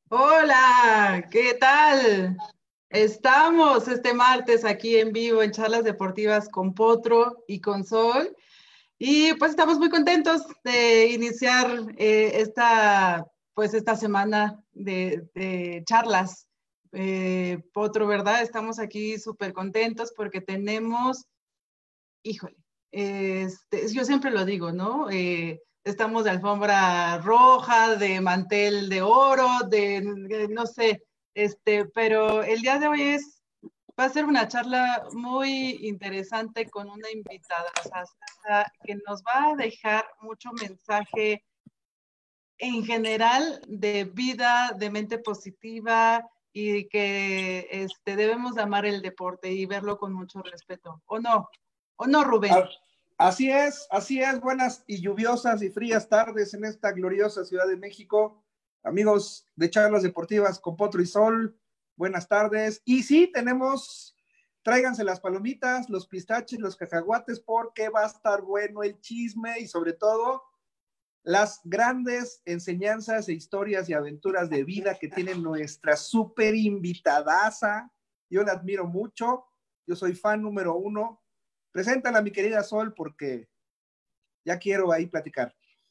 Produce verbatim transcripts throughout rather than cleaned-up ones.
Hola, ¿qué tal? Estamos este martes aquí en vivo en Charlas Deportivas con Potro y con Sol. Y pues estamos muy contentos de iniciar eh, esta, pues esta semana de, de charlas. Eh, Potro, ¿verdad? Estamos aquí súper contentos porque tenemos, híjole, este, yo siempre lo digo, ¿no? Eh, estamos de alfombra roja, de mantel de oro, de, de, no sé, este, pero el día de hoy es, va a ser una charla muy interesante con una invitada, o sea, que nos va a dejar mucho mensaje en general de vida, de mente positiva y que este, debemos de amar el deporte y verlo con mucho respeto. ¿O no? ¿O no, Rubén? A- Así es, así es. Buenas y lluviosas y frías tardes en esta gloriosa Ciudad de México. Amigos de Charlas Deportivas con Potro y Sol, buenas tardes. Y sí, tenemos, tráiganse las palomitas, los pistaches, los cacahuates, porque va a estar bueno el chisme y sobre todo las grandes enseñanzas e historias y aventuras de vida que tiene nuestra súper invitadaza. Yo la admiro mucho, yo soy fan número uno. Preséntala, mi querida Sol, porque ya quiero ahí platicar.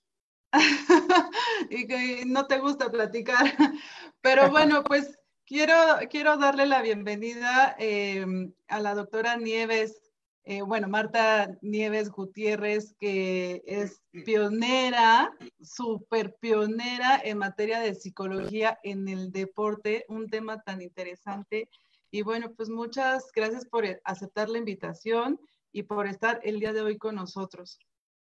Y que no te gusta platicar. Pero bueno, pues quiero, quiero darle la bienvenida eh, a la doctora Nieves, eh, bueno, Marta Nieves Gutiérrez, que es pionera, súper pionera en materia de psicología en el deporte, un tema tan interesante. Y bueno, pues muchas gracias por aceptar la invitación y por estar el día de hoy con nosotros.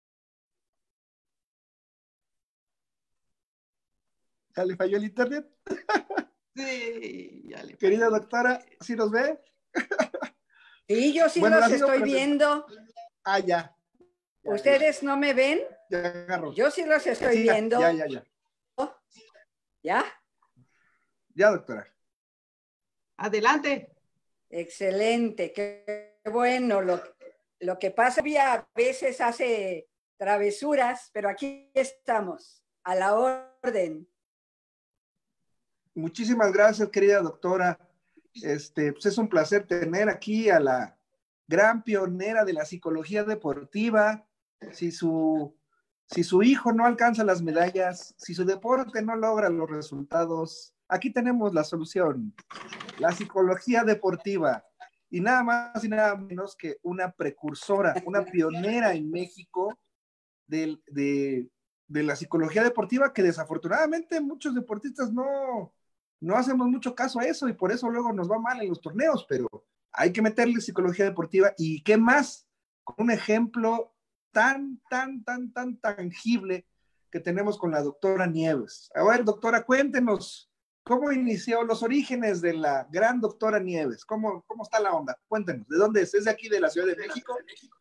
¿Ya le falló el internet? Sí, ya le falló Querida el doctora, internet. ¿sí nos ve? Sí, yo sí Bueno, la los sigo estoy presentando. viendo. Ah, ya. Ya, ya, ¿Ustedes no me ven? ya agarró. Yo sí los estoy Sí, ya, ya, viendo. ya, ya. ¿Ya? Ya, doctora. Adelante. Excelente, qué bueno. Lo, lo que pasa es que a veces hace travesuras, pero aquí estamos, a la orden. Muchísimas gracias, querida doctora. Este, pues es un placer tener aquí a la gran pionera de la psicología deportiva. Si su, si su hijo no alcanza las medallas, si su deporte no logra los resultados, aquí tenemos la solución, la psicología deportiva. Y nada más y nada menos que una precursora, una pionera en México de, de, de la psicología deportiva, que desafortunadamente muchos deportistas no, no hacemos mucho caso a eso y por eso luego nos va mal en los torneos, pero hay que meterle psicología deportiva. Y qué más, con un ejemplo tan, tan, tan, tan tangible que tenemos con la doctora Nieves. A ver, doctora, cuéntenos cómo inició los orígenes de la gran doctora Nieves. ¿Cómo, cómo está la onda? Cuéntenos, ¿de dónde es? ¿Es de aquí, de la Ciudad de México?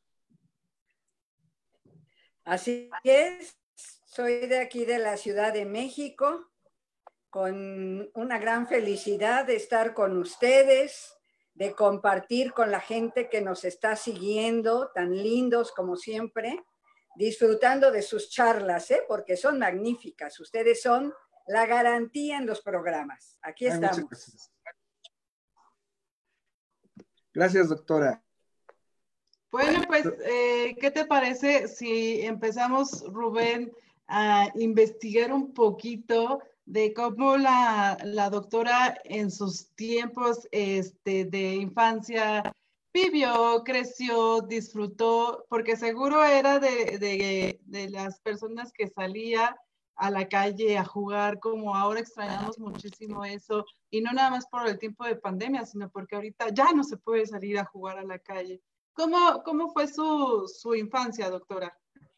Así es, soy de aquí de la Ciudad de México, con una gran felicidad de estar con ustedes, de compartir con la gente que nos está siguiendo, tan lindos como siempre, disfrutando de sus charlas, ¿eh? Porque son magníficas. Ustedes son la garantía en los programas. Aquí Ay, muchas estamos. gracias. Gracias, doctora. Bueno, pues, eh, ¿qué te parece si empezamos, Rubén, a investigar un poquito de cómo la, la doctora en sus tiempos este, de infancia vivió, creció, disfrutó, porque seguro era de, de, de las personas que salía a la calle a jugar, como ahora extrañamos muchísimo eso, y no nada más por el tiempo de pandemia, sino porque ahorita ya no se puede salir a jugar a la calle. ¿Cómo, cómo fue su, su infancia, doctora?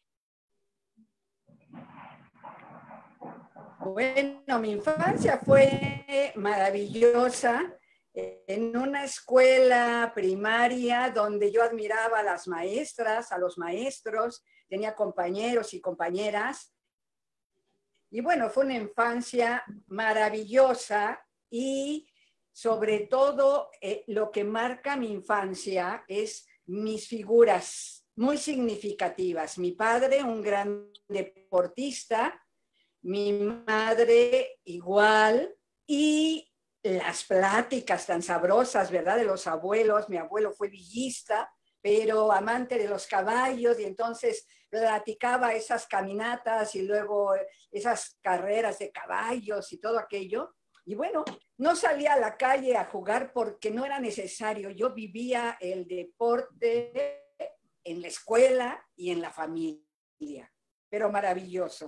Bueno, mi infancia fue maravillosa en una escuela primaria donde yo admiraba a las maestras, a los maestros, tenía compañeros y compañeras. Y bueno, fue una infancia maravillosa y sobre todo eh, lo que marca mi infancia es mis figuras muy significativas. Mi padre, un gran deportista, mi madre igual, y las pláticas tan sabrosas, ¿verdad? De los abuelos. Mi abuelo fue villista, pero amante de los caballos, y entonces platicaba esas caminatas y luego esas carreras de caballos y todo aquello. Y bueno, no salía a la calle a jugar porque no era necesario. Yo vivía el deporte en la escuela y en la familia, pero maravilloso.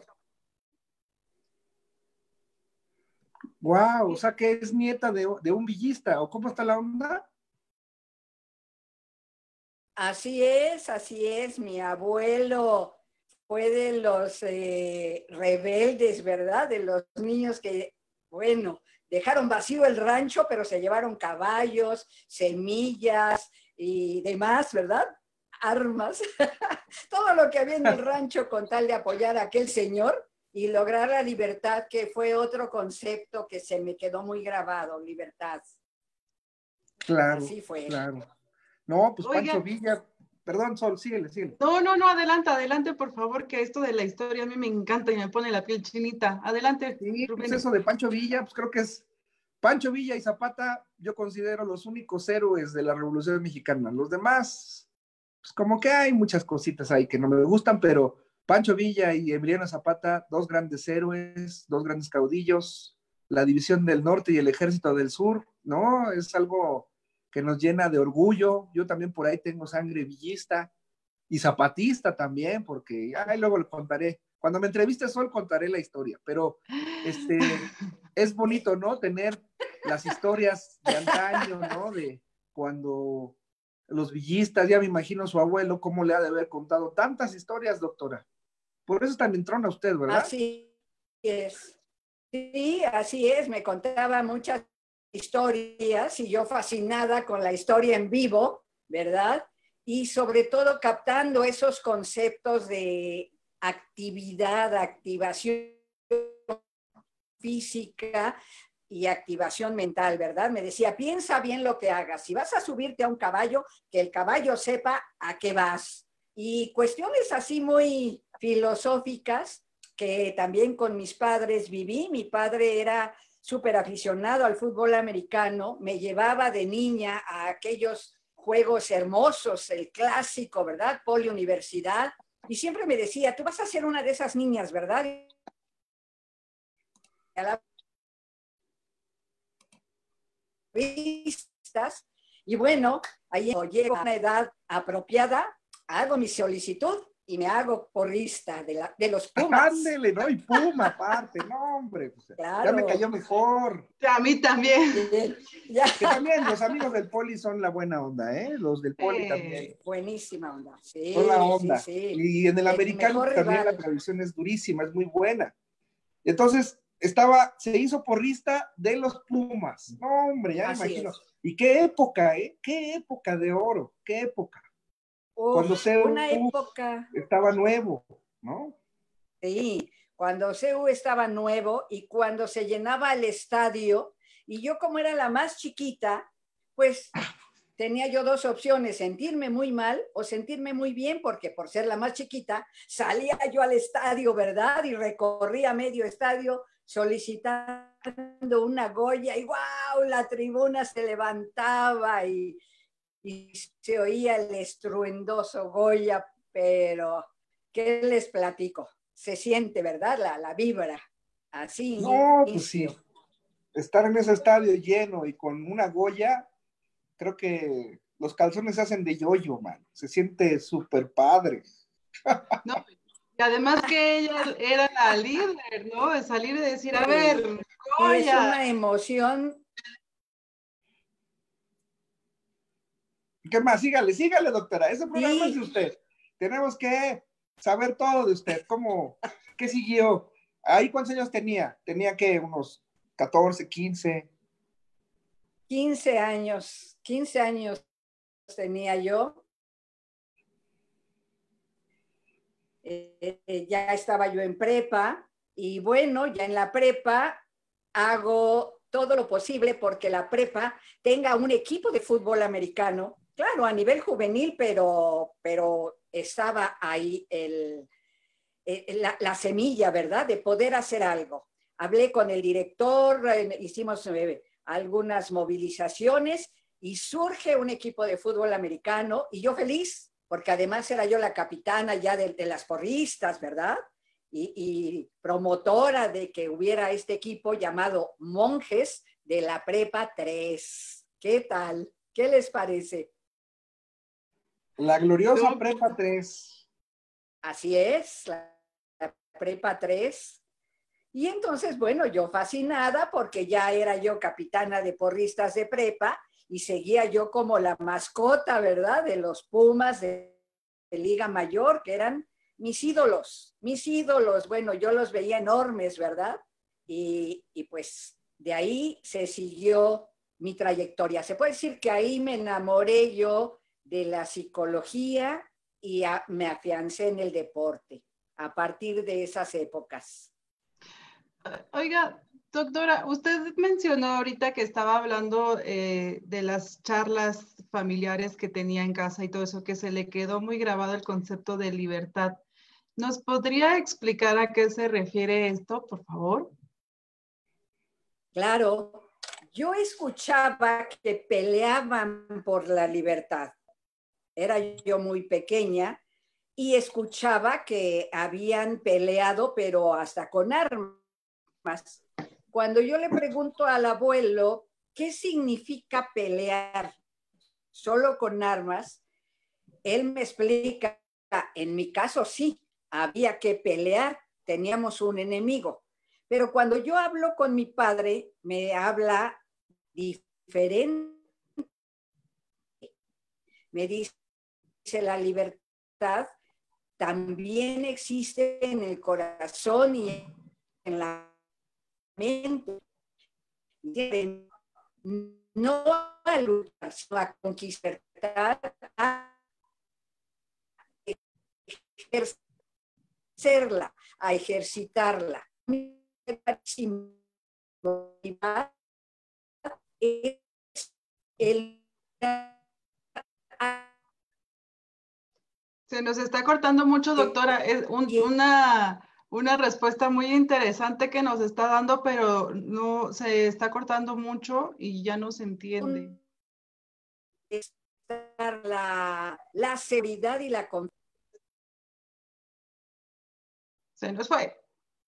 Wow, o sea que es nieta de, de un villista, ¿o cómo está la onda? Así es, así es. Mi abuelo fue de los eh, rebeldes, ¿verdad? De los niños que, bueno, dejaron vacío el rancho, pero se llevaron caballos, semillas y demás, ¿verdad? Armas, todo lo que había en el rancho con tal de apoyar a aquel señor y lograr la libertad, que fue otro concepto que se me quedó muy grabado, libertad. Claro, Así fue. claro. No, pues Oiga. Pancho Villa, perdón, Sol, síguele, síguele. No, no, no, adelante, adelante, por favor, que esto de la historia a mí me encanta y me pone la piel chinita. Adelante, Sí, Rubén. pues eso de Pancho Villa, pues creo que es Pancho Villa y Zapata, yo considero los únicos héroes de la Revolución Mexicana. Los demás, pues como que hay muchas cositas ahí que no me gustan, pero Pancho Villa y Emiliano Zapata, dos grandes héroes, dos grandes caudillos, la División del Norte y el Ejército del Sur, ¿no? Es algo que nos llena de orgullo. Yo también por ahí tengo sangre villista y zapatista también, porque ay, luego lo contaré. Cuando me entreviste Sol contaré la historia, pero este, es bonito, ¿no? Tener las historias de antaño, ¿no? De cuando los villistas, ya me imagino su abuelo, cómo le ha de haber contado tantas historias, doctora. Por eso también trona usted, ¿verdad? Así es. Sí, así es. Me contaba muchas historias y yo fascinada con la historia en vivo, ¿verdad? Y sobre todo captando esos conceptos de actividad, activación física y activación mental, ¿verdad? Me decía, piensa bien lo que hagas. Si vas a subirte a un caballo, que el caballo sepa a qué vas. Y cuestiones así muy filosóficas que también con mis padres viví. Mi padre era súper aficionado al fútbol americano, me llevaba de niña a aquellos juegos hermosos, el clásico, ¿verdad? Poliuniversidad, y siempre me decía, tú vas a ser una de esas niñas, ¿verdad? A la vistas, y bueno, ahí llego a una edad apropiada, hago mi solicitud y me hago porrista de, la, de los Pumas. Ándele, ¿no? Y Puma aparte, no, hombre. Pues, claro. Ya me cayó mejor. A mí también. Ya. Que también los amigos del Poli son la buena onda, ¿eh? Los del Poli eh, también. Buenísima onda. Sí, son la onda. Sí, sí. Y en el, el americano también rival. La tradición es durísima, es muy buena. Entonces, estaba, se hizo porrista de los Pumas. No, hombre, ya Así me imagino. Es. Y qué época, ¿eh? Qué época de oro, qué época. Uf, cuando C U una época estaba nuevo, ¿no? Sí, cuando C U estaba nuevo y cuando se llenaba el estadio, y yo como era la más chiquita, pues tenía yo dos opciones, sentirme muy mal o sentirme muy bien, porque por ser la más chiquita, salía yo al estadio, ¿verdad? Y recorría medio estadio solicitando una Goya y ¡wow! La tribuna se levantaba y... y se oía el estruendoso Goya, pero ¿qué les platico? Se siente, ¿verdad? La, la vibra, así. No, inicio. Pues sí, estar en ese estadio lleno y con una Goya, creo que los calzones se hacen de yoyo, man, se siente súper padre. No, y además que ella era la líder, ¿no? De salir y decir, a ver, Goya. Es una emoción. ¿Qué más? Sígale, sígale, doctora. Ese programa sí. Es de usted. Tenemos que saber todo de usted. ¿Cómo? ¿Qué siguió? ¿Ahí cuántos años tenía? Tenía que unos catorce, quince. quince años. quince años tenía yo. Eh, eh, ya estaba yo en prepa. Y bueno, ya en la prepa hago todo lo posible porque la prepa tenga un equipo de fútbol americano. Claro, a nivel juvenil, pero, pero estaba ahí el, el, la, la semilla, ¿verdad? De poder hacer algo. hablé con el director, eh, hicimos eh, algunas movilizaciones y surge un equipo de fútbol americano y yo feliz, porque además era yo la capitana ya de, de las porristas, ¿verdad? Y, y promotora de que hubiera este equipo llamado Monjes de la Prepa tres. ¿Qué tal? ¿Qué les parece? La gloriosa Prepa tres. Así es, la, la Prepa tres. Y entonces, bueno, yo fascinada porque ya era yo capitana de porristas de prepa y seguía yo como la mascota, ¿verdad? De los Pumas de, de Liga Mayor, que eran mis ídolos, mis ídolos. Bueno, yo los veía enormes, ¿verdad? Y, y pues de ahí se siguió mi trayectoria. Se puede decir que ahí me enamoré yo de la psicología y a, me afiancé en el deporte a partir de esas épocas. Oiga, doctora, usted mencionó ahorita que estaba hablando eh, de las charlas familiares que tenía en casa y todo eso, que se le quedó muy grabado el concepto de libertad. ¿Nos podría explicar a qué se refiere esto, por favor? Claro, yo escuchaba que peleaban por la libertad. Era yo muy pequeña y escuchaba que habían peleado, pero hasta con armas. Cuando yo le pregunto al abuelo, ¿qué significa pelear solo con armas? Él me explica, en mi caso sí, había que pelear, teníamos un enemigo. Pero cuando yo hablo con mi padre, me habla diferente. Me dice, la libertad también existe en el corazón y en la mente. No a luchar, sino a conquistar, a ejercerla, a ejercitarla. Es el... Se nos está cortando mucho, doctora. Es un, una, una respuesta muy interesante que nos está dando, pero no se está cortando mucho y ya no se entiende. La, la seriedad y la confianza. Se nos fue.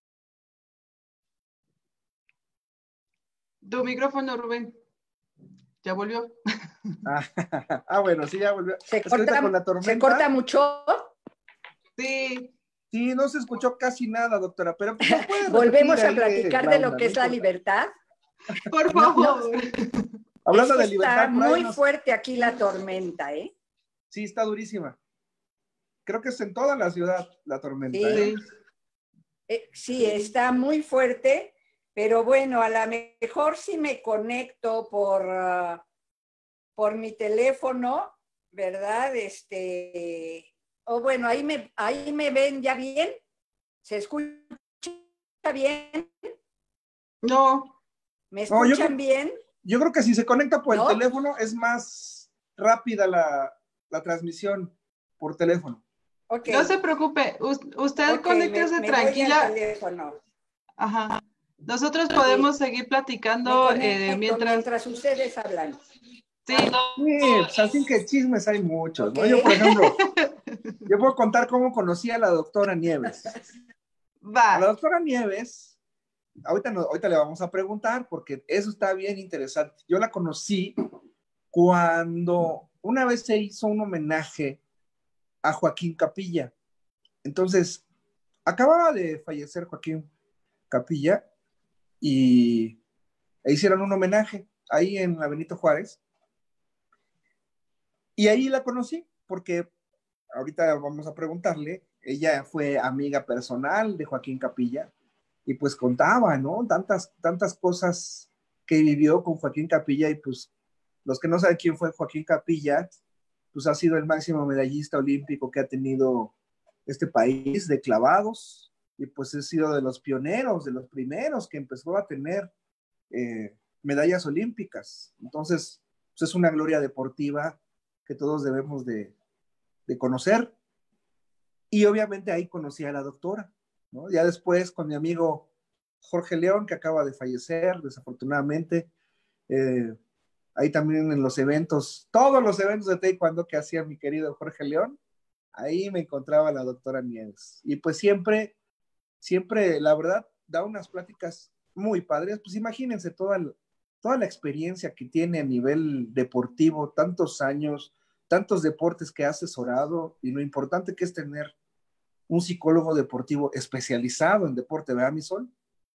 Tu micrófono, Rubén. Ya volvió. Ah, ah, bueno, sí, ya volvió. ¿Se, es corta, que con la tormenta, ¿Se corta mucho? Sí. Sí, no se escuchó casi nada, doctora, pero pues no puede Volvemos a ahí platicar de, de Laura, lo que no es la importa. libertad. Por favor. Hablando es que de libertad, está por ahí muy nos... fuerte aquí la tormenta, ¿eh? Sí, está durísima. Creo que es en toda la ciudad la tormenta, Sí, ¿eh? eh, sí, está muy fuerte, pero bueno, a lo mejor si me conecto por, uh, por mi teléfono, ¿verdad? Este, o oh, bueno, ahí me, ahí me ven ya bien, ¿se escucha bien? No. ¿Me No, yo escuchan creo, bien? yo creo que si se conecta por ¿No? el teléfono es más rápida la, la transmisión por teléfono. Okay. No se preocupe, usted okay, conéctese me, me tranquila. Voy al teléfono. Ajá. Nosotros podemos sí. seguir platicando eh, mientras... mientras ustedes hablan. Sí. Sí, pues así que chismes hay muchos, okay. ¿no? Yo, por ejemplo, yo puedo contar cómo conocí a la doctora Nieves. Va. A la doctora Nieves, ahorita, no, ahorita le vamos a preguntar porque eso está bien interesante. Yo la conocí cuando una vez se hizo un homenaje a Joaquín Capilla. Entonces, acababa de fallecer Joaquín Capilla y e hicieron un homenaje ahí en la Benito Juárez. Y ahí la conocí, porque ahorita vamos a preguntarle, ella fue amiga personal de Joaquín Capilla y pues contaba, ¿no? Tantas, tantas cosas que vivió con Joaquín Capilla y pues los que no saben quién fue Joaquín Capilla, pues ha sido el máximo medallista olímpico que ha tenido este país de clavados y pues ha sido de los pioneros, de los primeros que empezó a tener eh, medallas olímpicas. Entonces, pues es una gloria deportiva que todos debemos de, de conocer. Y obviamente ahí conocí a la doctora, ¿no? Ya después con mi amigo Jorge León, que acaba de fallecer, desafortunadamente. Eh, ahí también en los eventos, todos los eventos de taekwondo que hacía mi querido Jorge León, ahí me encontraba la doctora Nieves. Y pues siempre, siempre, la verdad, da unas pláticas muy padres. Pues imagínense toda, toda la experiencia que tiene a nivel deportivo, tantos años, tantos deportes que ha asesorado, y lo importante que es tener un psicólogo deportivo especializado en deporte, ¿verdad, mi Sol?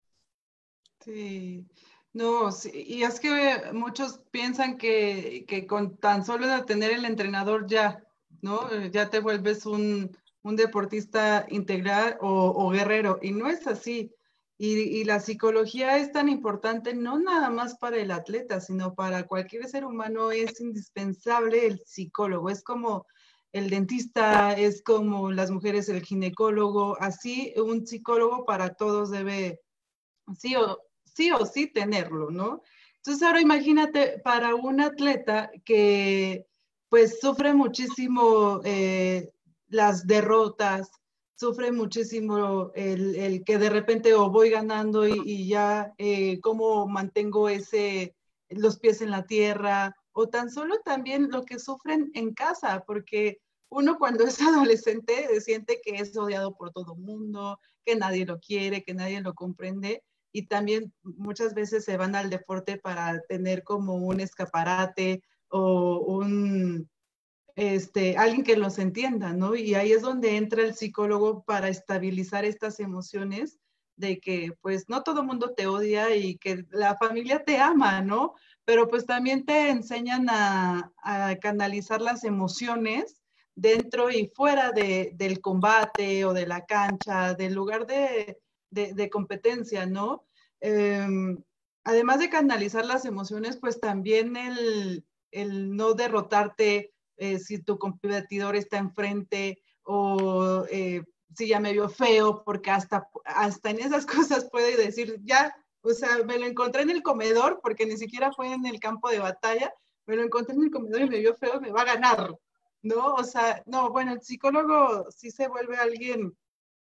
Sí, no, sí, y es que muchos piensan que, que con tan solo de tener el entrenador ya, ¿no? Eh, Ya te vuelves un, un deportista integral o, o guerrero, y no es así. Y, y la psicología es tan importante no nada más para el atleta, sino para cualquier ser humano. Es indispensable el psicólogo. Es como el dentista, es como las mujeres el ginecólogo, así un psicólogo para todos debe sí o, sí o sí tenerlo, ¿no? Entonces ahora imagínate para un atleta que pues sufre muchísimo eh, las derrotas, sufre muchísimo el, el, que de repente o voy ganando y, y ya eh, cómo mantengo ese, los pies en la tierra, o tan solo también lo que sufren en casa, porque uno cuando es adolescente siente que es odiado por todo el mundo, que nadie lo quiere, que nadie lo comprende, y también muchas veces se van al deporte para tener como un escaparate o un, este, alguien que los entienda, ¿no? Y ahí es donde entra el psicólogo para estabilizar estas emociones de que pues no todo el mundo te odia y que la familia te ama, ¿no? Pero pues también te enseñan a, a canalizar las emociones dentro y fuera de, del combate o de la cancha, del lugar de, de, de competencia, ¿no? Eh, además de canalizar las emociones, pues también el, el no derrotarte eh, si tu competidor está enfrente o eh, si ya me vio feo, porque hasta, hasta en esas cosas puede decir, ya, o sea, me lo encontré en el comedor, porque ni siquiera fue en el campo de batalla, me lo encontré en el comedor y me vio feo, me va a ganar, ¿no? O sea, no, bueno, el psicólogo sí se vuelve alguien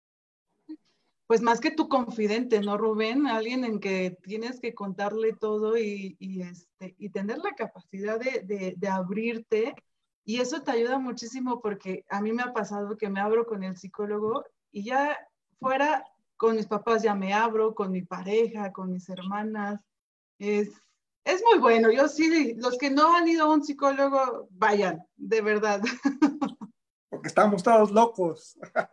pues más que tu confidente, ¿no, Rubén? Alguien en que tienes que contarle todo y, y, este, y tener la capacidad de, de, de abrirte. Y eso te ayuda muchísimo porque a mí me ha pasado que me abro con el psicólogo y ya fuera con mis papás ya me abro, con mi pareja, con mis hermanas. Es, es muy bueno. Yo sí, los que no han ido a un psicólogo, vayan, de verdad. Porque estamos todos locos.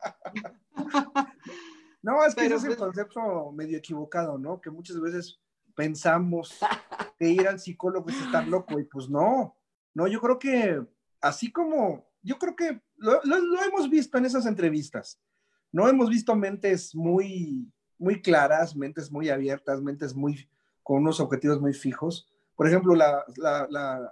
No, es que ese Pero es el pues, concepto medio equivocado, ¿no? Que muchas veces pensamos que ir al psicólogo es estar loco, y pues no, no, yo creo que así como, yo creo que lo, lo, lo hemos visto en esas entrevistas, no hemos visto mentes muy, muy claras, mentes muy abiertas, mentes muy, con unos objetivos muy fijos. Por ejemplo, la, la, la,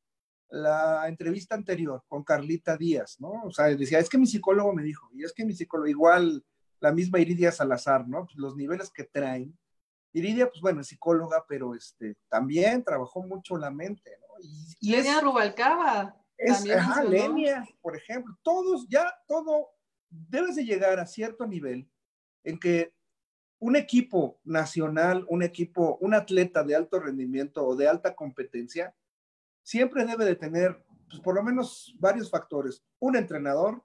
la entrevista anterior con Carlita Díaz, ¿no? O sea, decía, es que mi psicólogo me dijo, y es que mi psicólogo, igual la misma Iridia Salazar, ¿no? Pues los niveles que traen. Iridia, pues bueno, es psicóloga, pero este, también trabajó mucho la mente, ¿no? Y, y Lenia es, Rubalcaba es, también ajá, mencionó. Lenia, por ejemplo, todos, ya todo, debes de llegar a cierto nivel en que un equipo nacional, un equipo, un atleta de alto rendimiento o de alta competencia, siempre debe de tener, pues, por lo menos varios factores. Un entrenador,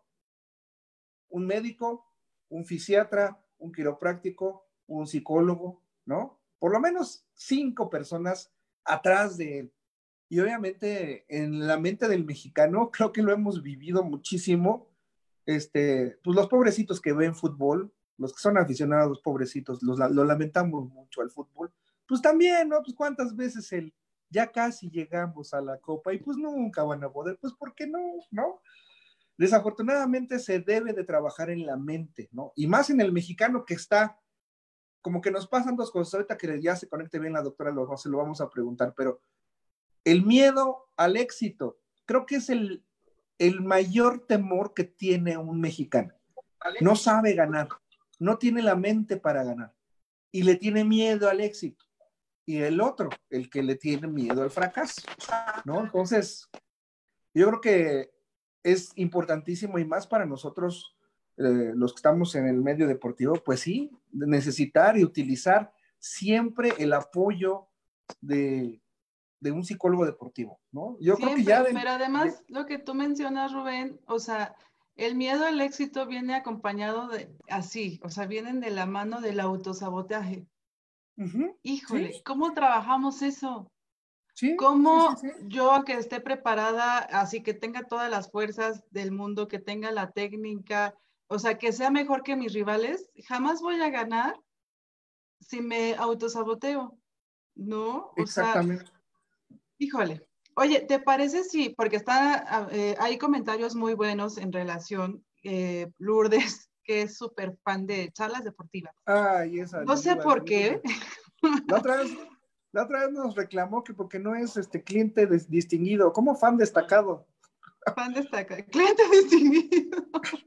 un médico, un fisiatra, un quiropráctico, un psicólogo, ¿no? Por lo menos cinco personas atrás de él. Y obviamente en la mente del mexicano creo que lo hemos vivido muchísimo. Este, pues los pobrecitos que ven fútbol, los que son aficionados pobrecitos, los, lo lamentamos mucho al fútbol. Pues también, ¿no? Pues cuántas veces el ya casi llegamos a la copa y pues nunca van a poder, pues ¿por qué no? ¿No? Desafortunadamente se debe de trabajar en la mente, ¿no? Y más en el mexicano que está, como que nos pasan dos cosas. Ahorita que ya se conecte bien la doctora, lo, se lo vamos a preguntar, pero el miedo al éxito, creo que es el, el mayor temor que tiene un mexicano. No sabe ganar, no tiene la mente para ganar y le tiene miedo al éxito. Y el otro, el que le tiene miedo al fracaso, ¿no? Entonces, yo creo que es importantísimo y más para nosotros eh, los que estamos en el medio deportivo, pues sí, necesitar y utilizar siempre el apoyo de, de un psicólogo deportivo, ¿no? Yo Siempre, creo que ya... De, pero además de, lo que tú mencionas, Rubén, o sea, el miedo al éxito viene acompañado de, así, o sea, vienen de la mano del autosabotaje. Uh-huh, Híjole, ¿sí? ¿Cómo trabajamos eso? Sí, ¿Cómo sí, sí, sí. yo que esté preparada, así que tenga todas las fuerzas del mundo, que tenga la técnica, o sea, que sea mejor que mis rivales, jamás voy a ganar si me autosaboteo, ¿no? O Exactamente. sea, híjole. Oye, ¿te parece si, porque está, eh, hay comentarios muy buenos en relación, eh, Lourdes, que es súper fan de charlas deportivas? Ay, esa no sé diva, por qué. La otra vez, la otra vez nos reclamó que porque no es este cliente distinguido, como fan destacado. Fan destacado, cliente distinguido.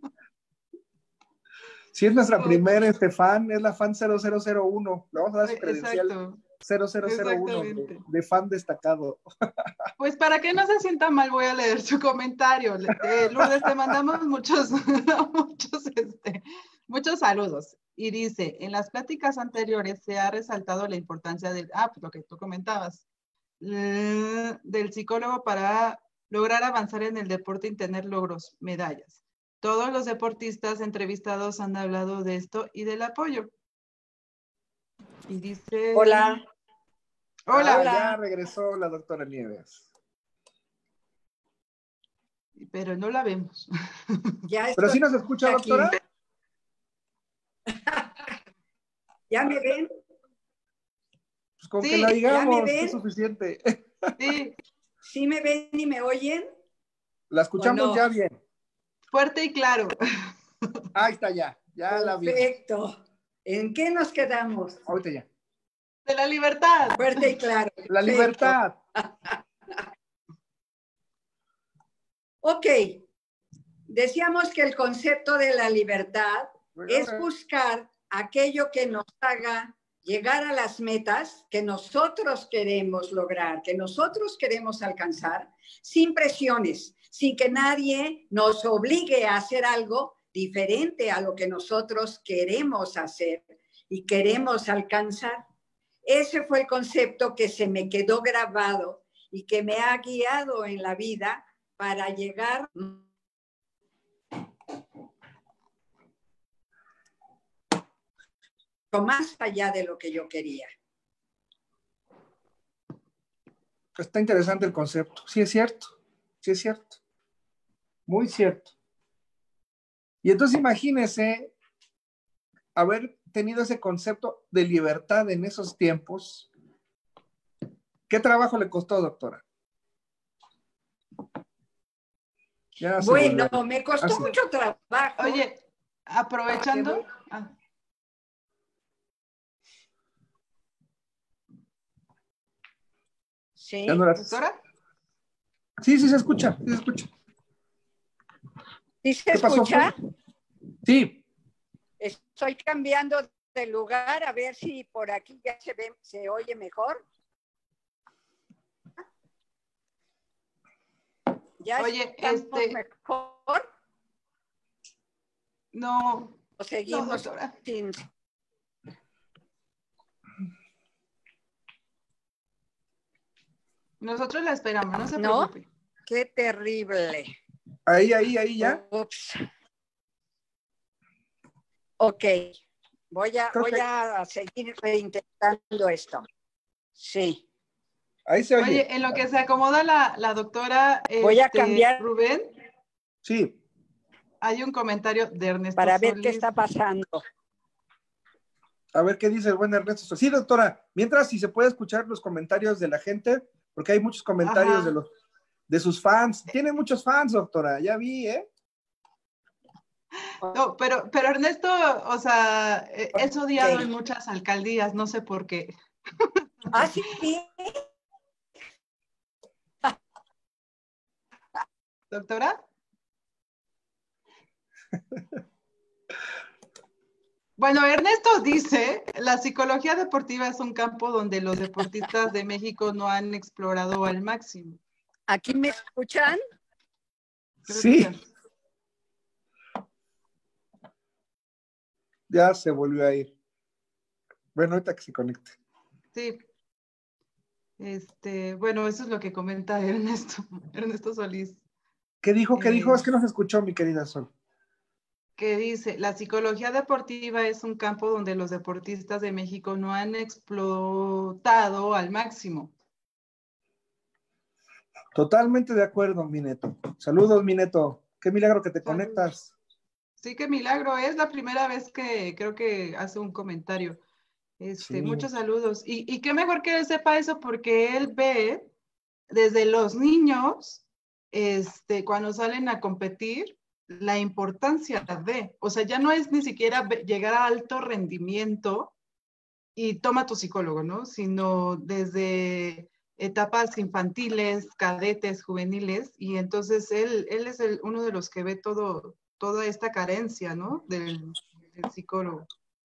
Si es nuestra oh. primera este fan, es la fan cero cero cero uno. Le vamos a dar su credencial. Exacto. cero cero cero uno de, de fan destacado. Pues para que no se sienta mal, voy a leer su comentario. Eh, Lourdes, te mandamos muchos, muchos, este, muchos saludos. Y dice, en las pláticas anteriores se ha resaltado la importancia del, ah, pues lo que tú comentabas, eh, del psicólogo para lograr avanzar en el deporte y tener logros, medallas. Todos los deportistas entrevistados han hablado de esto y del apoyo. Y dice... Hola. Hola. Ah, ya regresó la doctora Nieves. Pero no la vemos. Ya Pero sí nos escucha, aquí. Doctora. ¿Ya me ven? Pues con sí, que la digamos, es suficiente. Sí. ¿Sí me ven y me oyen? La escuchamos no? ya bien. Fuerte y claro. Ahí está ya, ya Perfecto. la vi. Perfecto. ¿En qué nos quedamos? Ahorita ya. De la libertad. Fuerte y claro. La Perfecto. Libertad. Ok. Decíamos que el concepto de la libertad bueno, es buscar aquello que nos haga llegar a las metas que nosotros queremos lograr, que nosotros queremos alcanzar, sin presiones, sin que nadie nos obligue a hacer algo diferente a lo que nosotros queremos hacer y queremos alcanzar. Ese fue el concepto que se me quedó grabado y que me ha guiado en la vida para llegar más allá de lo que yo quería. Está interesante el concepto. Sí es cierto, sí es cierto. Muy cierto. Y entonces imagínese haber tenido ese concepto de libertad en esos tiempos. ¿Qué trabajo le costó, doctora? Ya bueno, me costó Así. mucho trabajo. Oye, aprovechando... Ah. ¿Sí? ¿Doctora? Sí, sí se escucha, sí se escucha. ¿Sí se escucha? Pasó? Sí. Estoy cambiando de lugar a ver si por aquí ya se ve, se oye mejor. ¿Ya Oye, este... mejor? No. ¿O seguimos no, doctora. sin... Nosotros la esperamos, no se ¿No? preocupe. Qué terrible. Ahí, ahí, ahí ya. Ups. Ok. Voy a, voy a seguir reintentando esto. Sí. Ahí se oye. Oye, en lo que se acomoda la, la doctora voy a este, cambiar. Rubén. Sí. Hay un comentario de Ernesto Para ver Solís. qué está pasando. A ver qué dice el buen Ernesto. Sí, doctora, mientras si se puede escuchar los comentarios de la gente, porque hay muchos comentarios de los de sus fans. Tiene muchos fans, doctora, ya vi, ¿eh? No, pero, pero Ernesto, o sea, es odiado okay. en muchas alcaldías, no sé por qué. ¿Ah, sí? ¿Doctora? Bueno, Ernesto dice, la psicología deportiva es un campo donde los deportistas de México no han explorado al máximo. ¿Aquí me escuchan? Creo sí. Ya se volvió a ir. Bueno, ahorita que se conecte. Sí. Este, bueno, eso es lo que comenta Ernesto, Ernesto Solís. ¿Qué dijo? ¿Qué Eh, dijo? Es que no se escuchó, mi querida Sol. que dice, la psicología deportiva es un campo donde los deportistas de México no han explotado al máximo. Totalmente de acuerdo, mi neto. Saludos, mi neto. Qué milagro que te Saludos. conectas. Sí, qué milagro. Es la primera vez que creo que hace un comentario. Este, Sí. Muchos saludos. Y, y qué mejor que él sepa eso porque él ve desde los niños, este, cuando salen a competir, la importancia de, o sea, ya no es ni siquiera llegar a alto rendimiento y toma tu psicólogo, ¿no? Sino desde etapas infantiles, cadetes, juveniles, y entonces él, él es el, uno de los que ve todo, toda esta carencia, ¿no? Del, del psicólogo.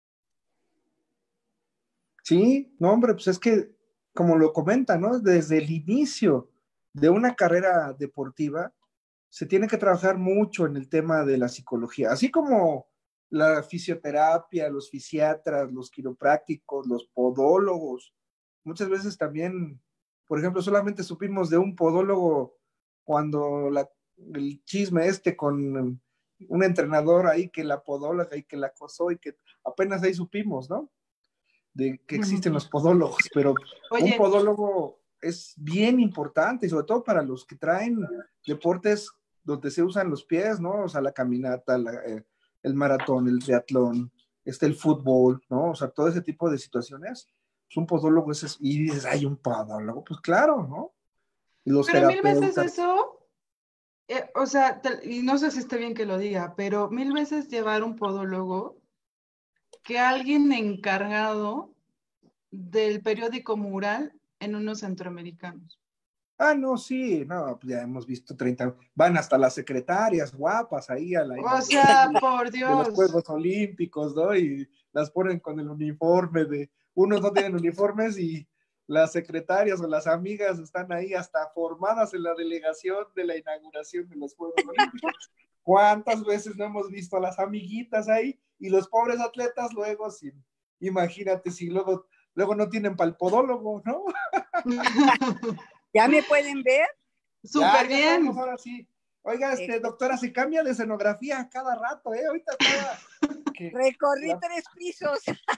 Sí, no, hombre, pues es que, como lo comenta, ¿no? Desde el inicio de una carrera deportiva, se tiene que trabajar mucho en el tema de la psicología, así como la fisioterapia, los fisiatras, los quiroprácticos, los podólogos. Muchas veces también, por ejemplo, solamente supimos de un podólogo cuando la, el chisme este con un entrenador ahí que la podóloga y que la acosó y que apenas ahí supimos, ¿no? De que existen los podólogos, pero Oye, un podólogo es bien importante, y sobre todo para los que traen deportes donde se usan los pies, ¿no? O sea, la caminata, la, eh, el maratón, el triatlón, este, el fútbol, ¿no? O sea, todo ese tipo de situaciones. Pues un podólogo es, y dices, hay un podólogo, pues claro, ¿no? Y los pero mil veces terapeutas. eso, eh, o sea, te, y no sé si esté bien que lo diga, pero mil veces llevar un podólogo que alguien encargado del periódico Mural en unos centroamericanos. Ah, no, sí, no, pues ya hemos visto treinta, van hasta las secretarias guapas ahí a la O sea, inauguración de, por de los Dios. Juegos Olímpicos, ¿no? Y las ponen con el uniforme de, unos no tienen uniformes y las secretarias o las amigas están ahí hasta formadas en la delegación de la inauguración de los Juegos Olímpicos. ¿Cuántas veces no hemos visto a las amiguitas ahí y los pobres atletas luego sin, imagínate si luego, luego no tienen palpodólogo, ¿no? ¿Ya me pueden ver? Súper Ya, ya bien. estamos ahora sí. Oiga, este, doctora, se cambia de escenografía cada rato, ¿eh? Ahorita estaba... que Recorrí la- tres pisos.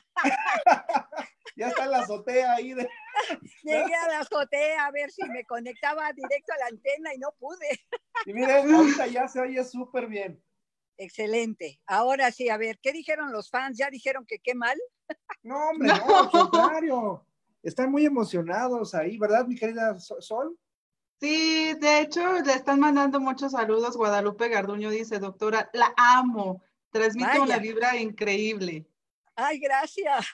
ya está en la azotea ahí. De... Llegué a la azotea a ver si me conectaba directo a la antena y no pude. Y miren, ahorita ya se oye súper bien. Excelente. Ahora sí, a ver, ¿qué dijeron los fans? ¿Ya dijeron que qué mal? No, hombre, no, No. al contrario. Están muy emocionados ahí, ¿verdad, mi querida Sol? Sí, de hecho, le están mandando muchos saludos. Guadalupe Garduño dice, doctora, la amo. Transmite una Vaya. vibra increíble. Ay, gracias.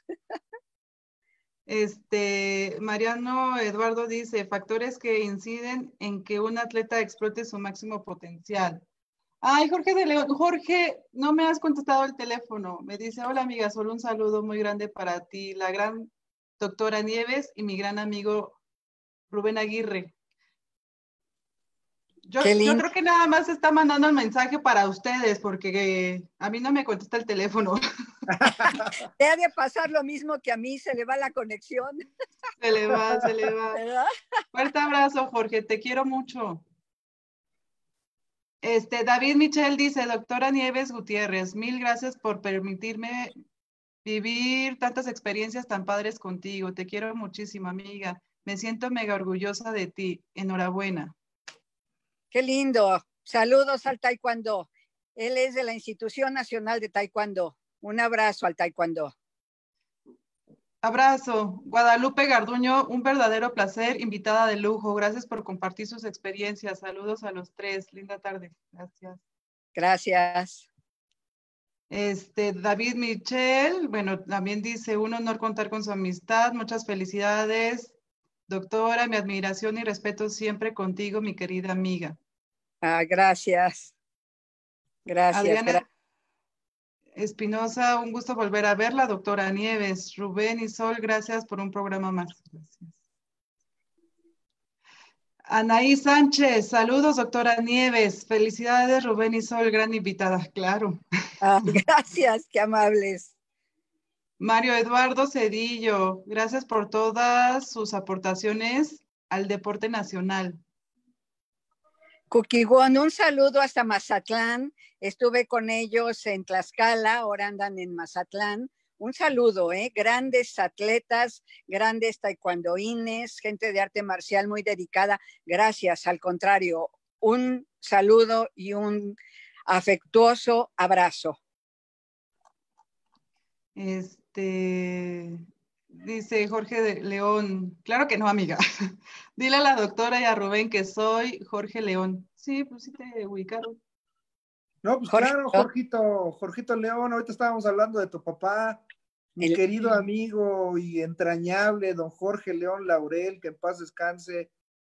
Este, Mariano Eduardo dice, factores que inciden en que un atleta explote su máximo potencial. Ay, Jorge de León, Jorge, no me has contestado el teléfono. Me dice, hola amiga, solo un saludo muy grande para ti, la gran doctora Nieves y mi gran amigo Rubén Aguirre. Yo, yo creo que nada más está mandando el mensaje para ustedes, porque a mí no me contesta el teléfono. Te ha de pasar lo mismo que a mí, se le va la conexión. Se le va, se le va. ¿Verdad? Fuerte abrazo, Jorge, te quiero mucho. Este, David Michel dice, doctora Nieves Gutiérrez, mil gracias por permitirme vivir tantas experiencias tan padres contigo. Te quiero muchísimo, amiga. Me siento mega orgullosa de ti. Enhorabuena. Qué lindo. Saludos al Taekwondo. Él es de la Institución Nacional de Taekwondo. Un abrazo al Taekwondo. Abrazo. Guadalupe Garduño, un verdadero placer, invitada de lujo. Gracias por compartir sus experiencias. Saludos a los tres. Linda tarde. Gracias. Gracias. Este, David Michel, bueno, también dice, un honor contar con su amistad. Muchas felicidades. Doctora, mi admiración y respeto siempre contigo, mi querida amiga. Ah, gracias. Gracias. Adriana Gra Espinosa, un gusto volver a verla. Doctora Nieves, Rubén y Sol, gracias por un programa más. Gracias. Anaí Sánchez, saludos, doctora Nieves. Felicidades, Rubén y Sol, gran invitada, claro. Ah, gracias, qué amables. Mario Eduardo Cedillo, gracias por todas sus aportaciones al deporte nacional. Cuquiguón, un saludo hasta Mazatlán. Estuve con ellos en Tlaxcala, ahora andan en Mazatlán. Un saludo, ¿eh? Grandes atletas, grandes taekwondoines, gente de arte marcial muy dedicada. Gracias, al contrario, un saludo y un afectuoso abrazo. Este, dice Jorge de León, claro que no, amiga. Dile a la doctora y a Rubén que soy Jorge León. Sí, pues sí te ubicaron. No, pues Jorge, claro, Jorgito, Jorgito León, ahorita estábamos hablando de tu papá, mi el, querido amigo y entrañable don Jorge León Laurel, que en paz descanse.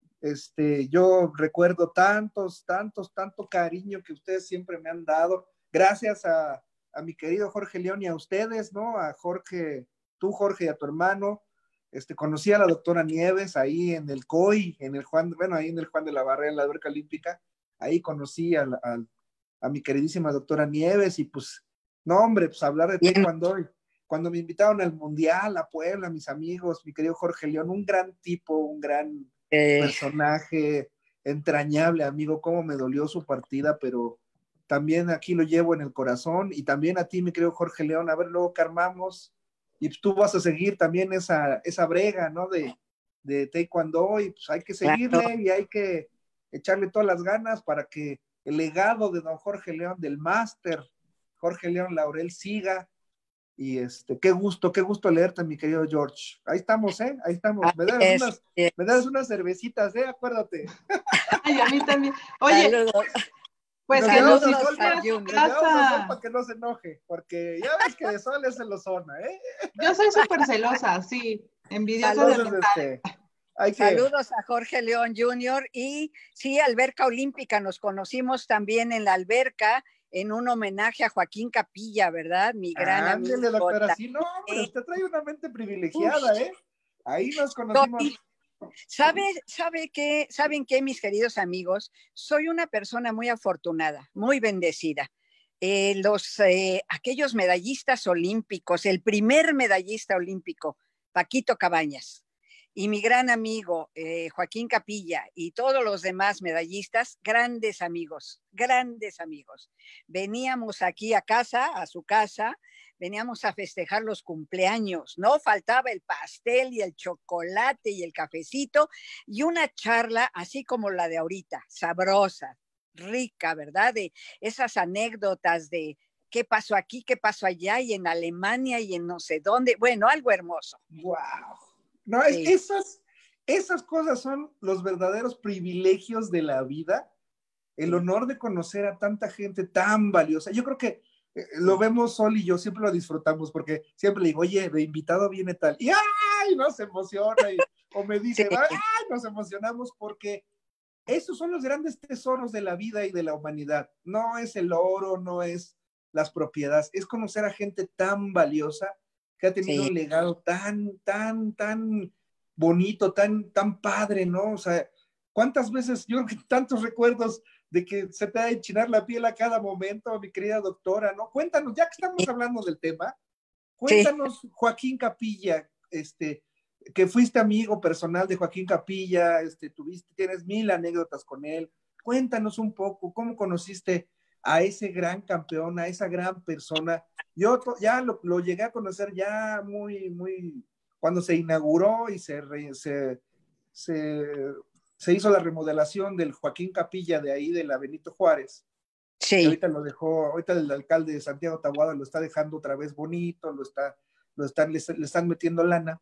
Este, yo recuerdo tantos, tantos, tanto cariño que ustedes siempre me han dado. Gracias a, a mi querido Jorge León y a ustedes, ¿no? A Jorge, tú Jorge y a tu hermano. Este, conocí a la doctora Nieves ahí en el C O I, en el Juan, bueno, ahí en el Juan de la Barrera, en la alberca olímpica. Ahí conocí a, a, a mi queridísima doctora Nieves y pues, no hombre, pues hablar de taekwondo. Cuando me invitaron al Mundial, a Puebla, mis amigos, mi querido Jorge León, un gran tipo, un gran eh. personaje, entrañable amigo, cómo me dolió su partida, pero también aquí lo llevo en el corazón, y también a ti, mi querido Jorge León, a ver luego que armamos, y pues tú vas a seguir también esa, esa brega, ¿no? De, de taekwondo, y pues hay que seguirle, claro. Y hay que echarle todas las ganas para que el legado de don Jorge León, del máster Jorge León Laurel, siga. Y este, qué gusto, qué gusto leerte, mi querido George. Ahí estamos, ¿eh? Ahí estamos. Me das unas, me das unas cervecitas, ¿eh? Acuérdate. Ay, a mí también. Oye, saludos. Pues nos que llevamos nos a Sol, para nos llevamos a Sol para que no se enoje, porque ya ves que de Sol es celosona, ¿eh? Yo soy súper celosa, sí, envidiosa de Entonces, este, hay que... Saludos a Jorge León junior y sí, alberca olímpica, nos conocimos también en la alberca en un homenaje a Joaquín Capilla, ¿verdad? Mi gran amigo. Ándele, doctora, sí, no, hombre, usted trae una mente privilegiada, Uf. ¿eh? Ahí nos conocimos. Soy, ¿sabe, sabe qué, ¿Saben qué, mis queridos amigos? Soy una persona muy afortunada, muy bendecida. Eh, los, eh, aquellos medallistas olímpicos, el primer medallista olímpico, Paquito Cabañas, y mi gran amigo eh, Joaquín Capilla y todos los demás medallistas, grandes amigos, grandes amigos. Veníamos aquí a casa, a su casa, veníamos a festejar los cumpleaños, no faltaba el pastel y el chocolate y el cafecito y una charla así como la de ahorita, sabrosa, rica, ¿verdad? De esas anécdotas de qué pasó aquí, qué pasó allá y en Alemania y en no sé dónde, bueno, algo hermoso. ¡Wow! No, es, sí. esas, esas cosas son los verdaderos privilegios de la vida, el sí. honor de conocer a tanta gente tan valiosa. Yo creo que eh, lo vemos Sol y yo, siempre lo disfrutamos, porque siempre le digo, oye, de invitado viene tal, y ¡ay! Nos emociona, y, o me dice, sí. ¡ay! Nos emocionamos, porque esos son los grandes tesoros de la vida y de la humanidad. No es el oro, no es las propiedades, es conocer a gente tan valiosa, que ha tenido sí. un legado tan, tan, tan bonito, tan, tan padre, ¿no? O sea, ¿cuántas veces, yo creo que tantos recuerdos de que se te va a enchinar la piel a cada momento, mi querida doctora, ¿no? Cuéntanos, ya que estamos hablando del tema, cuéntanos, sí. Joaquín Capilla, este, que fuiste amigo personal de Joaquín Capilla, este, tuviste, tienes mil anécdotas con él, cuéntanos un poco, ¿cómo conociste a ese gran campeón, a esa gran persona? Yo ya lo, lo llegué a conocer ya muy, muy, cuando se inauguró y se, re, se, se, se hizo la remodelación del Joaquín Capilla de ahí, de la Benito Juárez. Sí. Y ahorita lo dejó, ahorita el alcalde de Santiago Taboada lo está dejando otra vez bonito, lo está, lo están, le, le están metiendo lana,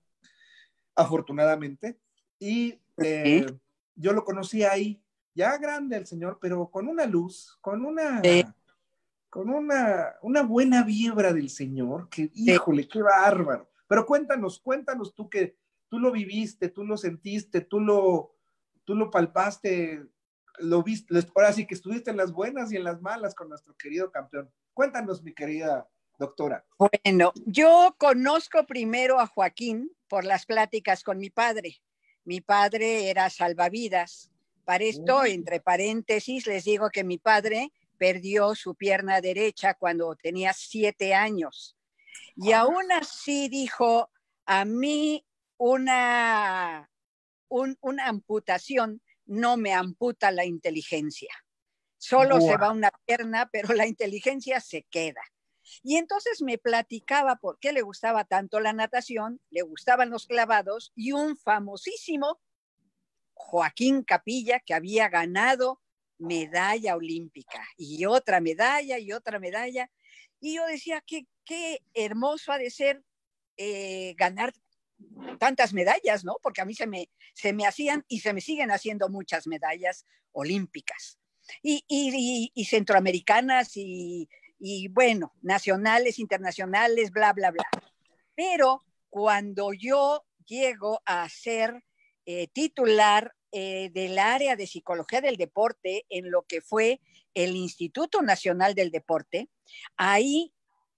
afortunadamente. Y eh, ¿sí? Yo lo conocí ahí, ya grande el señor, pero con una luz, con una... Sí. con una, una buena vibra del señor, que híjole, sí. Qué bárbaro. Pero cuéntanos, cuéntanos tú que tú lo viviste, tú lo sentiste, tú lo, tú lo palpaste, lo viste, ahora sí que estuviste en las buenas y en las malas con nuestro querido campeón. Cuéntanos, mi querida doctora. Bueno, yo conozco primero a Joaquín por las pláticas con mi padre. Mi padre era salvavidas. Para esto, entre paréntesis, les digo que mi padre perdió su pierna derecha cuando tenía siete años. Y aún así dijo, a mí una, un, una amputación no me amputa la inteligencia. Solo wow. se va una pierna, pero la inteligencia se queda. Y entonces me platicaba por qué le gustaba tanto la natación, le gustaban los clavados y un famosísimo Joaquín Capilla que había ganado medalla olímpica y otra medalla y otra medalla. Y yo decía, qué, qué hermoso ha de ser eh, ganar tantas medallas, ¿no? Porque a mí se me, se me hacían y se me siguen haciendo muchas medallas olímpicas. Y, y, y, y centroamericanas y, y, bueno, nacionales, internacionales, bla, bla, bla. Pero cuando yo llego a ser eh, titular eh, del área de psicología del deporte en lo que fue el Instituto Nacional del Deporte, ahí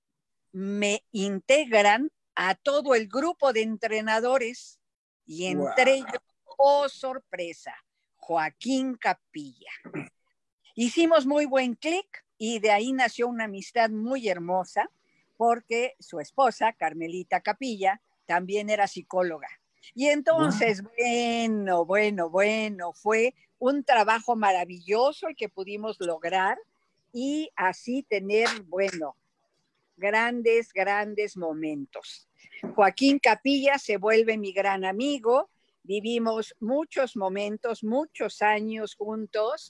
me integran a todo el grupo de entrenadores y entre wow. ellos, oh sorpresa, Joaquín Capilla. Hicimos muy buen clic y de ahí nació una amistad muy hermosa porque su esposa, Carmelita Capilla, también era psicóloga. Y entonces, wow. bueno, bueno, bueno, fue un trabajo maravilloso el que pudimos lograr y así tener, bueno, grandes, grandes momentos. Joaquín Capilla se vuelve mi gran amigo, vivimos muchos momentos, muchos años juntos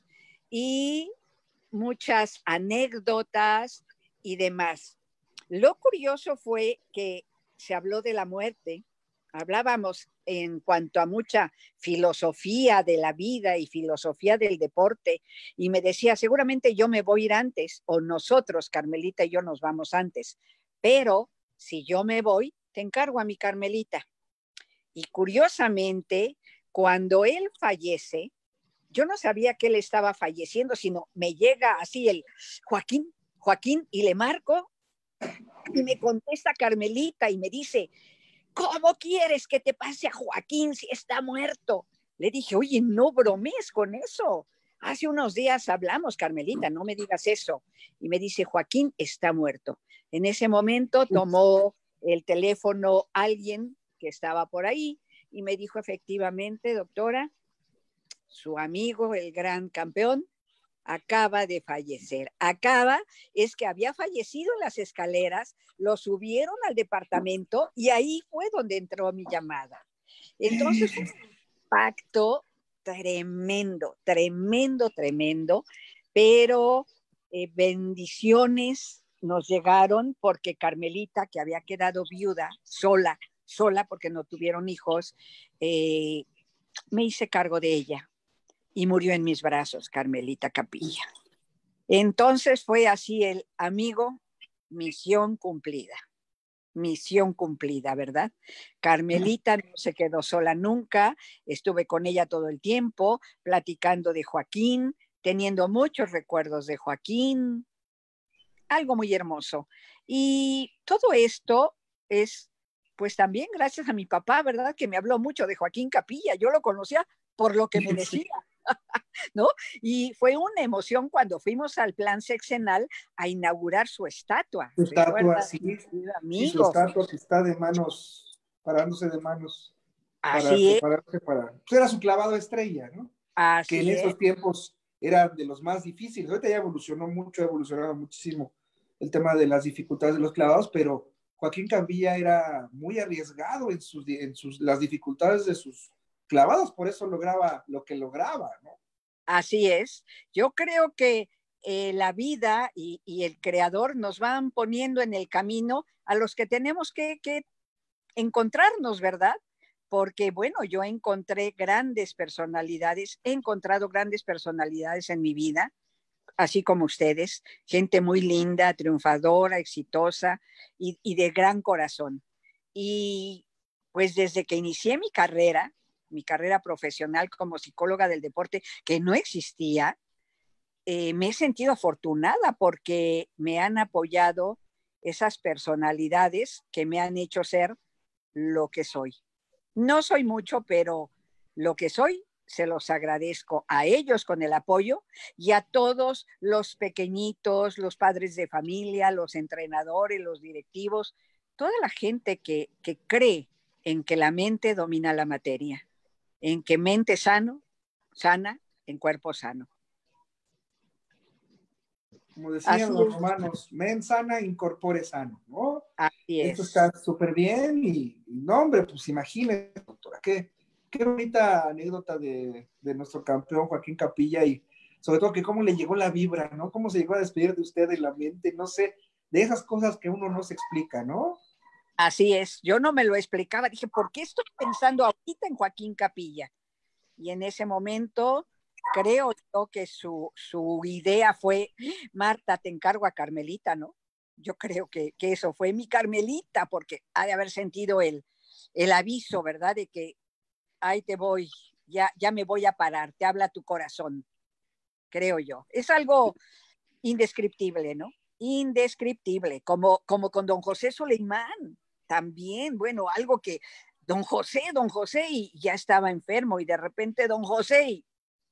y muchas anécdotas y demás. Lo curioso fue que se habló de la muerte, hablábamos en cuanto a mucha filosofía de la vida y filosofía del deporte, y me decía, seguramente yo me voy a ir antes, o nosotros, Carmelita y yo, nos vamos antes, pero si yo me voy, te encargo a mi Carmelita. Y curiosamente, cuando él fallece, yo no sabía que él estaba falleciendo, sino me llega así el Joaquín, Joaquín, y le marco, y me contesta Carmelita y me dice, ¿cómo quieres que te pase a Joaquín si está muerto? Le dije, oye, no bromees con eso. Hace unos días hablamos, Carmelita, no me digas eso. Y me dice, Joaquín está muerto. En ese momento tomó el teléfono alguien que estaba por ahí y me dijo, efectivamente, doctora, su amigo, el gran campeón, acaba de fallecer. Acaba es que había fallecido en las escaleras, lo subieron al departamento y ahí fue donde entró mi llamada. Entonces, un impacto tremendo, tremendo, tremendo, pero eh, bendiciones nos llegaron porque Carmelita, que había quedado viuda, sola, sola porque no tuvieron hijos, eh, me hice cargo de ella. Y murió en mis brazos, Carmelita Capilla. Entonces fue así el amigo, misión cumplida. Misión cumplida, ¿verdad? Carmelita no se quedó sola nunca, estuve con ella todo el tiempo, platicando de Joaquín, teniendo muchos recuerdos de Joaquín, algo muy hermoso. Y todo esto es, pues también gracias a mi papá, ¿verdad? Que me habló mucho de Joaquín Capilla, yo lo conocía por lo que me decía. ¿No? Y fue una emoción cuando fuimos al Plan Sexenal a inaugurar su estatua. Su estatua, sí. Sí, su estatua que está de manos, parándose de manos. Así para prepararse para. Pues era su clavado estrella, ¿no? Así que en es. esos tiempos era de los más difíciles. Ahorita ya evolucionó mucho, ha evolucionado muchísimo el tema de las dificultades de los clavados, pero Joaquín Capilla era muy arriesgado en, sus, en sus, las dificultades de sus clavados, por eso lograba lo que lograba, ¿no? Así es. Yo creo que eh, la vida y, y el creador nos van poniendo en el camino a los que tenemos que, que encontrarnos, ¿verdad? Porque, bueno, yo encontré grandes personalidades, he encontrado grandes personalidades en mi vida, así como ustedes, gente muy linda, triunfadora, exitosa y, y de gran corazón. Y pues desde que inicié mi carrera, mi carrera profesional como psicóloga del deporte, que no existía, eh, me he sentido afortunada porque me han apoyado esas personalidades que me han hecho ser lo que soy. No soy mucho, pero lo que soy se los agradezco a ellos con el apoyo y a todos los pequeñitos, los padres de familia, los entrenadores, los directivos, toda la gente que, que cree en que la mente domina la materia, en que mente sano, sana, en cuerpo sano. Como decían Así los es. romanos, men sana, incorpore sano, ¿no? Así Esto es. está súper bien y, y, no, hombre, pues imagínese, doctora, qué, qué bonita anécdota de, de nuestro campeón Joaquín Capilla y sobre todo que cómo le llegó la vibra, ¿no? Cómo se llegó a despedir de usted de la mente, no sé, de esas cosas que uno no se explica, ¿no? Así es, yo no me lo explicaba, dije, ¿por qué estoy pensando ahorita en Joaquín Capilla? Y en ese momento creo yo que su, su idea fue, Marta, te encargo a Carmelita, ¿no? Yo creo que, que eso fue mi Carmelita, porque ha de haber sentido el, el aviso, ¿verdad? De que ahí te voy, ya, ya me voy a parar, te habla tu corazón, creo yo. Es algo indescriptible, ¿no? Indescriptible, como, como con don José Suleimán, también, bueno, algo que don José, don José, y ya estaba enfermo, y de repente don José, y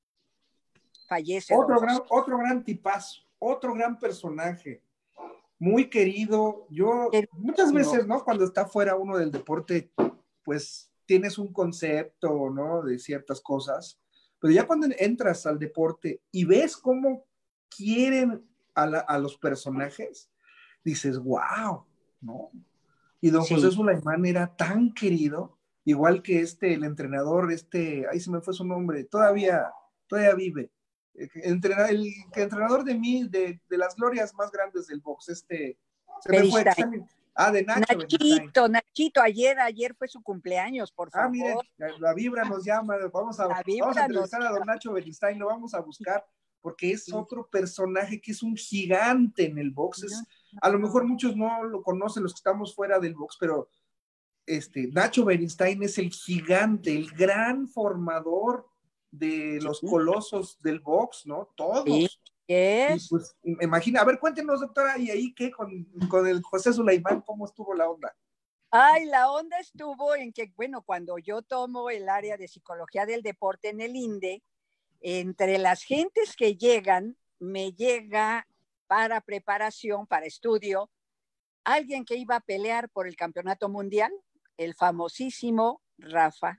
fallece don Otro José. gran, otro gran tipazo, otro gran personaje, muy querido. Yo muchas veces, ¿no? Cuando está fuera uno del deporte, pues tienes un concepto, ¿no? De ciertas cosas, pero ya cuando entras al deporte y ves cómo quieren a, la, a los personajes, dices, wow, ¿no? Y don Sí. José Suleimán era tan querido, igual que este, el entrenador, este, ahí se me fue su nombre, todavía, todavía vive. El, entrenador, el, el entrenador de mí, de, de las glorias más grandes del box, este, se me fue. Examen. Ah, de Nacho Nachito, Nachito, ayer, ayer fue su cumpleaños, por favor. Ah, miren, la, la vibra nos llama, vamos a, vamos a entrevistar nos... a don Nacho Beristain, lo vamos a buscar, porque es otro personaje que es un gigante en el box. Es, a lo mejor muchos no lo conocen, los que estamos fuera del box, pero este, Nacho Beristain es el gigante, el gran formador de los colosos del box, ¿no? Todos. Sí. Y pues, imagina, a ver, cuéntenos, doctora, y ahí qué, con, con el José Suleimán, ¿cómo estuvo la onda? Ay, la onda estuvo en que, bueno, cuando yo tomo el área de psicología del deporte en el INDE, entre las gentes que llegan, me llega para preparación, para estudio, alguien que iba a pelear por el campeonato mundial, el famosísimo Rafa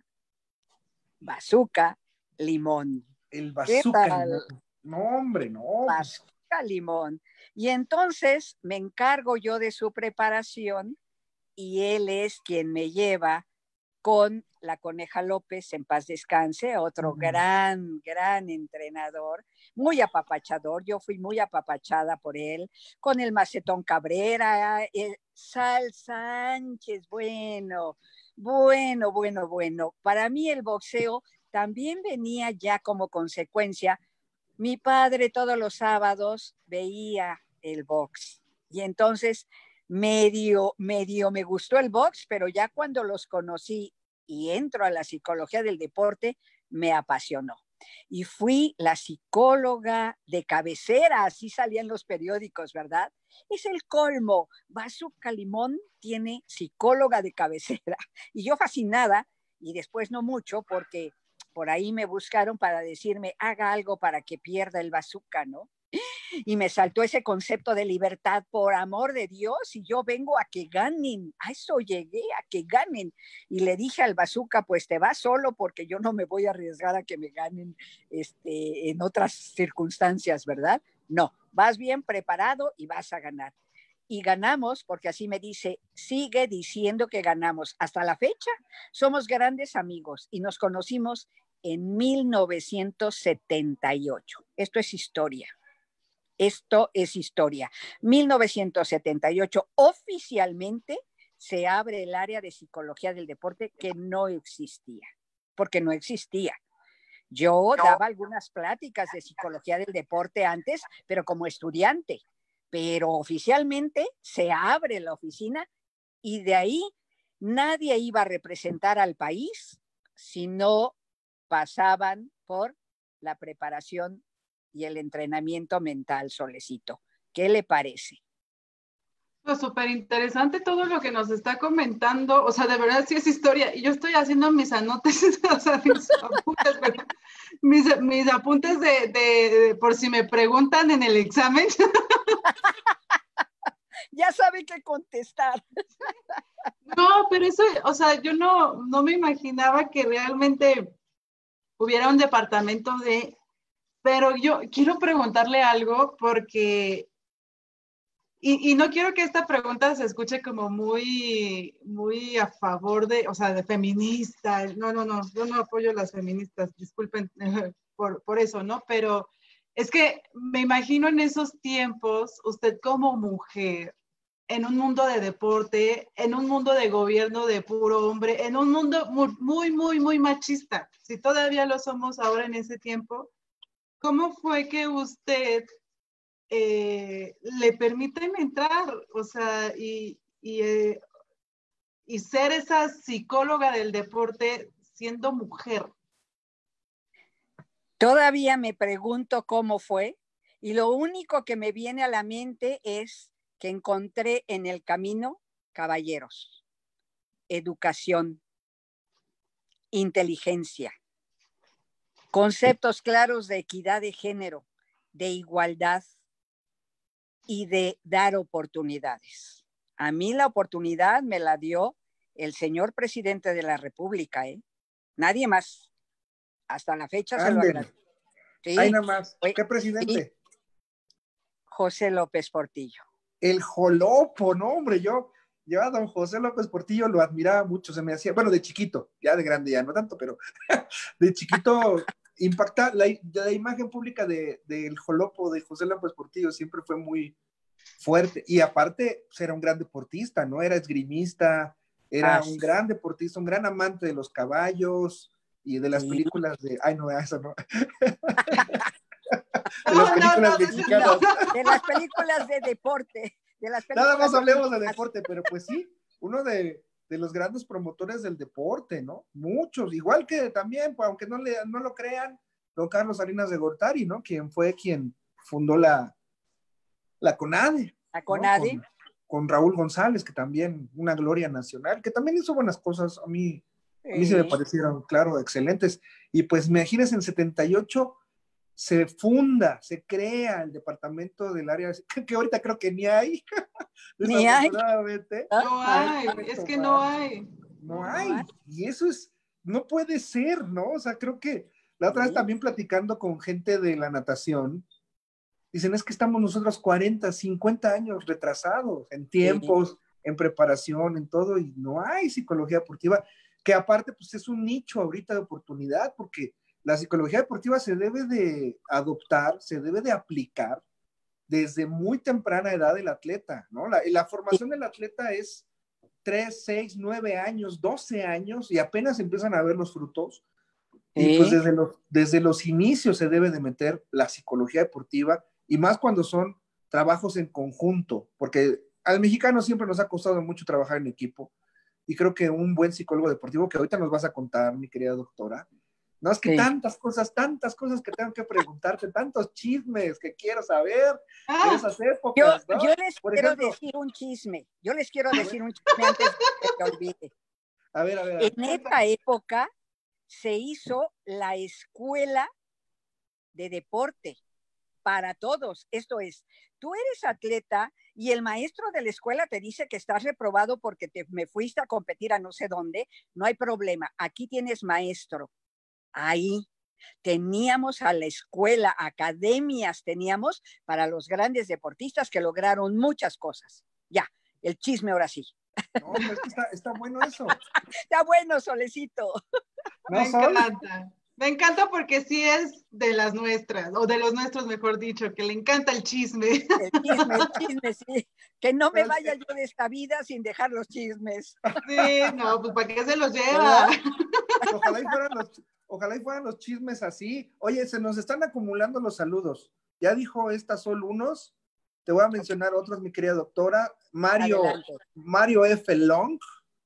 Bazooka Limón. El Bazooka Limón. No, hombre, no. Bazooka Limón. Y entonces me encargo yo de su preparación y él es quien me lleva con la Coneja López, en paz descanse, otro uh-huh. gran, gran entrenador, muy apapachador, yo fui muy apapachada por él, con el Macetón Cabrera, el Sal Sánchez, bueno, bueno, bueno, bueno. Para mí el boxeo también venía ya como consecuencia. Mi padre todos los sábados veía el box y entonces medio, medio me gustó el box, pero ya cuando los conocí y entro a la psicología del deporte, me apasionó. Y fui la psicóloga de cabecera, así salían los periódicos, ¿verdad? Es el colmo. Bazooka Limón tiene psicóloga de cabecera. Y yo fascinada, y después no mucho, porque por ahí me buscaron para decirme, haga algo para que pierda el bazooka, ¿no? Y me saltó ese concepto de libertad, por amor de Dios, y yo vengo a que ganen, a eso llegué, a que ganen. Y le dije al bazooka, pues te vas solo porque yo no me voy a arriesgar a que me ganen este, en otras circunstancias, ¿verdad? No, vas bien preparado y vas a ganar. Y ganamos, porque así me dice, sigue diciendo que ganamos. Hasta la fecha somos grandes amigos y nos conocimos en mil novecientos setenta y ocho. Esto es historia. Esto es historia. mil novecientos setenta y ocho oficialmente se abre el área de psicología del deporte que no existía, porque no existía. Yo daba algunas pláticas de psicología del deporte antes, pero como estudiante, pero oficialmente se abre la oficina y de ahí nadie iba a representar al país si no pasaban por la preparación y el entrenamiento mental, Solecito. ¿Qué le parece? Pues súper interesante todo lo que nos está comentando, o sea, de verdad sí es historia, y yo estoy haciendo mis anotes, o sea, mis apuntes, pero mis, mis apuntes de, de, de, por si me preguntan en el examen. Ya sabe qué contestar. No, pero eso, o sea, yo no, no me imaginaba que realmente hubiera un departamento de, pero yo quiero preguntarle algo porque... Y, y no quiero que esta pregunta se escuche como muy, muy a favor de, o sea, de feminista. No, no, no, yo no apoyo a las feministas, disculpen por, por eso, ¿no? Pero es que me imagino en esos tiempos, usted como mujer, en un mundo de deporte, en un mundo de gobierno de puro hombre, en un mundo muy, muy, muy, muy machista. Si todavía lo somos ahora en ese tiempo, ¿cómo fue que usted... Eh, le permiten entrar, o sea, y, y, eh, y ser esa psicóloga del deporte siendo mujer? Todavía me pregunto cómo fue, y lo único que me viene a la mente es que encontré en el camino caballeros, educación, inteligencia, conceptos claros de equidad de género, de igualdad y de dar oportunidades. A mí la oportunidad me la dio el señor presidente de la República, ¿eh? Nadie más. Hasta la fecha se lo Ándele. agradezco. Ahí Sí, nada más. fue- ¿Qué sí, presidente? José López Portillo. El Jolopo, no, hombre, yo, yo a don José López Portillo lo admiraba mucho, se me hacía, bueno, de chiquito, ya de grande ya no tanto, pero de chiquito impacta, la, la imagen pública de, del Jolopo de José López Portillo siempre fue muy fuerte, y aparte pues, era un gran deportista, ¿no? Era esgrimista, era Ah, un sí. gran deportista, un gran amante de los caballos y de las Sí. películas de, ay no, eso no, de No, las no, películas no, de ese no. mexicanas. De las películas de deporte, de las Nada películas más de hablemos de deporte, pero pues sí, uno de, de los grandes promotores del deporte, ¿no? Muchos, igual que también, pues, aunque no, le, no lo crean, don Carlos Salinas de Gortari, ¿no? Quien fue quien fundó la, la CONADE, la ¿no? CONADE. Con, con Raúl González, que también una gloria nacional, que también hizo buenas cosas, a mí, a mí sí me Sí. parecieron, claro, excelentes. Y pues imagínense, en setenta y ocho se funda, se crea el departamento del área, que ahorita creo que ni hay, Ni hay. desafortunadamente, No no hay hay, es momento que no más, hay. no No hay. hay, y eso es, no puede ser, ¿no? O sea, creo que la otra vez Sí. también platicando con gente de la natación, dicen, es que estamos nosotros cuarenta, cincuenta años retrasados en tiempos, sí, en preparación, en todo, y no hay psicología deportiva, que aparte, pues es un nicho ahorita de oportunidad, porque la psicología deportiva se debe de adoptar, se debe de aplicar desde muy temprana edad del atleta, ¿no? La, la formación del atleta es tres, seis, nueve años, doce años, y apenas empiezan a ver los frutos, y pues Sí. desde los, desde los inicios se debe de meter la psicología deportiva, y más cuando son trabajos en conjunto, porque al mexicano siempre nos ha costado mucho trabajar en equipo, y creo que un buen psicólogo deportivo, que ahorita nos vas a contar, mi querida doctora, no, es que Sí. tantas cosas, tantas cosas que tengo que preguntarte, tantos chismes que quiero saber de Ah, esas Yo, épocas, ¿no? yo les Por quiero ejemplo, decir un chisme. Yo les quiero decir un chisme antes de que se olvide. a ver, a ver, a ver. En esta época se hizo la escuela de deporte para todos. Esto es, tú eres atleta y el maestro de la escuela te dice que estás reprobado porque te me fuiste a competir a no sé dónde. No hay problema. Aquí tienes maestro. Ahí teníamos a la escuela, academias teníamos para los grandes deportistas que lograron muchas cosas. Ya, el chisme ahora sí. No, pero es que está, está bueno eso. Está bueno, Solecito. ¿No, me Sol? encanta. Me encanta porque sí es de las nuestras, o de los nuestros, mejor dicho, que le encanta el chisme. El chisme, el chisme, sí. Que no me Pero, vaya yo de esta vida sin dejar los chismes. Sí, no, pues ¿para qué se los ¿Verdad? lleva? ojalá y fueran los, ojalá y fueran los chismes así. Oye, se nos están acumulando los saludos. Ya dijo esta Sol unos, te voy a mencionar otros, mi querida doctora. Mario, Adelante. Mario F. Long,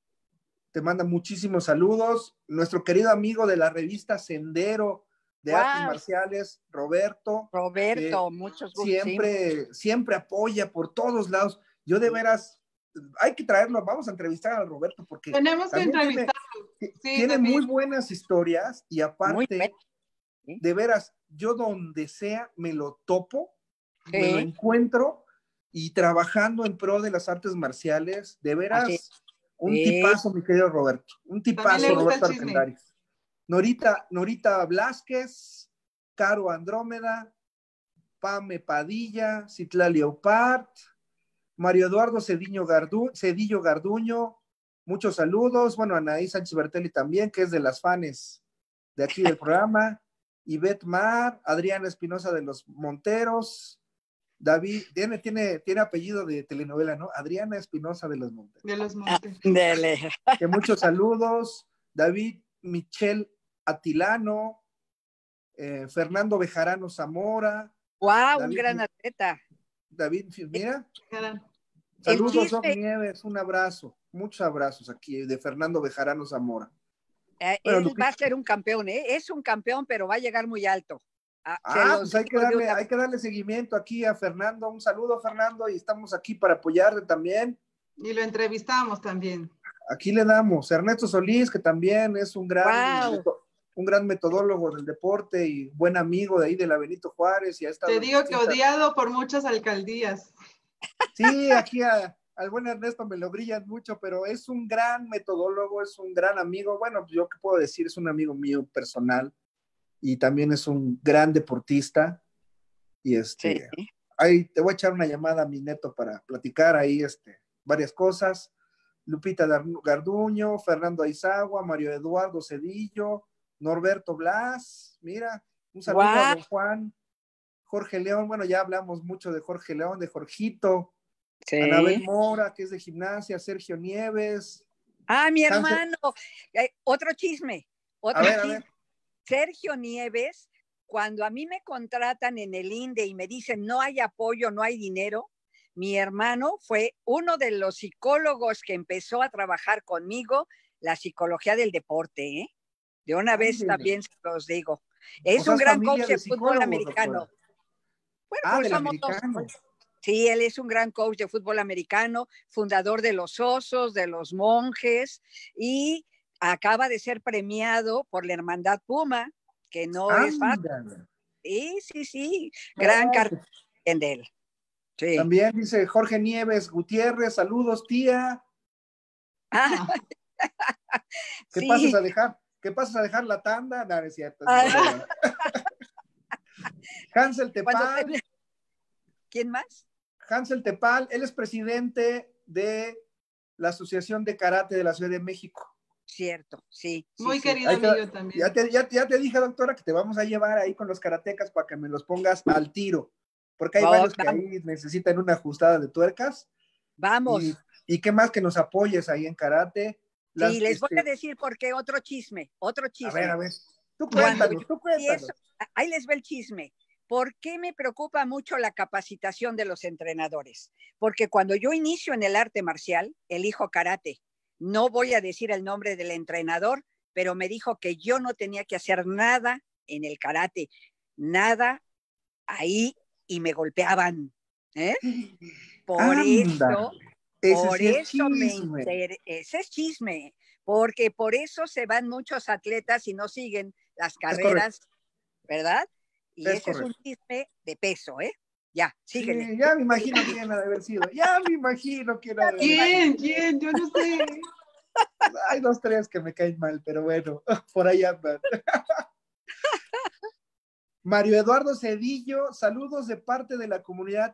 te manda muchísimos saludos. Nuestro querido amigo de la revista Sendero de Wow. Artes Marciales, Roberto, que Roberto, muchos gustos. Sí. siempre, siempre apoya por todos lados. yo de veras, hay que traerlo, vamos a entrevistar a Roberto porque tenemos que entrevistarlo. Tiene, sí, tiene muy buenas historias y aparte, ¿sí? De veras, yo donde sea me lo topo, ¿sí? Me lo encuentro y trabajando en pro de las artes marciales, de veras, Así. un sí. tipazo, mi querido Roberto, un tipazo, Roberto Armendáriz. Norita, Norita Blasquez, Caro Andrómeda, Pame Padilla, Citlali Leopard, Mario Eduardo Cedillo, Gardu, Cedillo Garduño, muchos saludos. Bueno, Anaí Sánchez Bertelli también, que es de las fans de aquí del programa. Ivette Mar, Adriana Espinosa de los Monteros, David, tiene, tiene, tiene apellido de telenovela, ¿no? Adriana Espinosa de los Monteros. De los Monteros. Ah, que muchos saludos. David Michel Atilano, eh, Fernando Bejarano Zamora. ¡Wow! David, un gran atleta. David, mira. Saludos, Doc Nieves, un abrazo, muchos abrazos aquí de Fernando Bejarano Zamora. Eh, bueno, él Lupita. Va a ser un campeón, ¿eh? Es un campeón, pero va a llegar muy alto. Ah, ah pues hay que, darle, una... hay que darle seguimiento aquí a Fernando. Un saludo, Fernando, y estamos aquí para apoyarle también. Y lo entrevistamos también. Aquí le damos. Ernesto Solís, que también es un gran, wow. un gran metodólogo del deporte y buen amigo de ahí de la Benito Juárez. Y ha estado Te digo distintas... que odiado por muchas alcaldías. Sí, aquí a, al buen Ernesto me lo brillan mucho, pero es un gran metodólogo, es un gran amigo. Bueno, yo qué puedo decir, es un amigo mío personal y también es un gran deportista. Y este, sí. ahí te voy a echar una llamada a mi neto para platicar ahí este, varias cosas. Lupita Garduño, Fernando Aizagua, Mario Eduardo Cedillo, Norberto Blas, mira, un saludo wow. a don Juan. Jorge León, bueno, ya hablamos mucho de Jorge León, de Jorgito, sí. Anabel Mora, que es de gimnasia, Sergio Nieves. Ah, mi Hansel... hermano, eh, otro chisme, otro a ver, chisme. A ver. Sergio Nieves, cuando a mí me contratan en el I N D E y me dicen no hay apoyo, no hay dinero, mi hermano fue uno de los psicólogos que empezó a trabajar conmigo la psicología del deporte, ¿eh? De una Ay, vez también se los digo. Es un gran coach de, de fútbol americano. Doctora. Bueno, ah, pues del somos americano. Dos. Sí, él es un gran coach de fútbol americano, fundador de los Osos, de los Monjes, y acaba de ser premiado por la Hermandad Puma, que no Anda. es fácil. Sí, sí, sí, gran oh. carrera de él. Sí. También dice Jorge Nieves Gutiérrez, saludos, tía. Ah. ¿Qué sí. pasas a dejar? ¿Qué pasas a dejar la tanda? No, no es cierto. Ah. Hansel Tepal. Te... ¿Quién más? Hansel Tepal, él es presidente de la Asociación de Karate de la Ciudad de México. Cierto, sí. Muy sí, querido sí. amigo también. Ya te, ya, ya te dije, doctora, que te vamos a llevar ahí con los karatecas para que me los pongas al tiro. Porque hay oh, varios que vamos. Ahí necesitan una ajustada de tuercas. Vamos. Y, y qué más que nos apoyes ahí en karate. Las, sí, les este... voy a decir por qué otro chisme, otro chisme. A ver, a ver. Tú cuéntanos, tú cuéntanos. Eso, ahí les va el chisme. ¿Por qué me preocupa mucho la capacitación de los entrenadores? Porque cuando yo inicio en el arte marcial, elijo karate. No voy a decir el nombre del entrenador, pero me dijo que yo no tenía que hacer nada en el karate. Nada ahí y me golpeaban. ¿eh? Por Anda. eso, ese por sí eso es me interesa. Ese es chisme. Porque por eso se van muchos atletas y no siguen las carreras, ¿verdad? Y es ese correcto. es un chisme de peso, ¿eh? Ya, síguele. Sí, ya me imagino quién ha de haber sido. Ya me imagino quién ha de haber sido. ¿Quién? ¿Quién? Yo no sé. Hay dos, tres que me caen mal, pero bueno, por ahí andan. Mario Eduardo Cedillo, saludos de parte de la comunidad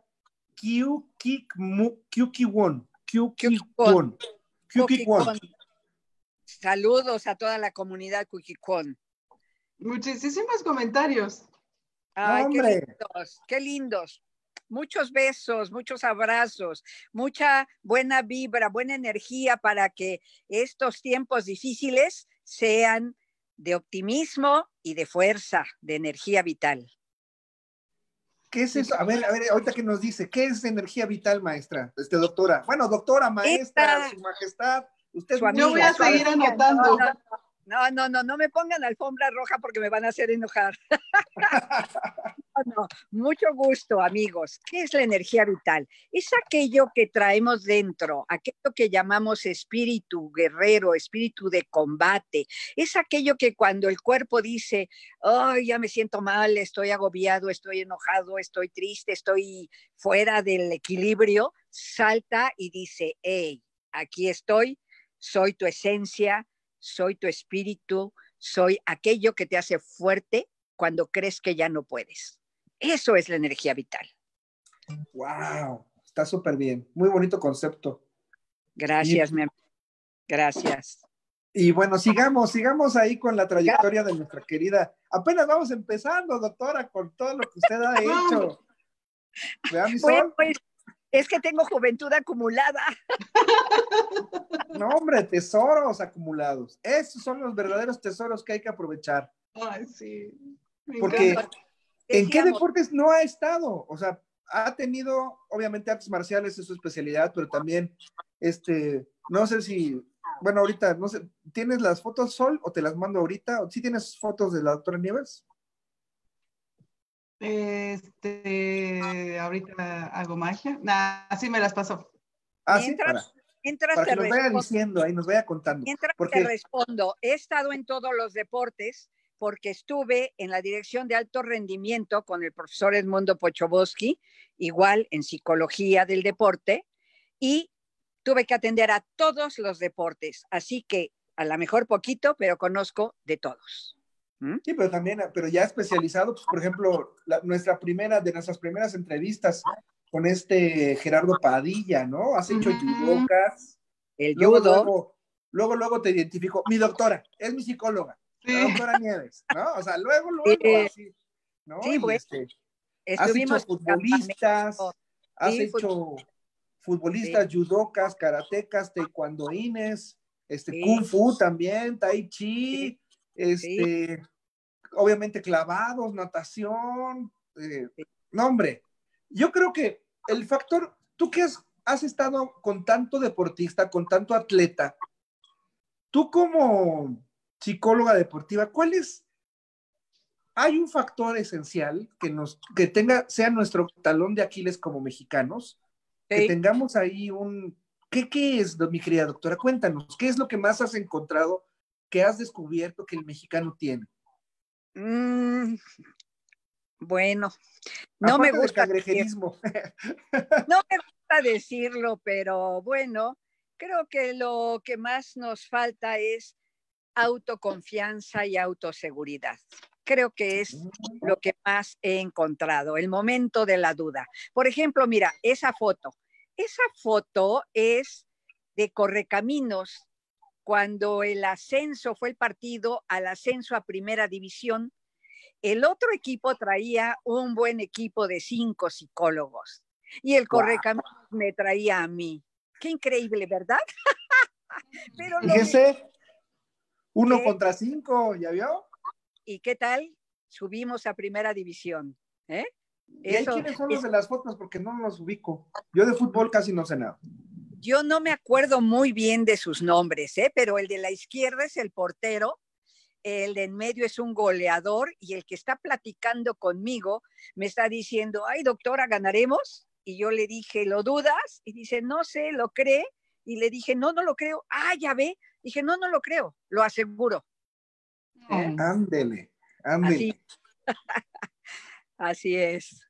Kyokiwon. Kyokiwon. Kyokiwon. Saludos a toda la comunidad Kyokiwon. Muchísimos comentarios. Ay, no, qué lindos, qué lindos. Muchos besos, muchos abrazos, mucha buena vibra, buena energía para que estos tiempos difíciles sean de optimismo y de fuerza, de energía vital. ¿Qué es eso? A ver, a ver, ahorita que nos dice, ¿qué es energía vital, maestra? Este, doctora. Bueno, doctora, maestra, Esta, su majestad. Usted su amiga, yo voy a seguir anotando. No, no, no, no, no, no me pongan alfombra roja porque me van a hacer enojar. no, mucho gusto, amigos. ¿Qué es la energía vital? Es aquello que traemos dentro, aquello que llamamos espíritu guerrero, espíritu de combate. Es aquello que cuando el cuerpo dice, ay, ya me siento mal, estoy agobiado, estoy enojado, estoy triste, estoy fuera del equilibrio, salta y dice, hey, aquí estoy, soy tu esencia, soy tu espíritu, soy aquello que te hace fuerte cuando crees que ya no puedes. Eso es la energía vital. Wow, está súper bien. Muy bonito concepto. Gracias, y, mi amigo. Gracias. Y bueno, sigamos, sigamos ahí con la trayectoria de nuestra querida. Apenas vamos empezando, doctora, con todo lo que usted ha hecho. ¿Vea, mi Bueno, sol? pues es que tengo juventud acumulada. No, hombre, tesoros acumulados. Esos son los verdaderos tesoros que hay que aprovechar. Ay, sí. Me Porque, encanta. ¿en qué Decíamos, deportes no ha estado? O sea, ha tenido, obviamente, artes marciales, es su especialidad, pero también, este, no sé si, bueno, ahorita, no sé, ¿tienes las fotos, Sol, o te las mando ahorita? ¿O sí tienes fotos de la doctora Nieves? Este, ahorita hago magia. Nah, así me las pasó. Ah, sí, para, mientras, mientras para te que nos vaya respondo, diciendo, ahí nos vaya contando. mientras te Porque, respondo, he estado en todos los deportes porque estuve en la dirección de alto rendimiento con el profesor Edmundo Pochobosky, igual en psicología del deporte, y tuve que atender a todos los deportes. Así que a lo mejor poquito, pero conozco de todos. ¿Mm? sí, pero también, pero ya especializado, pues, por ejemplo, la, nuestra primera, de nuestras primeras entrevistas con este Gerardo Padilla, ¿no? Has hecho Ujú. judocas, El luego, judo, luego, luego, luego te identifico, mi doctora, es mi psicóloga, la Sí. doctora Nieves, ¿no? O sea, luego, luego, eh, así, ¿no? sí, Y bueno, este, has hecho estuvimos en campamento, futbolistas, has sí, fut- hecho sí, futbolistas, judocas, karatecas, taekwondoines, este, sí, kung fu también, tai sí, chi, sí, este, obviamente clavados, natación, eh, sí. no hombre, yo creo que el factor, tú que has, has estado con tanto deportista, con tanto atleta, tú como psicóloga deportiva, ¿cuál es? Hay un factor esencial que nos, que tenga, sea nuestro talón de Aquiles como mexicanos, que Sí. tengamos ahí un, ¿qué, qué es, mi querida doctora? Cuéntanos, ¿qué es lo que más has encontrado, que has descubierto que el mexicano tiene? Mm, bueno, no me Aparte del gusta decir, cangrejerismo. no me gusta decirlo, pero bueno, creo que lo que más nos falta es autoconfianza y autoseguridad. Creo que es lo que más he encontrado, el momento de la duda. Por ejemplo, mira, esa foto. Esa foto es de Correcaminos, cuando el ascenso fue el partido al ascenso a primera división. El otro equipo traía un buen equipo de cinco psicólogos y el Wow. Correcaminos me traía a mí. Qué increíble, ¿verdad? Pero lo mejor, Fíjese, uno ¿qué? contra cinco, ¿ya vio? ¿Y qué tal? Subimos a primera división. ¿Eh? ¿Y ahí Eso quiénes son los es, de las fotos? Porque no los ubico. Yo de fútbol casi no sé nada. yo no me acuerdo muy bien de sus nombres, ¿eh? Pero el de la izquierda es el portero, el de en medio es un goleador y el que está platicando conmigo me está diciendo, ay doctora, ¿ganaremos? Y yo le dije, ¿lo dudas? Y dice, no sé, ¿lo cree? Y le dije, no, no lo creo. Ah, ya ve. Dije, no, no lo creo, lo aseguro. ¿Eh? Oh. Ándele, Así, ándele. así es.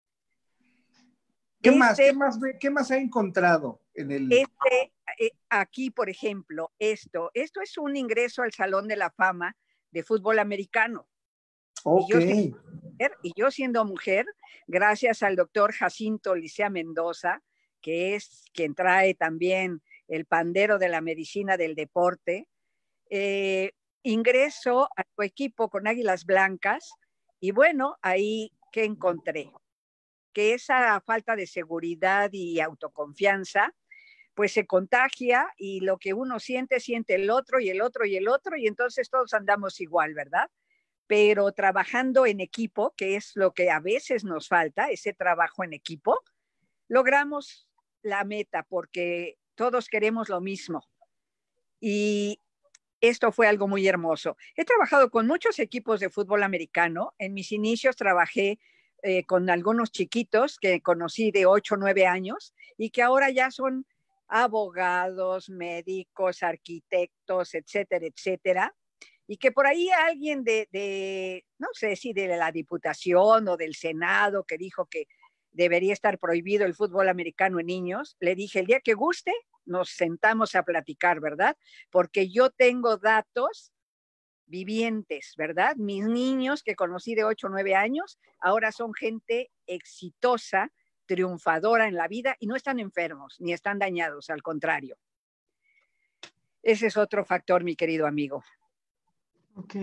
¿Qué más? ¿Qué Este, más, ve- qué más ha encontrado en el... este, eh, aquí, por ejemplo, esto, esto es un ingreso al Salón de la Fama de fútbol americano. Y Ok. yo siendo mujer, y yo siendo mujer, gracias al doctor Jacinto Licea Mendoza, que es quien trae también el pandero de la medicina del deporte, eh, ingreso a tu equipo con Águilas Blancas y bueno, ahí que encontré que esa falta de seguridad y autoconfianza pues se contagia y lo que uno siente, siente el otro y el otro y el otro y entonces todos andamos igual, ¿verdad? Pero trabajando en equipo, que es lo que a veces nos falta, ese trabajo en equipo, logramos la meta porque todos queremos lo mismo. Y esto fue algo muy hermoso. He trabajado con muchos equipos de fútbol americano. En mis inicios trabajé eh, con algunos chiquitos que conocí de ocho o nueve años y que ahora ya son abogados, médicos, arquitectos, etcétera, etcétera. Y que por ahí alguien de, de, no sé si de la Diputación o del Senado que dijo que debería estar prohibido el fútbol americano en niños, le dije, el día que guste, nos sentamos a platicar, ¿verdad? Porque yo tengo datos vivientes, ¿verdad? Mis niños que conocí de ocho o nueve años, ahora son gente exitosa, triunfadora en la vida y no están enfermos ni están dañados, al contrario. Ese es otro factor, mi querido amigo. Ok.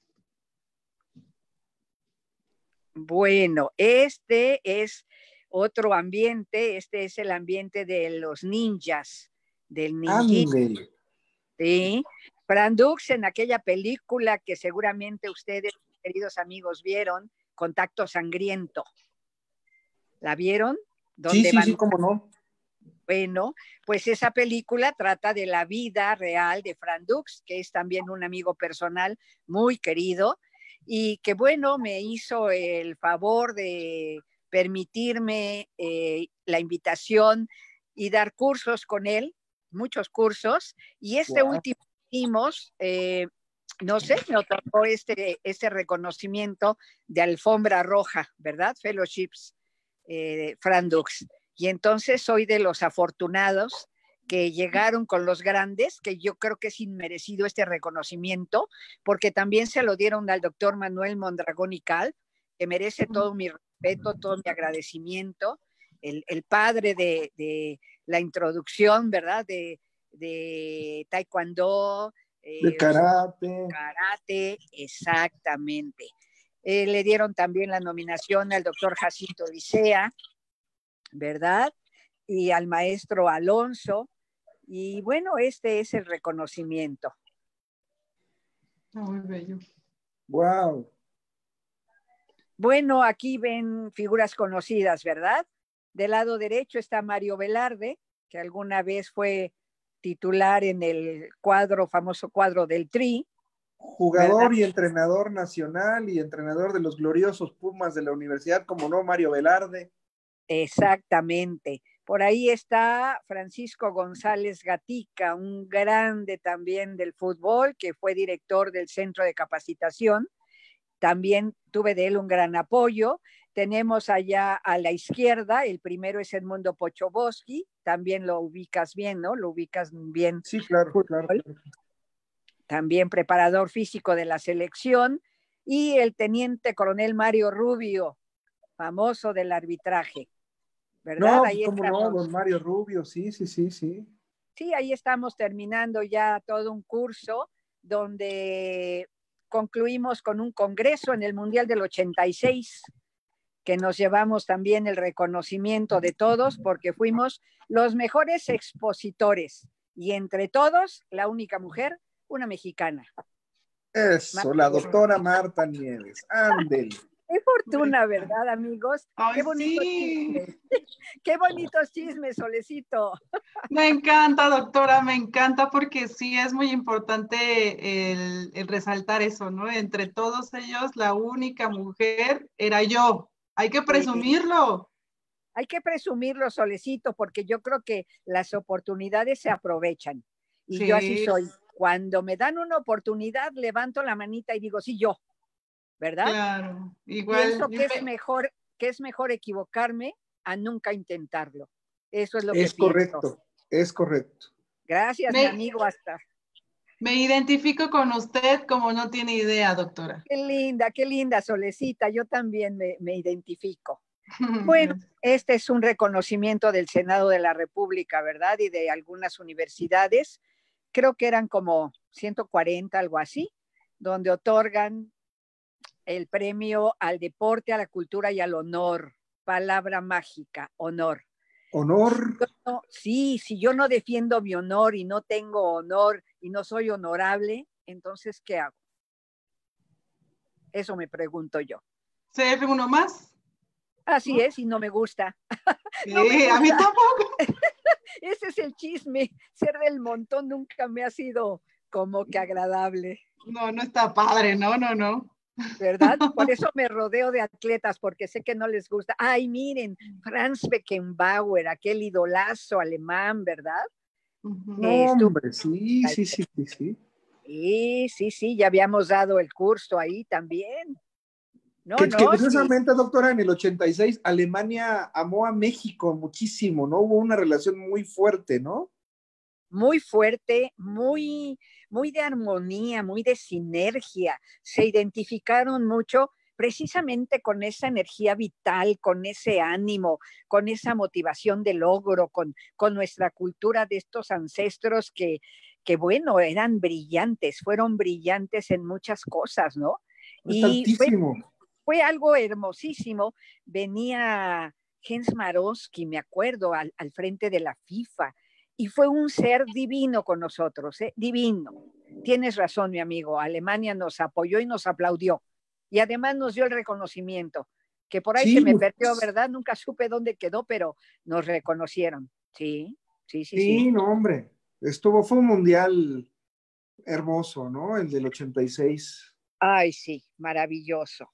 Bueno, este es otro ambiente, este es el ambiente de los ninjas, del ninjitsu, Ándele. ¿sí? Fran Dux en aquella película que seguramente ustedes, queridos amigos, vieron, Contacto Sangriento. ¿La vieron? Sí, Donde sí, van... sí, cómo no. Bueno, pues esa película trata de la vida real de Fran Dux, que es también un amigo personal muy querido y que, bueno, me hizo el favor de permitirme eh, la invitación y dar cursos con él, muchos cursos, y este Wow. último hicimos, eh, no sé, me otorgó este, este reconocimiento de alfombra roja, ¿verdad? Fellowships, eh, Fran Dux. Y entonces soy de los afortunados que llegaron con los grandes, que yo creo que es inmerecido este reconocimiento, porque también se lo dieron al doctor Manuel Mondragón y Cal, que merece todo mi respeto, todo mi agradecimiento, el, el padre de, de la introducción, ¿verdad? De, de Taekwondo, De eh, karate. karate, exactamente. Eh, le dieron también la nominación al doctor Jacinto Odisea, ¿verdad? Y al maestro Alonso. Y bueno, este es el reconocimiento. Está muy bello. Wow. Bueno, aquí ven figuras conocidas, ¿verdad? Del lado derecho está Mario Velarde, que alguna vez fue titular en el cuadro, famoso cuadro del Tri. Jugador ¿verdad? y entrenador nacional y entrenador de los gloriosos Pumas de la universidad, como no, Mario Velarde. Exactamente. Por ahí está Francisco González Gatica, un grande también del fútbol, que fue director del centro de capacitación. También tuve de él un gran apoyo. Tenemos allá a la izquierda, el primero es Edmundo Pochoboski, también lo ubicas bien, ¿no? Lo ubicas bien. Sí, claro, Fútbol. claro, claro. También preparador físico de la selección. Y el teniente coronel Mario Rubio, famoso del arbitraje. ¿Verdad? No, Ahí cómo no, estamos. don Mario Rubio, sí, sí, sí, sí. Sí, ahí estamos terminando ya todo un curso donde concluimos con un congreso en el Mundial del ochenta y seis, que nos llevamos también el reconocimiento de todos porque fuimos los mejores expositores y entre todos la única mujer, una mexicana. Eso, la doctora Marta Nieves, ándele. Qué fortuna, ¿verdad, amigos? Ay, Qué bonito sí. chisme. Qué bonitos chismes, Solecito. Me encanta, doctora, me encanta porque sí es muy importante el, el resaltar eso, ¿no? Entre todos ellos, la única mujer era yo. Hay que presumirlo. Hay que presumirlo, Solecito, porque yo creo que las oportunidades se aprovechan. Y Sí. yo así soy. Cuando me dan una oportunidad, levanto la manita y digo, sí, yo, ¿verdad? Claro, igual. Pienso que es mejor, que es mejor equivocarme a nunca intentarlo. Eso es lo Es que pienso. correcto, es correcto. Gracias, Me- mi amigo, hasta. Me identifico con usted como no tiene idea, doctora. Qué linda, qué linda, Solecita. Yo también me, me identifico. Bueno, este es un reconocimiento del Senado de la República, ¿verdad? Y de algunas universidades. Creo que eran como ciento cuarenta, algo así, donde otorgan el premio al deporte, a la cultura y al honor. Palabra mágica, honor. Honor. No, sí, si yo no defiendo mi honor y no tengo honor y no soy honorable, entonces, ¿qué hago? Eso me pregunto yo. ¿C F uno más? Así ¿No? es, y no me gusta. Sí, No me a mí gusta. tampoco. Ese es el chisme. Ser del montón nunca me ha sido como que agradable. No, no está padre, no, no, no. ¿verdad? Por eso me rodeo de atletas, porque sé que no les gusta. Ay, miren, Franz Beckenbauer, aquel idolazo alemán, ¿verdad? No, Eh, estuvo... hombre, sí, sí, sí, sí, sí. Sí, sí, sí, ya habíamos dado el curso ahí también. No, Que, que no, sí. precisamente, doctora, en el ochenta y seis Alemania amó a México muchísimo, ¿no? Hubo una relación muy fuerte, ¿no? Muy fuerte, muy, muy de armonía, muy de sinergia. Se identificaron mucho precisamente con esa energía vital, con ese ánimo, con esa motivación de logro, con, con nuestra cultura de estos ancestros que, que, bueno, eran brillantes, fueron brillantes en muchas cosas, ¿no? Es Y fue, altísimo. fue algo hermosísimo. Venía Jens Marowski, me acuerdo, al, al frente de la FIFA, y fue un ser divino con nosotros, ¿eh? Divino. Tienes razón, mi amigo. Alemania nos apoyó y nos aplaudió. Y además nos dio el reconocimiento, que por ahí Sí, se me perdió, ¿verdad? Nunca supe dónde quedó, pero nos reconocieron. Sí, sí, sí, sí, sí. no, hombre. Estuvo, fue un mundial hermoso, ¿no? El del ochenta y seis. Ay, sí, maravilloso.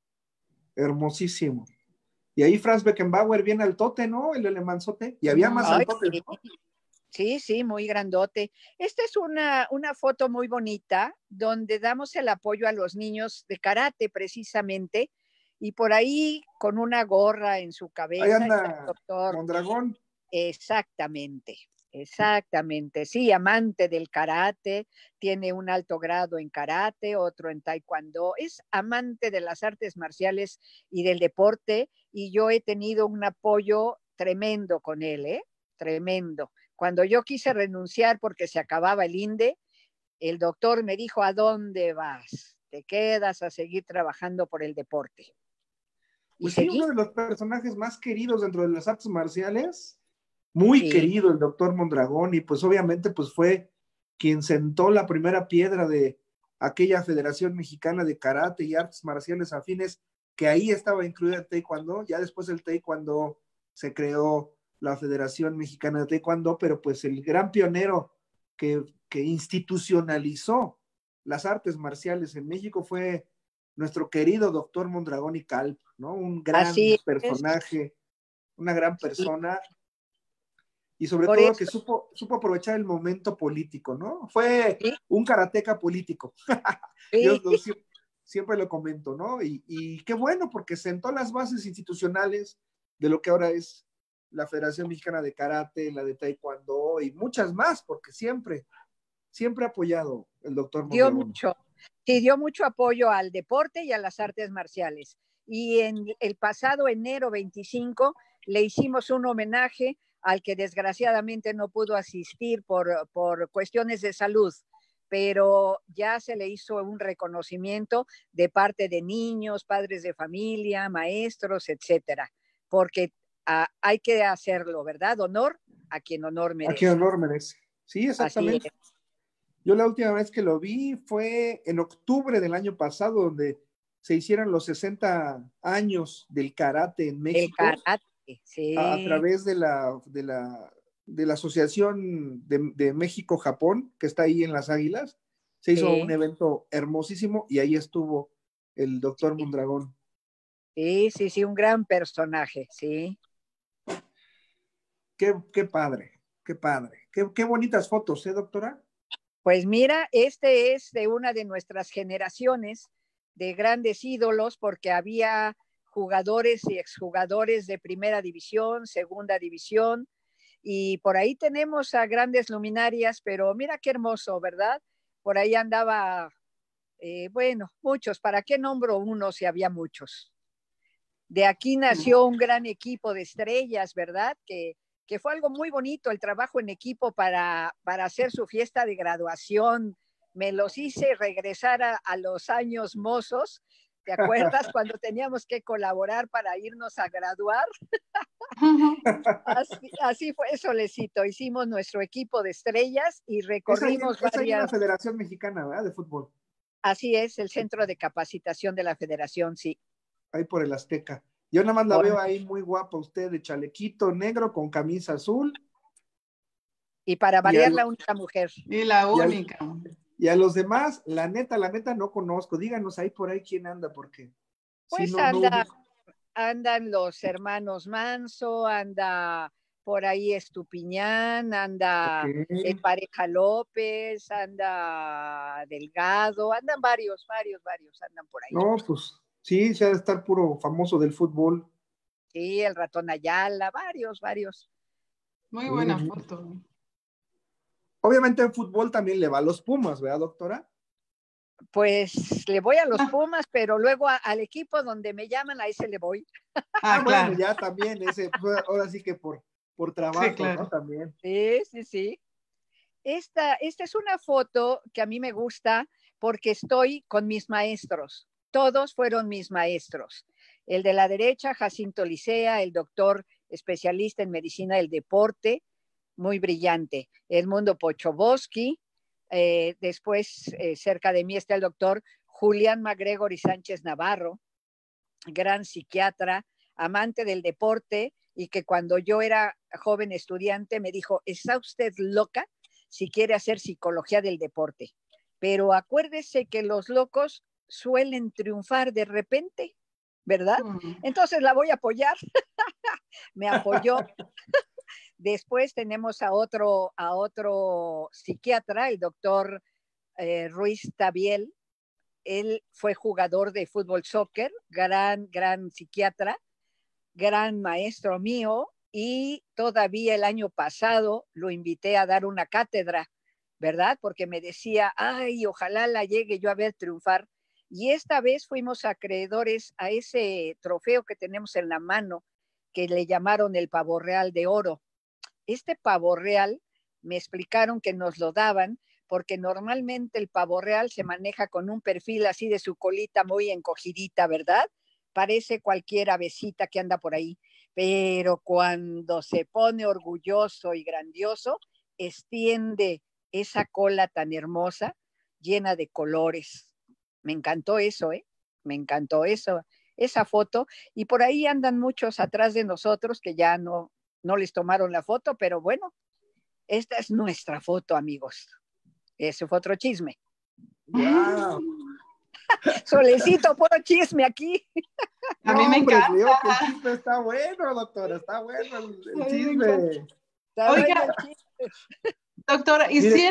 Hermosísimo. Y ahí Franz Beckenbauer viene al tote, ¿no? El alemanzote. Y había más Ay, altotes, sí. ¿no? Sí, sí, muy grandote. Esta es una, una foto muy bonita donde damos el apoyo a los niños de karate precisamente y por ahí con una gorra en su Ahí cabeza está el anda doctor. Mondragón. Exactamente, exactamente. Sí, amante del karate, tiene un alto grado en karate, otro en taekwondo, es amante de las artes marciales y del deporte y yo he tenido un apoyo tremendo con él, ¿eh? Tremendo. Cuando yo quise renunciar porque se acababa el INDE, el doctor me dijo, ¿a dónde vas? Te quedas a seguir trabajando por el deporte. Y Pues sí, seguí. uno de los personajes más queridos dentro de las artes marciales, muy Sí. querido el doctor Mondragón, y pues obviamente pues fue quien sentó la primera piedra de aquella Federación Mexicana de Karate y Artes Marciales Afines, que ahí estaba incluida el Taekwondo. Ya después del Taekwondo se creó la Federación Mexicana de Taekwondo, pero pues el gran pionero que, que institucionalizó las artes marciales en México fue nuestro querido doctor Mondragón y Calp, ¿no? Un gran Así es. personaje, una gran Sí. persona, y sobre Por todo que eso. supo, supo aprovechar el momento político, ¿no? Fue Sí. un karateca político. Yo Sí. lo, siempre, siempre lo comento, ¿no? Y, y qué bueno, porque sentó las bases institucionales de lo que ahora es la Federación Mexicana de Karate, la de Taekwondo y muchas más, porque siempre, siempre ha apoyado el doctor Dio Mondragón. mucho, sí, dio mucho apoyo al deporte y a las artes marciales. Y en el pasado enero veinticinco le hicimos un homenaje al que desgraciadamente no pudo asistir por, por cuestiones de salud, pero ya se le hizo un reconocimiento de parte de niños, padres de familia, maestros, etcétera, porque ah, hay que hacerlo, ¿verdad? Honor a quien honor A quien merece. honor merece. Sí, Así exactamente. es. Yo la última vez que lo vi fue en octubre del año pasado, donde se hicieron los sesenta años del karate en El México, karate, a, a sí. través de la, de la, de la Asociación de, de México-Japón, que está ahí en Las Águilas. Se hizo Sí, un evento hermosísimo y ahí estuvo el doctor Mondragón. sí, sí, sí, un gran personaje, sí. Qué, qué padre, qué padre. Qué, qué bonitas fotos, ¿eh, doctora? Pues mira, este es de una de nuestras generaciones de grandes ídolos porque había jugadores y exjugadores de primera división, segunda división, y por ahí tenemos a grandes luminarias, pero mira qué hermoso, ¿verdad? Por ahí andaba, eh, bueno, muchos, ¿para qué nombro uno si había muchos? De aquí nació un gran equipo de estrellas, ¿verdad? Que, que fue algo muy bonito el trabajo en equipo para, para hacer su fiesta de graduación. Me los hice regresar a, a los años mozos. ¿Te acuerdas cuando teníamos que colaborar para irnos a graduar? Así, así fue, Solecito. Hicimos nuestro equipo de estrellas y Es ahí, recorrimos es ahí en la varias. Federación Mexicana, ¿verdad? De fútbol. Así es, el centro de capacitación de la federación, sí. Ahí por el Azteca. Yo nada más la Por... veo ahí muy guapa usted, de chalequito negro con camisa azul. Y para Y variar al, la única mujer. Y la y al, única. Y a los demás, la neta, la neta no conozco. Díganos ahí por ahí quién anda, porque Pues si no, no anda, ubico. andan los hermanos Manso, anda por ahí Estupiñán, Ok. anda el Pareja López, anda Delgado, andan varios, varios, varios, andan por ahí. No, pues sí, se ha de estar puro famoso del fútbol. Sí, el Ratón Ayala, varios, varios. Muy Mire, buena mire. foto. Obviamente en fútbol también le va a los Pumas, ¿verdad, doctora? Pues le voy a los Ah, Pumas, pero luego a- al equipo donde me llaman, ahí se le voy. Ah, ah, bueno, claro. ya también ese, pues, ahora sí que por, por Sí, trabajo, ¿no? claro. También. Sí, sí, sí. Esta, esta es una foto que a mí me gusta porque estoy con mis maestros. Todos fueron mis maestros. El de la derecha, Jacinto Licea, el doctor especialista en medicina del deporte, muy brillante. Edmundo Pochoboski. Eh, después, eh, cerca de mí está el doctor Julián MacGregor y Sánchez Navarro, gran psiquiatra, amante del deporte, y que cuando yo era joven estudiante me dijo, ¿está usted loca si quiere hacer psicología del deporte? Pero acuérdese que los locos suelen triunfar de repente, ¿verdad? Mm. Entonces la voy a apoyar. Me apoyó. Después tenemos a otro, a otro psiquiatra, el doctor eh, Ruiz Tabiel. Él fue jugador de fútbol soccer, gran, gran psiquiatra, gran maestro mío, y todavía el año pasado lo invité a dar una cátedra, ¿verdad? Porque me decía, ay, ojalá la llegue yo a ver triunfar. Y esta vez fuimos acreedores a ese trofeo que tenemos en la mano, que le llamaron el pavo real de oro. Este pavo real, me explicaron que nos lo daban porque normalmente el pavo real se maneja con un perfil así de su colita muy encogidita, ¿verdad? Parece cualquier avecita que anda por ahí, pero cuando se pone orgulloso y grandioso, extiende esa cola tan hermosa, llena de colores. Me encantó eso, ¿eh? Me encantó eso, esa foto. Y por ahí andan muchos atrás de nosotros que ya no, no les tomaron la foto, pero bueno, esta es nuestra foto, amigos. Ese fue otro chisme. ¡Wow! Solecito, puro chisme aquí. A No, mí me hombre, encanta. digo que el chisme está bueno, doctora, está bueno el, A el mí me encanta. chisme. Está bueno el Oiga, chisme. doctora, ¿y si Mire, era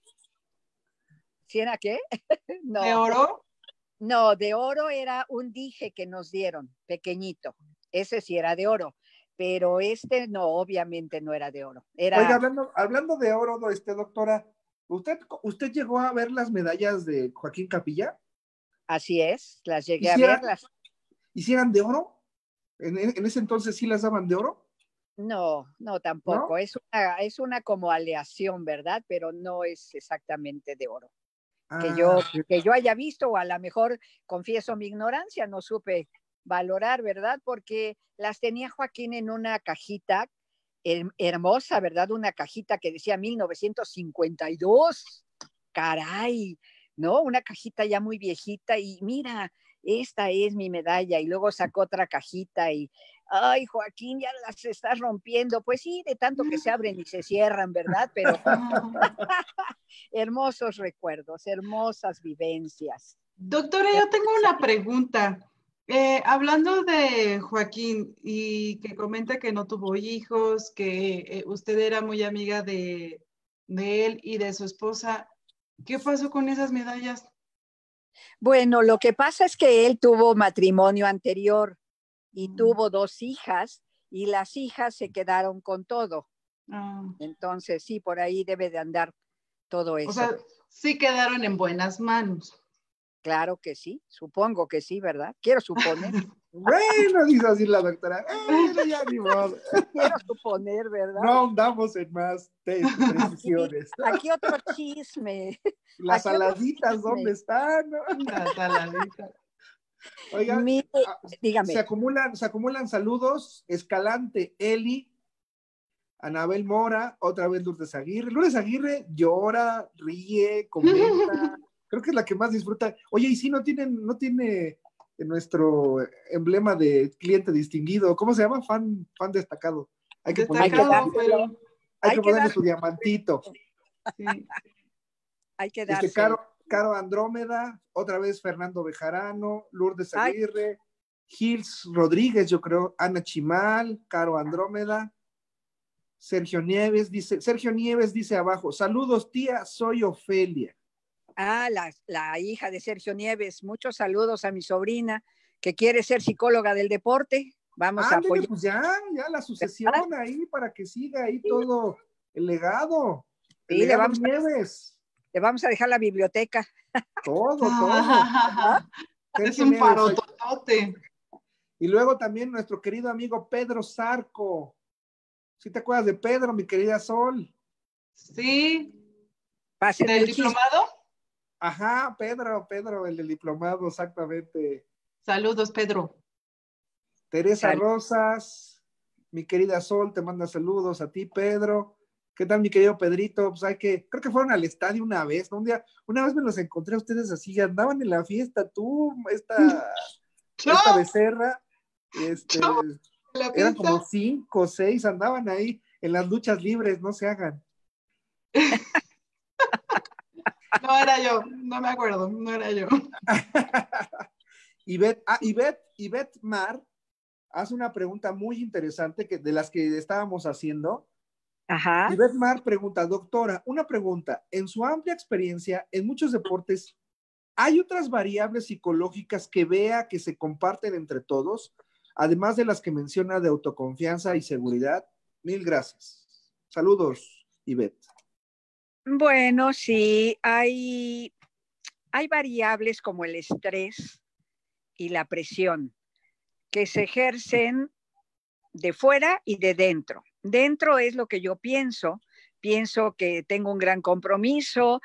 ¿Sí era qué? de No, oro? no, de oro era un dije que nos dieron, pequeñito. Ese sí era de oro, pero este no, obviamente no era de oro. oiga, Era, hablando, hablando de oro, do- este, doctora, ¿usted, ¿usted llegó a ver las medallas de Joaquín Capilla? así es, las llegué a ¿Hicieran, verlas. hicieran de oro? ¿En, en ese entonces sí las daban de oro? No, no tampoco. ¿No? Es una, es una como aleación, ¿verdad? Pero no es exactamente de oro. Que Ah, yo, ok. que yo haya visto, o a lo mejor confieso mi ignorancia, no supe valorar, ¿verdad? Porque las tenía Joaquín en una cajita her- hermosa, ¿verdad? Una cajita que decía mil novecientos cincuenta y dos. Caray, ¿no? Una cajita ya muy viejita y mira, esta es mi medalla. Y luego sacó otra cajita y, ay, Joaquín, ya las estás rompiendo. Pues sí, de tanto que se abren y se cierran, ¿verdad? Pero hermosos recuerdos, hermosas vivencias. Doctora, yo tengo una pregunta. Eh, hablando de Joaquín y que comenta que no tuvo hijos, que eh, usted era muy amiga de, de él y de su esposa, ¿qué pasó con esas medallas? Bueno, lo que pasa es que él tuvo matrimonio anterior y Mm, tuvo dos hijas y las hijas se quedaron con todo. ah, Entonces, sí, por ahí debe de andar todo o eso. sea, sí quedaron en buenas manos. Claro que sí, supongo que sí, ¿verdad? Quiero suponer, Bueno, dice así la doctora. Bueno, ya ni modo. quiero suponer, No ¿verdad? ahondamos en más te- Aquí, precisiones. aquí otro chisme, Las aquí otro saladitas, ¿dónde chisme. están? La saladita. Oigan, Mire, ah, se dígame, acumulan, se acumulan saludos. Escalante, Eli, Anabel Mora, otra vez Lourdes Aguirre. Lourdes Aguirre llora, ríe, comenta. Creo que es la que más disfruta. Oye, y si no tienen, no tiene nuestro emblema de cliente distinguido, ¿cómo se llama? Fan, fan destacado. Hay que hay ponerle que su, Destacado, dárselo, pero hay hay que que ponerle su dárselo. diamantito. sí. hay que Este, darse. Caro, Caro Andrómeda, otra vez Fernando Bejarano, Lourdes Aguirre, Ay. Gils Rodríguez, yo creo, Ana Chimal, Caro Andrómeda, Sergio Nieves dice, Sergio Nieves dice abajo, saludos tía, soy Ofelia. Ah, la, la hija de Sergio Nieves, muchos saludos a mi sobrina que quiere ser psicóloga del deporte. Vamos Ándale, a apoyar. Pues ya, ya la sucesión ¿verdad? Ahí para que siga ahí sí. Todo el legado. El sí, legado le vamos Nieves. A, le vamos a dejar la biblioteca. Todo, todo. Es un parototote. Y luego también nuestro querido amigo Pedro Zarco. ¿Sí te acuerdas de Pedro, mi querida Sol? Sí. Pásenme ¿Del el diplomado? Ajá, Pedro, Pedro, el del diplomado, exactamente. Saludos, Pedro. Teresa Sal Rosas, mi querida Sol, te manda saludos a ti, Pedro. ¿Qué tal, mi querido Pedrito? Pues hay que, creo que fueron al estadio una vez, ¿no? Un día, una vez me los encontré a ustedes así, andaban en la fiesta, tú, esta, esta becerra, este, ¿La eran como cinco o seis, andaban ahí en las luchas libres, no se hagan. No era yo, no me acuerdo, no era yo. Ivette, ah, Ivette, Ivette Mar hace una pregunta muy interesante que, de las que estábamos haciendo. Ajá. Ivette Mar pregunta, doctora, una pregunta, en su amplia experiencia en muchos deportes, ¿hay otras variables psicológicas que vea que se comparten entre todos, además de las que menciona de autoconfianza y seguridad? Mil gracias. Saludos, Ivette. Bueno, sí, hay, hay variables como el estrés y la presión que se ejercen de fuera y de dentro. Dentro es lo que yo pienso, pienso que tengo un gran compromiso,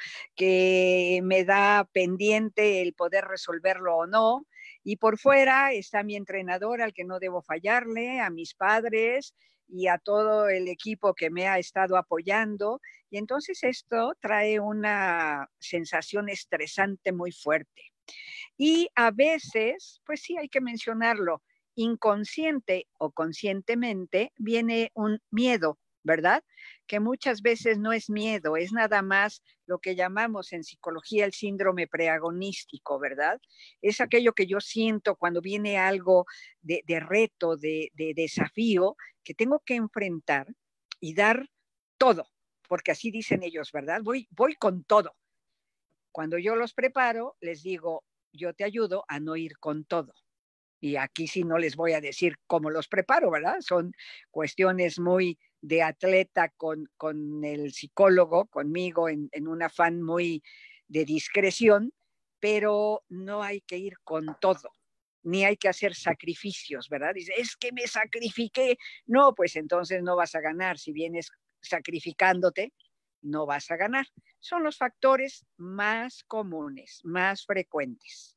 que me da pendiente el poder resolverlo o no, y por fuera está mi entrenador al que no debo fallarle, a mis padres y a todo el equipo que me ha estado apoyando, y entonces esto trae una sensación estresante muy fuerte. Y a veces, pues sí hay que mencionarlo, inconsciente o conscientemente viene un miedo, ¿verdad? Que muchas veces no es miedo, es nada más lo que llamamos en psicología el síndrome preagonístico, ¿verdad? Es aquello que yo siento cuando viene algo de, de reto, de, de desafío, que tengo que enfrentar y dar todo, porque así dicen ellos, ¿verdad? Voy, voy con todo. Cuando yo los preparo, les digo, yo te ayudo a no ir con todo. Y aquí sí no les voy a decir cómo los preparo, ¿verdad? Son cuestiones muy de atleta con, con el psicólogo, conmigo, en, en un afán muy de discreción, pero no hay que ir con todo, ni hay que hacer sacrificios, ¿verdad? Dice, es que me sacrifiqué. No, pues entonces no vas a ganar. Si vienes sacrificándote, no vas a ganar. Son los factores más comunes, más frecuentes.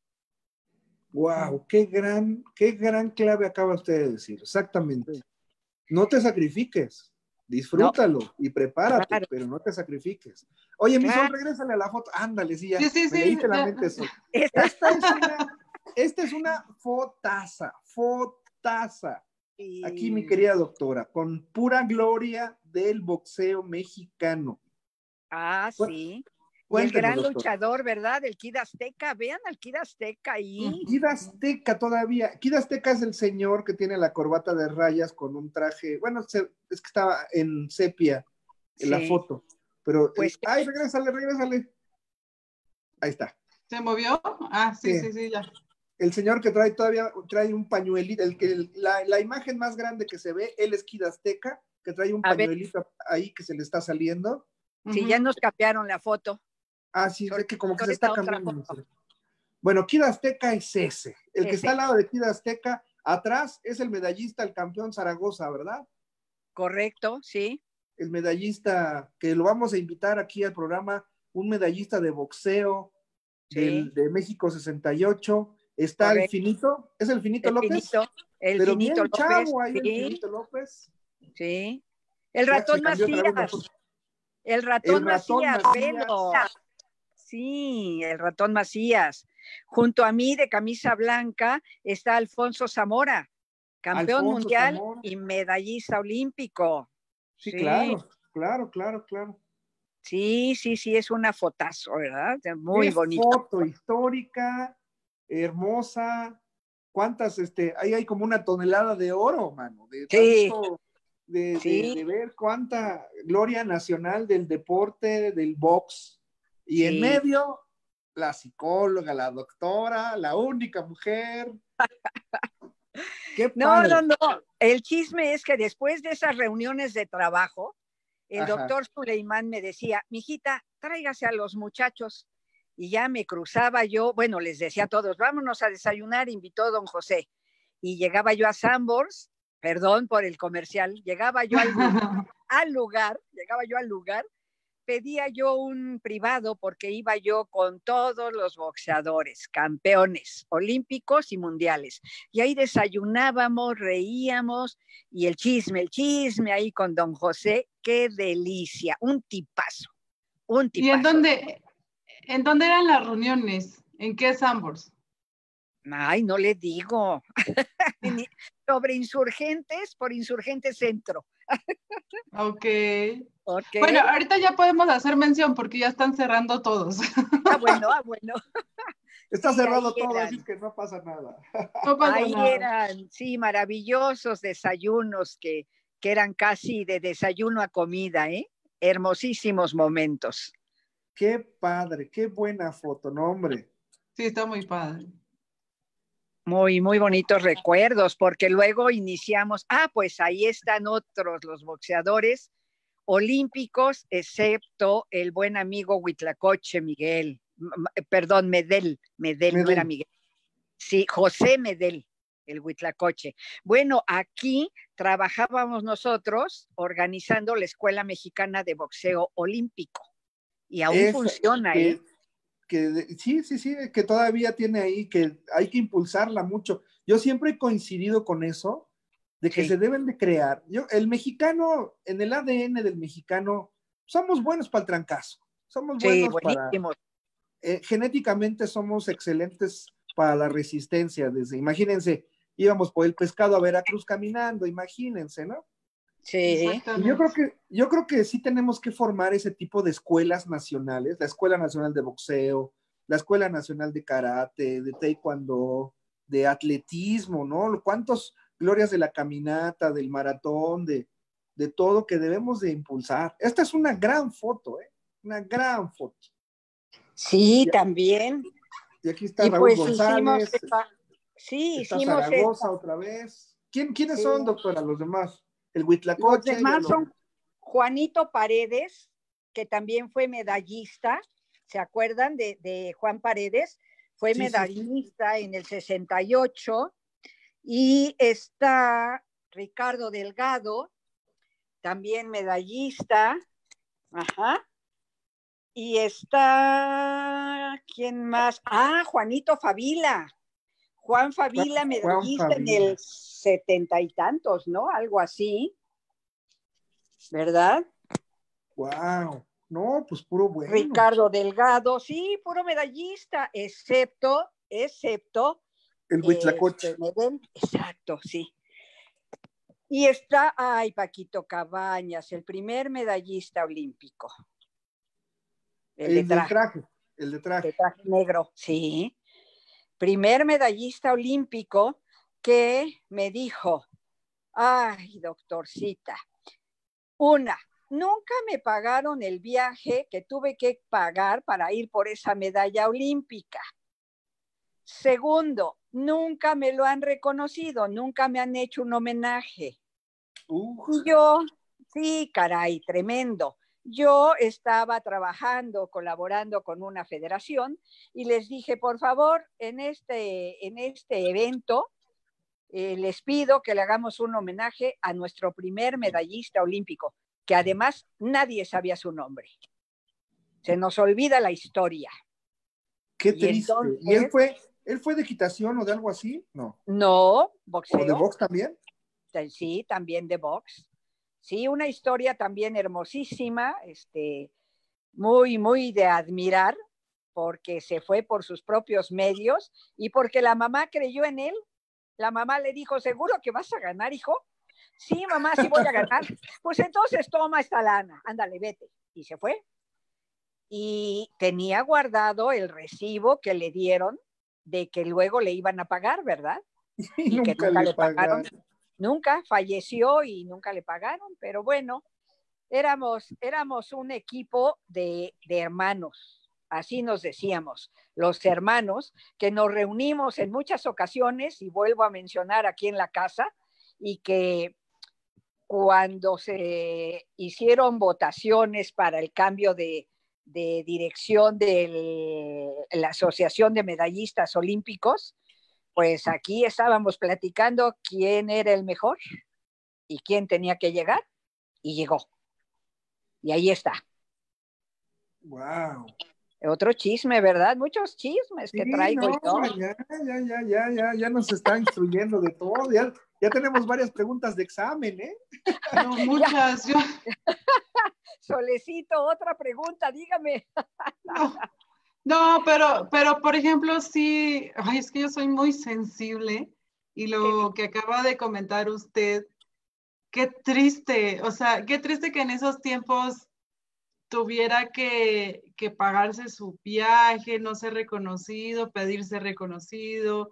Wow, qué gran, qué gran clave acaba usted de decir, exactamente. No te sacrifiques, disfrútalo no. y prepárate, claro. Pero no te sacrifiques. Oye, mi claro. Sol, regrésale a la foto. Ándale, sí, ya. Sí, sí, me sí, leíste ya. la mente, Sol. Esta es una, esta es una fotaza, fotaza. Y... Aquí, mi querida doctora, con pura gloria del boxeo mexicano. Ah, sí. Y el gran doctor. luchador, ¿verdad? El Kid Azteca. Vean al Kid Azteca ahí. Kid Azteca todavía. Kid Azteca es el señor que tiene la corbata de rayas con un traje. Bueno, es que estaba en sepia en sí. la foto. Pero, pues, eh, ay, regrésale, regrésale. Ahí está. ¿Se movió? Ah, sí, sí, sí, sí, ya. El señor que trae todavía, trae un pañuelito, el que el, la, la imagen más grande que se ve, él es Kid Azteca, que trae un A pañuelito ver. ahí que se le está saliendo. Sí, uh-huh. ya nos capearon la foto. Ah, sí, sé que como que se está cambiando. Bueno, Kid Azteca es ese. El ese. que está al lado de Kid Azteca, atrás es el medallista, el campeón Zaragoza, ¿verdad? Correcto, sí. El medallista, que lo vamos a invitar aquí al programa, un medallista de boxeo sí. del, de México sesenta y ocho. Está Correcto. el Finito, ¿es el Finito el López? Finito, el Pero Finito bien López. chavo ahí sí. el Finito López. Sí. El ratón Macías. El ratón, el ratón Macías, Macías. Sí, el ratón Macías. Junto a mí, de camisa blanca, está Alfonso Zamora, campeón Alfonso mundial Zamora. y medallista olímpico. Sí, sí, claro, claro, claro, claro. Sí, sí, sí, es una fotazo, ¿verdad? Muy Qué bonita. foto histórica, hermosa. ¿Cuántas, este, ahí hay como una tonelada de oro, mano, de Sí, tanto, de, de, sí, de ver cuánta gloria nacional del deporte, del box. Y en sí. medio, la psicóloga, la doctora, la única mujer. Qué No, no, padre. no. El chisme es que después de esas reuniones de trabajo, el Ajá. doctor Suleimán me decía, mijita, tráigase a los muchachos. Y ya me cruzaba yo, bueno, les decía a todos, vámonos a desayunar, invitó don José. Y llegaba yo a Sambors, perdón por el comercial, llegaba yo al, al lugar, llegaba yo al lugar, pedía yo un privado porque iba yo con todos los boxeadores, campeones olímpicos y mundiales. Y ahí desayunábamos, reíamos y el chisme, el chisme ahí con don José, qué delicia, un tipazo, un ¿Y en tipazo. dónde, en dónde eran las reuniones? ¿En qué Sambors? Ay, no le digo. Sobre insurgentes por Insurgentes Centro. Ok. Ok. Bueno, ahorita ya podemos hacer mención porque ya están cerrando todos. Ah, bueno, ah, bueno. Está Sí, ahí cerrado todo, así eran. que no pasa nada. No pasa Ahí nada. eran, sí, maravillosos desayunos que, que eran casi de desayuno a comida, ¿eh? Hermosísimos momentos. Qué padre, qué buena foto, no, hombre. Sí, está muy padre. Muy, muy bonitos recuerdos, porque luego iniciamos, ah, pues ahí están otros, los boxeadores olímpicos, excepto el buen amigo Huitlacoche Miguel, perdón, Medel, Medel, no era Medel. Miguel. Sí, José Medel, el Huitlacoche. Bueno, aquí trabajábamos nosotros organizando la Escuela Mexicana de Boxeo Olímpico y aún Es funciona, que, ¿eh? que sí, sí, sí, que todavía tiene ahí, que hay que impulsarla mucho. Yo siempre he coincidido con eso, de que Sí. se deben de crear. Yo, el mexicano, en el A D N del mexicano, somos buenos para el trancazo, somos Sí, buenos para, buenísimo. eh, genéticamente somos excelentes para la resistencia. Desde, imagínense, íbamos por el pescado a Veracruz caminando, imagínense, ¿no? Sí. Y yo creo Exactamente. que, yo creo que sí tenemos que formar ese tipo de escuelas nacionales, la Escuela Nacional de Boxeo, la Escuela Nacional de Karate, de Taekwondo, de atletismo, ¿no? ¿Cuántos glorias de la caminata, del maratón, de, de todo que debemos de impulsar? Esta es una gran foto, ¿eh? Una gran foto. Sí, Y, también. y aquí está Y Raúl pues hicimos, González, esta, sí, está hicimos esta. Zaragoza otra vez. ¿Quién, ¿Quiénes Sí. son, doctora, los demás? El Los Huitlacoche, ya demás lo... son Juanito Paredes, que también fue medallista, ¿se acuerdan de, de Juan Paredes? Fue Sí, sí, sí. medallista en el sesenta y ocho. Y está Ricardo Delgado, también medallista. Ajá. Y está, ¿quién más? Ah, Juanito Favila. Juan Favila, Juan medallista en Favila. el setenta y tantos, ¿no? Algo así, ¿verdad? Wow. No, pues puro bueno. Ricardo Delgado, sí, puro medallista, excepto, excepto, El Huitlacoche. este, Medel, exacto, sí. Y está, ay, Paquito Cabañas, el primer medallista olímpico. El, El de del traje, traje. El de traje. de traje negro, sí. Primer medallista olímpico que me dijo, ay, doctorcita, una, nunca me pagaron el viaje que tuve que pagar para ir por esa medalla olímpica. Segundo, nunca me lo han reconocido, nunca me han hecho un homenaje. Uh. Y yo, sí, caray, tremendo. Yo estaba trabajando, colaborando con una federación y les dije, por favor, en este, en este evento, eh, les pido que le hagamos un homenaje a nuestro primer medallista olímpico, que además nadie sabía su nombre. Se nos olvida la historia. Qué Y triste. entonces, ¿Y él fue, él fue de equitación o de algo así? No. no, ¿O de boxeo. box también? Sí, también de box. Sí, una historia también hermosísima, este, muy, muy de admirar, porque se fue por sus propios medios y porque la mamá creyó en él. La mamá le dijo, ¿seguro que vas a ganar, hijo? Sí, mamá, sí voy a ganar. Pues entonces toma esta lana, ándale, vete. Y se fue. y tenía guardado el recibo que le dieron de que luego le iban a pagar, ¿verdad? Y, Y nunca que nunca le le pagaron. pagaron. Nunca, falleció y nunca le pagaron, pero bueno, éramos, éramos un equipo de, de hermanos, así nos decíamos, los hermanos, que nos reunimos en muchas ocasiones, y vuelvo a mencionar aquí en la casa, y que cuando se hicieron votaciones para el cambio de, de dirección de la Asociación de Medallistas Olímpicos, pues aquí estábamos platicando quién era el mejor y quién tenía que llegar, y llegó. Y ahí está. Wow. Otro chisme, ¿verdad? Muchos chismes que Sí, traigo no, yo. ya, ya, ya, ya, ya, ya nos está instruyendo de todo. Ya, ya tenemos varias preguntas de examen, ¿eh? No, muchas. Yo, Solecito, otra pregunta, dígame. no, no, pero, pero por ejemplo, sí, ay, es que yo soy muy sensible y lo que acaba de comentar usted, qué triste, o sea, qué triste que en esos tiempos tuviera que, que pagarse su viaje, no ser reconocido, pedirse reconocido,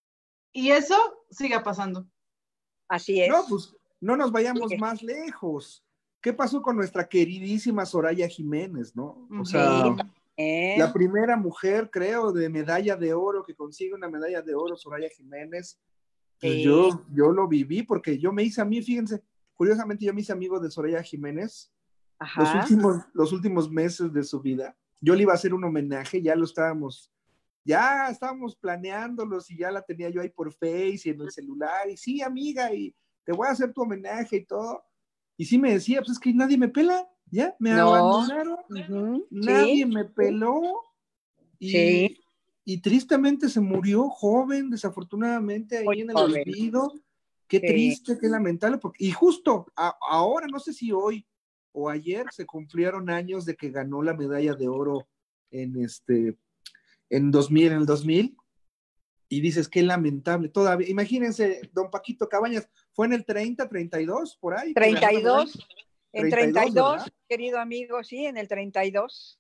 y eso siga pasando. Así es. No, pues no nos vayamos Sí. más lejos. ¿Qué pasó con nuestra queridísima Soraya Jiménez, no? O Ujú. sea, ¿Eh? la primera mujer, creo, de medalla de oro, que consigue una medalla de oro, Soraya Jiménez. Pues Sí. yo, yo lo viví porque yo me hice a mí, fíjense, curiosamente yo me hice amigo de Soraya Jiménez los Ajá. últimos, los últimos meses de su vida. Yo le iba a hacer un homenaje, ya lo estábamos, ya estábamos planeándolos y ya la tenía yo ahí por Face y en el celular, y sí, amiga, y te voy a hacer tu homenaje y todo. Y sí me decía, pues es que nadie me pela, ya, me No. abandonaron, Ujú. nadie Sí. me peló, y, Sí. y tristemente se murió joven, desafortunadamente, ahí Muy en el joven. olvido. Qué Sí. triste, qué lamentable, porque, y justo a, ahora, no sé si hoy o ayer se cumplieron años de que ganó la medalla de oro en este, en dos mil, en el dos mil, y dices, qué lamentable, todavía, imagínense, don Paquito Cabañas, fue en el treinta, treinta y dos, por ahí, que ganó la medalla. treinta y dos. En treinta y dos, treinta y dos, ¿verdad? querido amigo, sí, en el treinta y dos.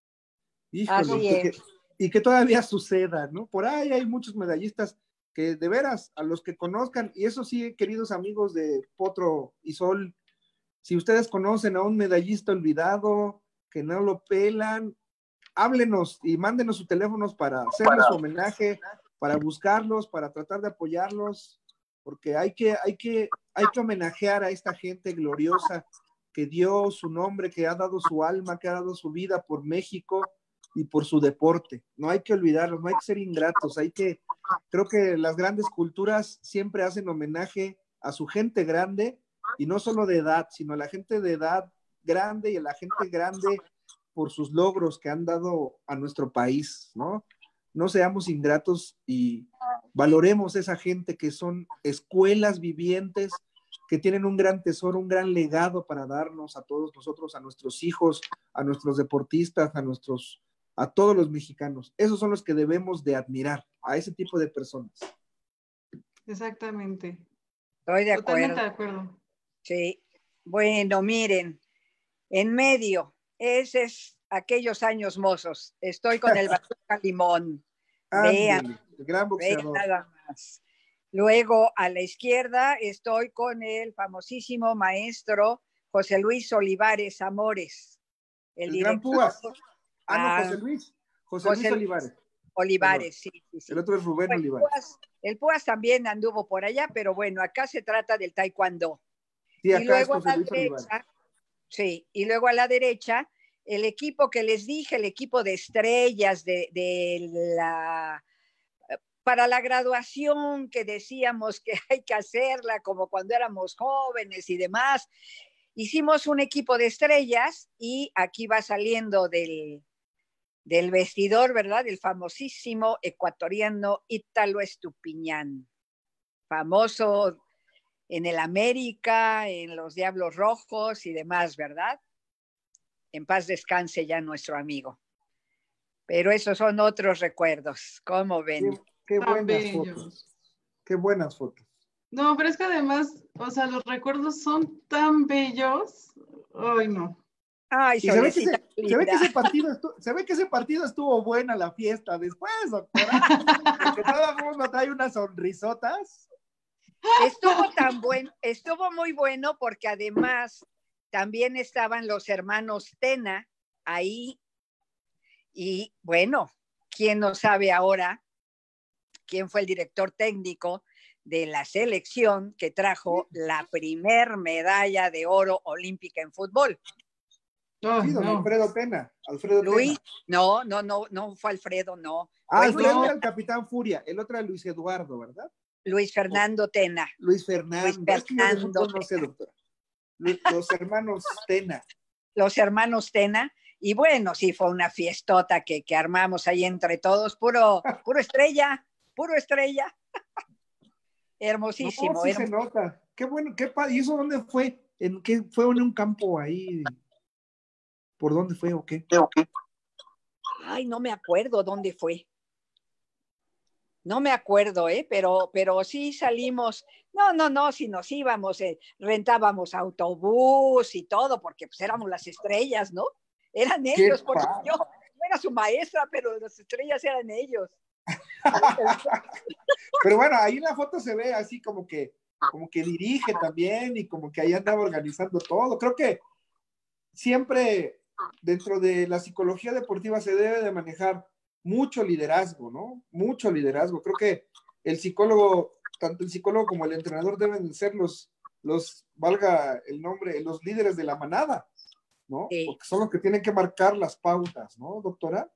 Híjole, Así y que, es. y que todavía suceda, ¿no? Por ahí hay muchos medallistas que de veras, a los que conozcan, y eso sí, queridos amigos de Potro y Sol, si ustedes conocen a un medallista olvidado, que no lo pelan, háblenos y mándenos sus teléfonos para hacerles su homenaje, para buscarlos, para tratar de apoyarlos, porque hay que, hay que, hay que homenajear a esta gente gloriosa que dio su nombre, que ha dado su alma, que ha dado su vida por México y por su deporte. No hay que olvidarlos, no hay que ser ingratos, hay que, creo que las grandes culturas siempre hacen homenaje a su gente grande, y no solo de edad, sino a la gente de edad grande y a la gente grande por sus logros que han dado a nuestro país, ¿no? No seamos ingratos y valoremos esa gente que son escuelas vivientes, que tienen un gran tesoro, un gran legado para darnos a todos nosotros, a nuestros hijos, a nuestros deportistas, a nuestros, a todos los mexicanos. Esos son los que debemos de admirar, a ese tipo de personas. Exactamente. Estoy de Totalmente acuerdo. de acuerdo. Sí. Bueno, miren, en medio, ese es aquellos años mozos. Estoy con el Bazooka Limón. Vean, Ándele, el gran vean boxeador. nada más. Luego a la izquierda estoy con el famosísimo maestro José Luis Olivares Amores, el, El director. gran Púas. Ah, no, Ah, José Luis. José, José Luis Luis Olivares. Olivares, sí, sí, sí. El otro es Rubén El Olivares. Púas, el Púas también anduvo por allá, pero bueno, acá se trata del taekwondo. Sí, Y acá es luego a José la Luis Olivares. derecha, sí, y luego a la derecha, el equipo que les dije, el equipo de estrellas de, de la, para la graduación que decíamos que hay que hacerla como cuando éramos jóvenes y demás. Hicimos un equipo de estrellas y aquí va saliendo del, del vestidor, ¿verdad? El famosísimo ecuatoriano Ítalo Estupiñán, famoso en el América, en los Diablos Rojos y demás, ¿verdad? En paz descanse ya nuestro amigo. Pero esos son otros recuerdos, ¿cómo ven? Qué, qué Tan buenas bellos. fotos. Qué buenas fotos. No, pero es que además, o sea, los recuerdos son tan bellos. Ay, no. Ay, Y se ve, que Solecita, ese, se, ve que linda. ese partido estuvo, se ve que ese partido estuvo buena la fiesta después, doctora. Porque todo el mundo trae unas sonrisotas. Estuvo tan bueno, estuvo muy bueno porque además también estaban los hermanos Tena ahí y bueno, ¿quién no sabe ahora quién fue el director técnico de la selección que trajo la primer medalla de oro olímpica en fútbol? Oh, Sí, don no. Alfredo Tena. Alfredo Luis, Tena. no, no, no, no fue Alfredo, no. Ah, Fue Alfredo Luis, era el Capitán Furia, el otro era Luis Eduardo, ¿verdad? Luis Fernando Tena. Luis Fernando. Luis Es que yo de Fernando fútbol no sé, doctora. Los hermanos Tena. Los hermanos Tena. Y bueno, sí, fue una fiestota que, que armamos ahí entre todos, puro, puro estrella, puro estrella. Hermosísimo. No, sí hermos... se nota. Qué bueno, qué padre. ¿Y eso dónde fue? ¿En qué fue en un campo ahí? ¿Por dónde fue o qué? Ay, no me acuerdo dónde fue. No me acuerdo, ¿eh? Pero, pero sí salimos. No, no, no, si nos íbamos, eh, rentábamos autobús y todo, porque pues éramos las estrellas, ¿no? Eran Qué ellos, porque padre. yo, yo era su maestra, pero las estrellas eran ellos. Pero bueno, ahí en la foto se ve así como que, como que dirige también y como que ahí andaba organizando todo. Creo que siempre dentro de la psicología deportiva se debe de manejar mucho liderazgo, ¿no? Mucho liderazgo. Creo que el psicólogo, tanto el psicólogo como el entrenador deben ser los, los, valga el nombre, los líderes de la manada, ¿no? Sí. Porque son los que tienen que marcar las pautas, ¿no, doctora?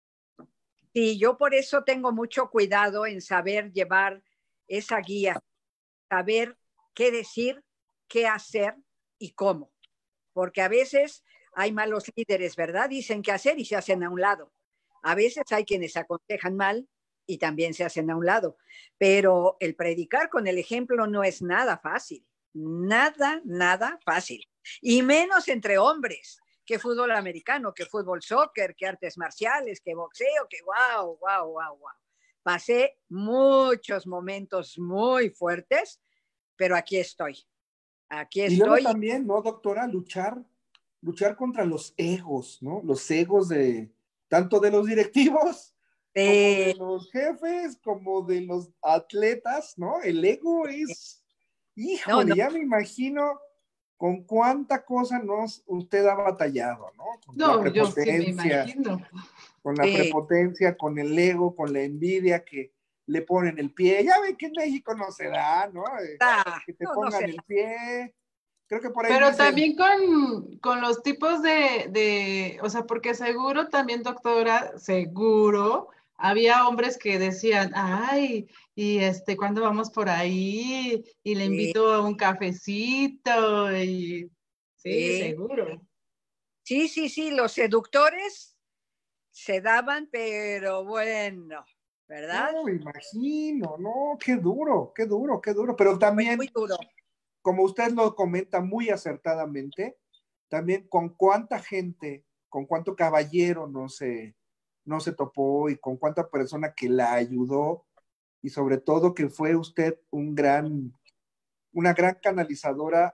Sí, yo por eso tengo mucho cuidado en saber llevar esa guía, saber qué decir, qué hacer y cómo. Porque a veces hay malos líderes, ¿verdad? Dicen qué hacer y se hacen a un lado. A veces hay quienes aconsejan mal y también se hacen a un lado. Pero el predicar con el ejemplo no es nada fácil. Nada, nada fácil. Y menos entre hombres. Que fútbol americano, que fútbol soccer, que artes marciales, que boxeo, que wow, wow, wow, wow. Pasé muchos momentos muy fuertes, pero aquí estoy. Aquí Y luego estoy. también, ¿no, doctora? Luchar, luchar contra los egos, ¿no? Los egos de, tanto de los directivos, como de los jefes, como de los atletas, ¿no? El ego es, híjole, No, no. ya me imagino con cuánta cosa nos usted ha batallado, ¿no? Con la No, yo sí me prepotencia, imagino. con la Sí. prepotencia, con el ego, con la envidia que le ponen el pie. Ya ven que en México no se da, ¿no? Eh, Ah, que te no, no pongan sé. el pie. Creo que por ahí Pero dicen, también con, con los tipos de, de, o sea, porque seguro también, doctora, seguro, había hombres que decían, ay, y este, ¿cuándo vamos por ahí? Y le Sí, invito a un cafecito, y sí, sí, seguro. sí, sí, sí, los seductores se daban, pero bueno, ¿verdad? no, me imagino, no, qué duro, qué duro, qué duro. Pero Fue muy también, duro. como usted lo comenta muy acertadamente, también con cuánta gente, con cuánto caballero no se, no se topó y con cuánta persona que la ayudó y sobre todo que fue usted un gran, una gran canalizadora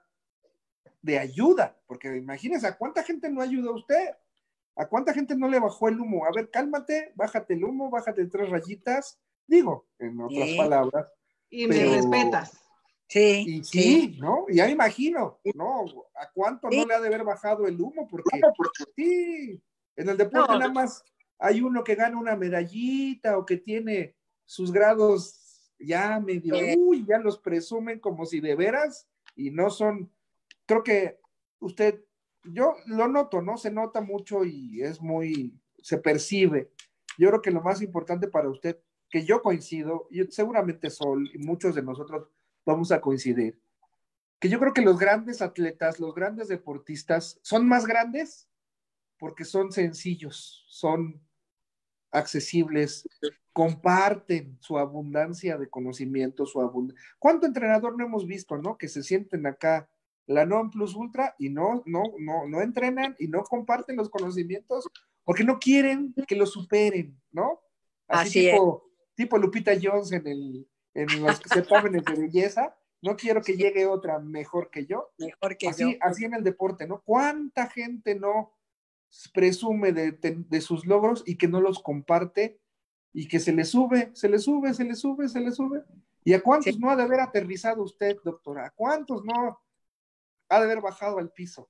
de ayuda, porque imagínese, ¿a cuánta gente no ayudó usted? ¿A cuánta gente no le bajó el humo? A ver, cálmate, bájate el humo, bájate tres rayitas, digo, en otras Sí, palabras, Y me pero, respetas. sí, y sí, sí, ¿no? Y ya me imagino, ¿no? ¿A cuánto no sí. le ha de haber bajado el humo? Porque sí, en el deporte No, nada más hay uno que gana una medallita o que tiene sus grados ya medio, eh, uy, ya los presumen como si de veras y no son, creo que usted, yo lo noto, ¿no? Se nota mucho y es muy, se percibe. Yo creo que lo más importante para usted, que yo coincido, y seguramente Sol y muchos de nosotros vamos a coincidir, que yo creo que los grandes atletas, los grandes deportistas son más grandes porque son sencillos, son accesibles, comparten su abundancia de conocimiento, su abundancia. ¿Cuánto entrenador no hemos visto, no? Que se sienten acá la non plus ultra y no, no, no, no entrenan y no comparten los conocimientos porque no quieren que los superen, ¿no? Así así es. tipo, tipo Lupita Jones en, el, en los certámenes de belleza, no quiero que Sí. llegue otra mejor que yo. Mejor que Así, yo. así en el deporte, ¿no? ¿Cuánta gente no presume de, de, de sus logros y que no los comparte y que se le sube, se le sube, se le sube, se le sube? ¿Y a cuántos Sí. no ha de haber aterrizado usted, doctora? ¿A cuántos no ha de haber bajado al piso?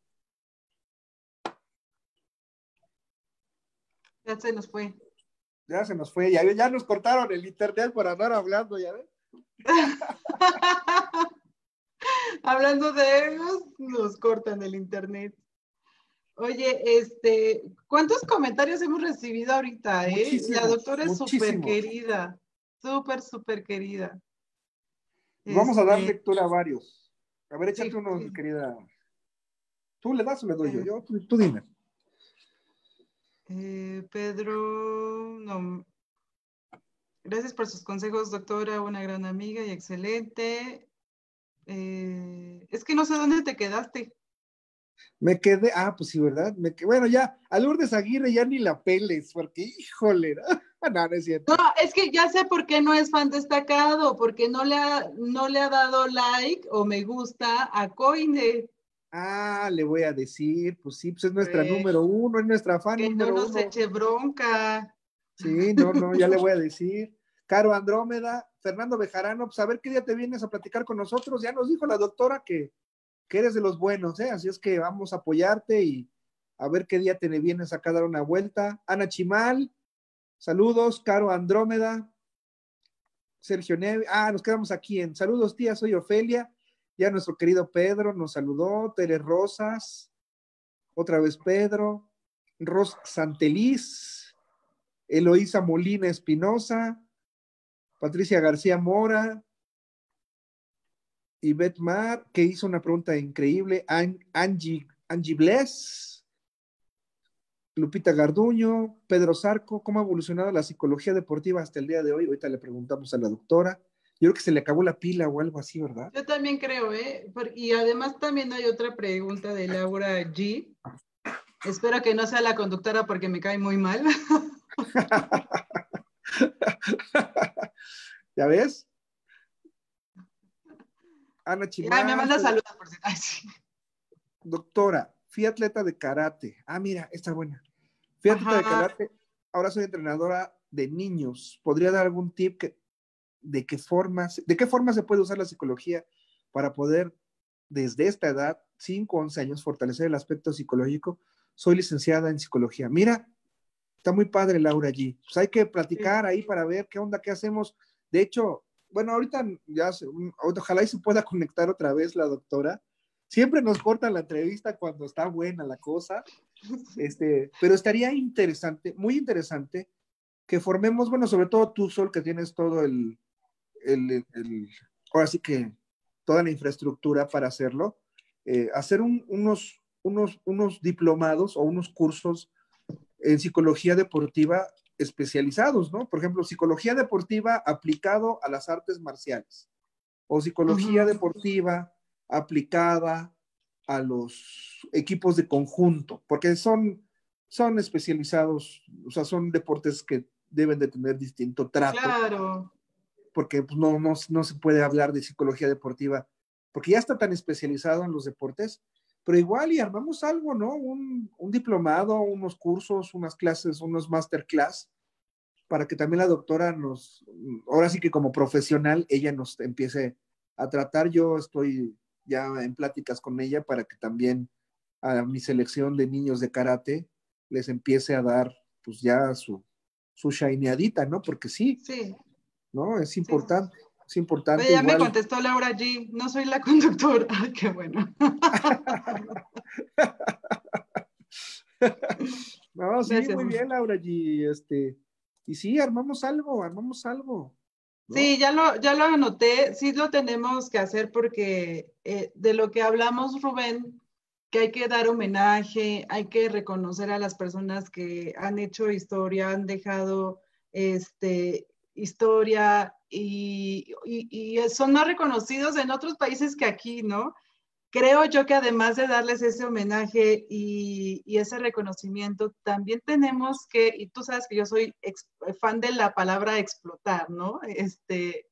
Ya se nos fue. Ya se nos fue, ya, ya nos cortaron el internet por andar hablando, ya ves. Hablando de ellos, nos cortan el internet. Oye, este, ¿cuántos comentarios hemos recibido ahorita, eh? La Muchísimos, doctora es súper muchísimos. querida, súper, súper querida. Vamos a dar Este, lectura a varios. A ver, échate sí, uno, sí. querida. ¿Tú le das o le doy yo? Eh, yo tú, tú dime. eh, Pedro, no. Gracias por sus consejos, doctora, una gran amiga y excelente. Eh, es que no sé dónde te quedaste. Me quedé, ah, pues sí, ¿verdad? Me quedé, bueno, ya, a Lourdes Aguirre ya ni la peles, porque, híjole, no, no es cierto. No, es que ya sé por qué no es fan destacado, porque no le ha, no le ha dado like o me gusta a Coine. Ah, le voy a decir, pues sí, pues es nuestra Eh, número uno, es nuestra fan que no número nos uno. eche bronca. Sí, no, no, ya le voy a decir. Caro Andrómeda, Fernando Bejarano, pues a ver qué día te vienes a platicar con nosotros. Ya nos dijo la doctora que, que eres de los buenos, ¿eh? Así es que vamos a apoyarte y a ver qué día te vienes acá a dar una vuelta. Ana Chimal, saludos. Caro Andrómeda, Sergio Neve, ah, nos quedamos aquí en saludos, tía, soy Ofelia. Ya nuestro querido Pedro nos saludó. Tere Rosas, otra vez Pedro. Ros Santeliz, Eloísa Molina Espinosa, Patricia García Mora, Ivette Mar, que hizo una pregunta increíble, Angie, Angie Bless, Lupita Garduño, Pedro Zarco, ¿cómo ha evolucionado la psicología deportiva hasta el día de hoy? Ahorita le preguntamos a la doctora. Yo creo que se le acabó la pila o algo así, ¿verdad? Yo también creo, ¿eh? Por, y además también hay otra pregunta de Laura G. Espero que no sea la conductora porque me cae muy mal. ¿Ya ves? Ana Ay, me Chimal, manda saludos por si. Ay, sí. doctora, fui atleta de karate. Ah, mira, está buena. Fui atleta de Ajá. karate, ahora soy entrenadora de niños. ¿Podría dar algún tip que, de qué formas, de qué forma se puede usar la psicología para poder, desde esta edad, cinco, once años, fortalecer el aspecto psicológico? Soy licenciada en psicología. Mira, está muy padre Laura allí. Pues hay que platicar ahí para ver qué onda, qué hacemos. De hecho, bueno, ahorita ya, se, ojalá y se pueda conectar otra vez la doctora. Siempre nos cortan la entrevista cuando está buena la cosa. Este, pero estaría interesante, muy interesante, que formemos, bueno, sobre todo tú, Sol, que tienes todo el, el, el, el ahora sí que toda la infraestructura para hacerlo, eh, hacer un, unos, unos, unos diplomados o unos cursos en psicología deportiva especializados, ¿no? Por ejemplo, psicología deportiva aplicado a las artes marciales o psicología Uh-huh. deportiva aplicada a los equipos de conjunto, porque son, son especializados, o sea, son deportes que deben de tener distinto trato. Claro. Porque pues, no, no, no se puede hablar de psicología deportiva, porque ya está tan especializado en los deportes, pero igual y armamos algo, ¿no? Un, un diplomado, unos cursos, unas clases, unos masterclass, para que también la doctora nos, ahora sí que como profesional, ella nos empiece a tratar. Yo estoy ya en pláticas con ella para que también a mi selección de niños de karate les empiece a dar pues ya su, su shineadita, ¿no? Porque sí, Sí. ¿no? Es Sí. importante, es importante. Oye, ya igual. me contestó Laura G. No soy la conductora. Ay, qué bueno. No, sí, Gracias. muy bien, Laura G. Este, y sí, armamos algo, armamos algo, ¿no? Sí, ya lo, ya lo anoté. Sí lo tenemos que hacer porque eh, de lo que hablamos, Rubén, que hay que dar homenaje, hay que reconocer a las personas que han hecho historia, han dejado este, historia y, y, y son más reconocidos en otros países que aquí, ¿no? Creo yo que además de darles ese homenaje y, y ese reconocimiento, también tenemos que, y tú sabes que yo soy ex, fan de la palabra explotar, ¿no? Este,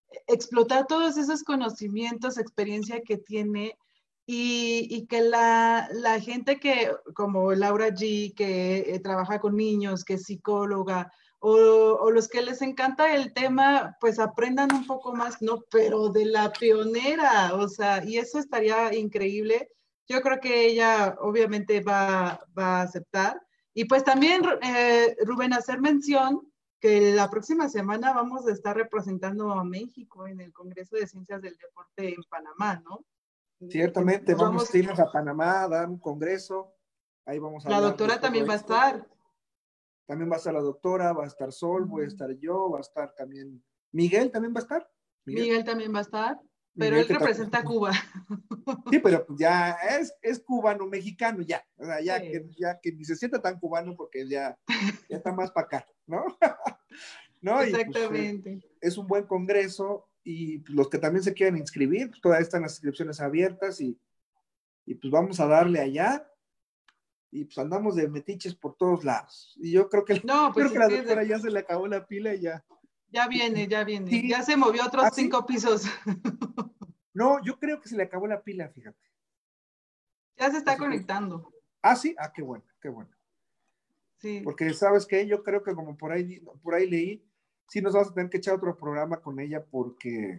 explotar todos esos conocimientos, experiencia que tiene y, y que la, la gente que, como Laura G., que eh, trabaja con niños, que es psicóloga, o, o los que les encanta el tema, pues aprendan un poco más, ¿no? Pero de la pionera, o sea, y eso estaría increíble. Yo creo que ella obviamente va, va a aceptar. Y pues también, eh, Rubén, hacer mención que la próxima semana vamos a estar representando a México en el Congreso de Ciencias del Deporte en Panamá, ¿no? Ciertamente, Nos vamos, vamos a irnos a Panamá a dar un congreso, ahí vamos a La hablar de doctora todo también va a esto. estar. También va a estar la doctora, va a estar Sol, voy a estar yo, va a estar también Miguel, también va a estar. Miguel, Miguel también va a estar, pero Miguel, él que representa a también... Cuba. Sí, pero pues ya es, es cubano-mexicano ya, o sea, ya, Sí. que, ya que ni se sienta tan cubano porque ya, ya está más para acá, ¿no? ¿No? Y pues eh, Exactamente. es un buen congreso y pues, los que también se quieran inscribir, pues, todavía están las inscripciones abiertas y, y pues vamos a darle allá y pues andamos de metiches por todos lados. Y yo creo que, No, pues creo que es la que doctora de, ya se le acabó la pila y ya. ya viene, ya viene. Sí. Ya se movió otros ¿Ah, sí? cinco pisos. No, yo creo que se le acabó la pila, fíjate. Ya se está Así que, conectando. ah, sí, ah, qué bueno, qué bueno. Sí. Porque, ¿sabes qué? Yo creo que como por ahí, por ahí leí, sí nos vamos a tener que echar otro programa con ella porque...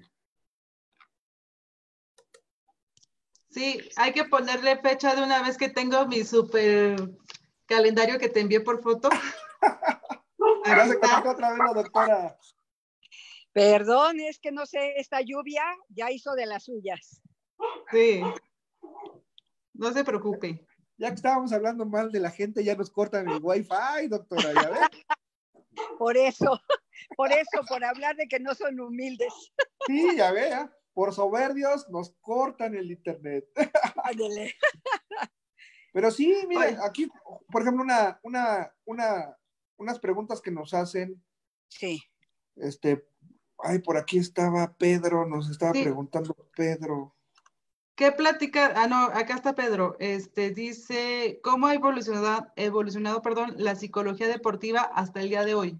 Sí, hay que ponerle fecha de una vez que tengo mi super calendario que te envié por foto. Ya se conectó otra vez la doctora. Perdón, es que no sé, esta lluvia ya hizo de las suyas. Sí, no se preocupe. Ya que estábamos hablando mal de la gente, ya nos cortan el wifi, doctora, ¿ya ves? Por eso, por eso, por hablar de que no son humildes. Sí, ya ve, ¿eh? Por soberbios nos cortan el internet. Ándele. Pero sí, mira, Oye. aquí, por ejemplo, una, una, una, unas preguntas que nos hacen. Sí. Este, ay, por aquí estaba Pedro, nos estaba Sí. preguntando Pedro. ¿Qué platicar? Ah, no, acá está Pedro. Este dice, ¿cómo ha evolucionado, evolucionado, perdón, la psicología deportiva hasta el día de hoy?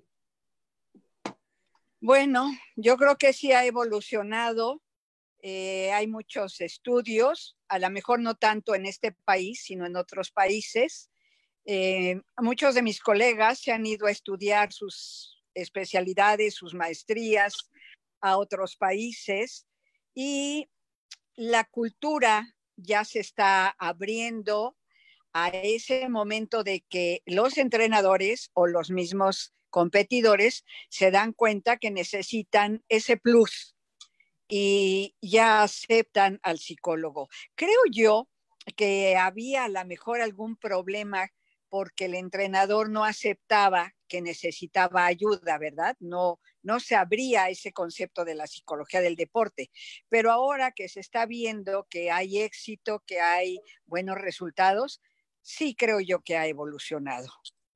Bueno, yo creo que sí ha evolucionado. Eh, hay muchos estudios, a lo mejor no tanto en este país, sino en otros países. Eh, muchos de mis colegas se han ido a estudiar sus especialidades, sus maestrías a otros países y la cultura ya se está abriendo a ese momento de que los entrenadores o los mismos competidores se dan cuenta que necesitan ese plus y ya aceptan al psicólogo. Creo yo que había a lo mejor algún problema porque el entrenador no aceptaba que necesitaba ayuda, ¿verdad? No, no se abría ese concepto de la psicología del deporte. Pero ahora que se está viendo que hay éxito, que hay buenos resultados, sí creo yo que ha evolucionado.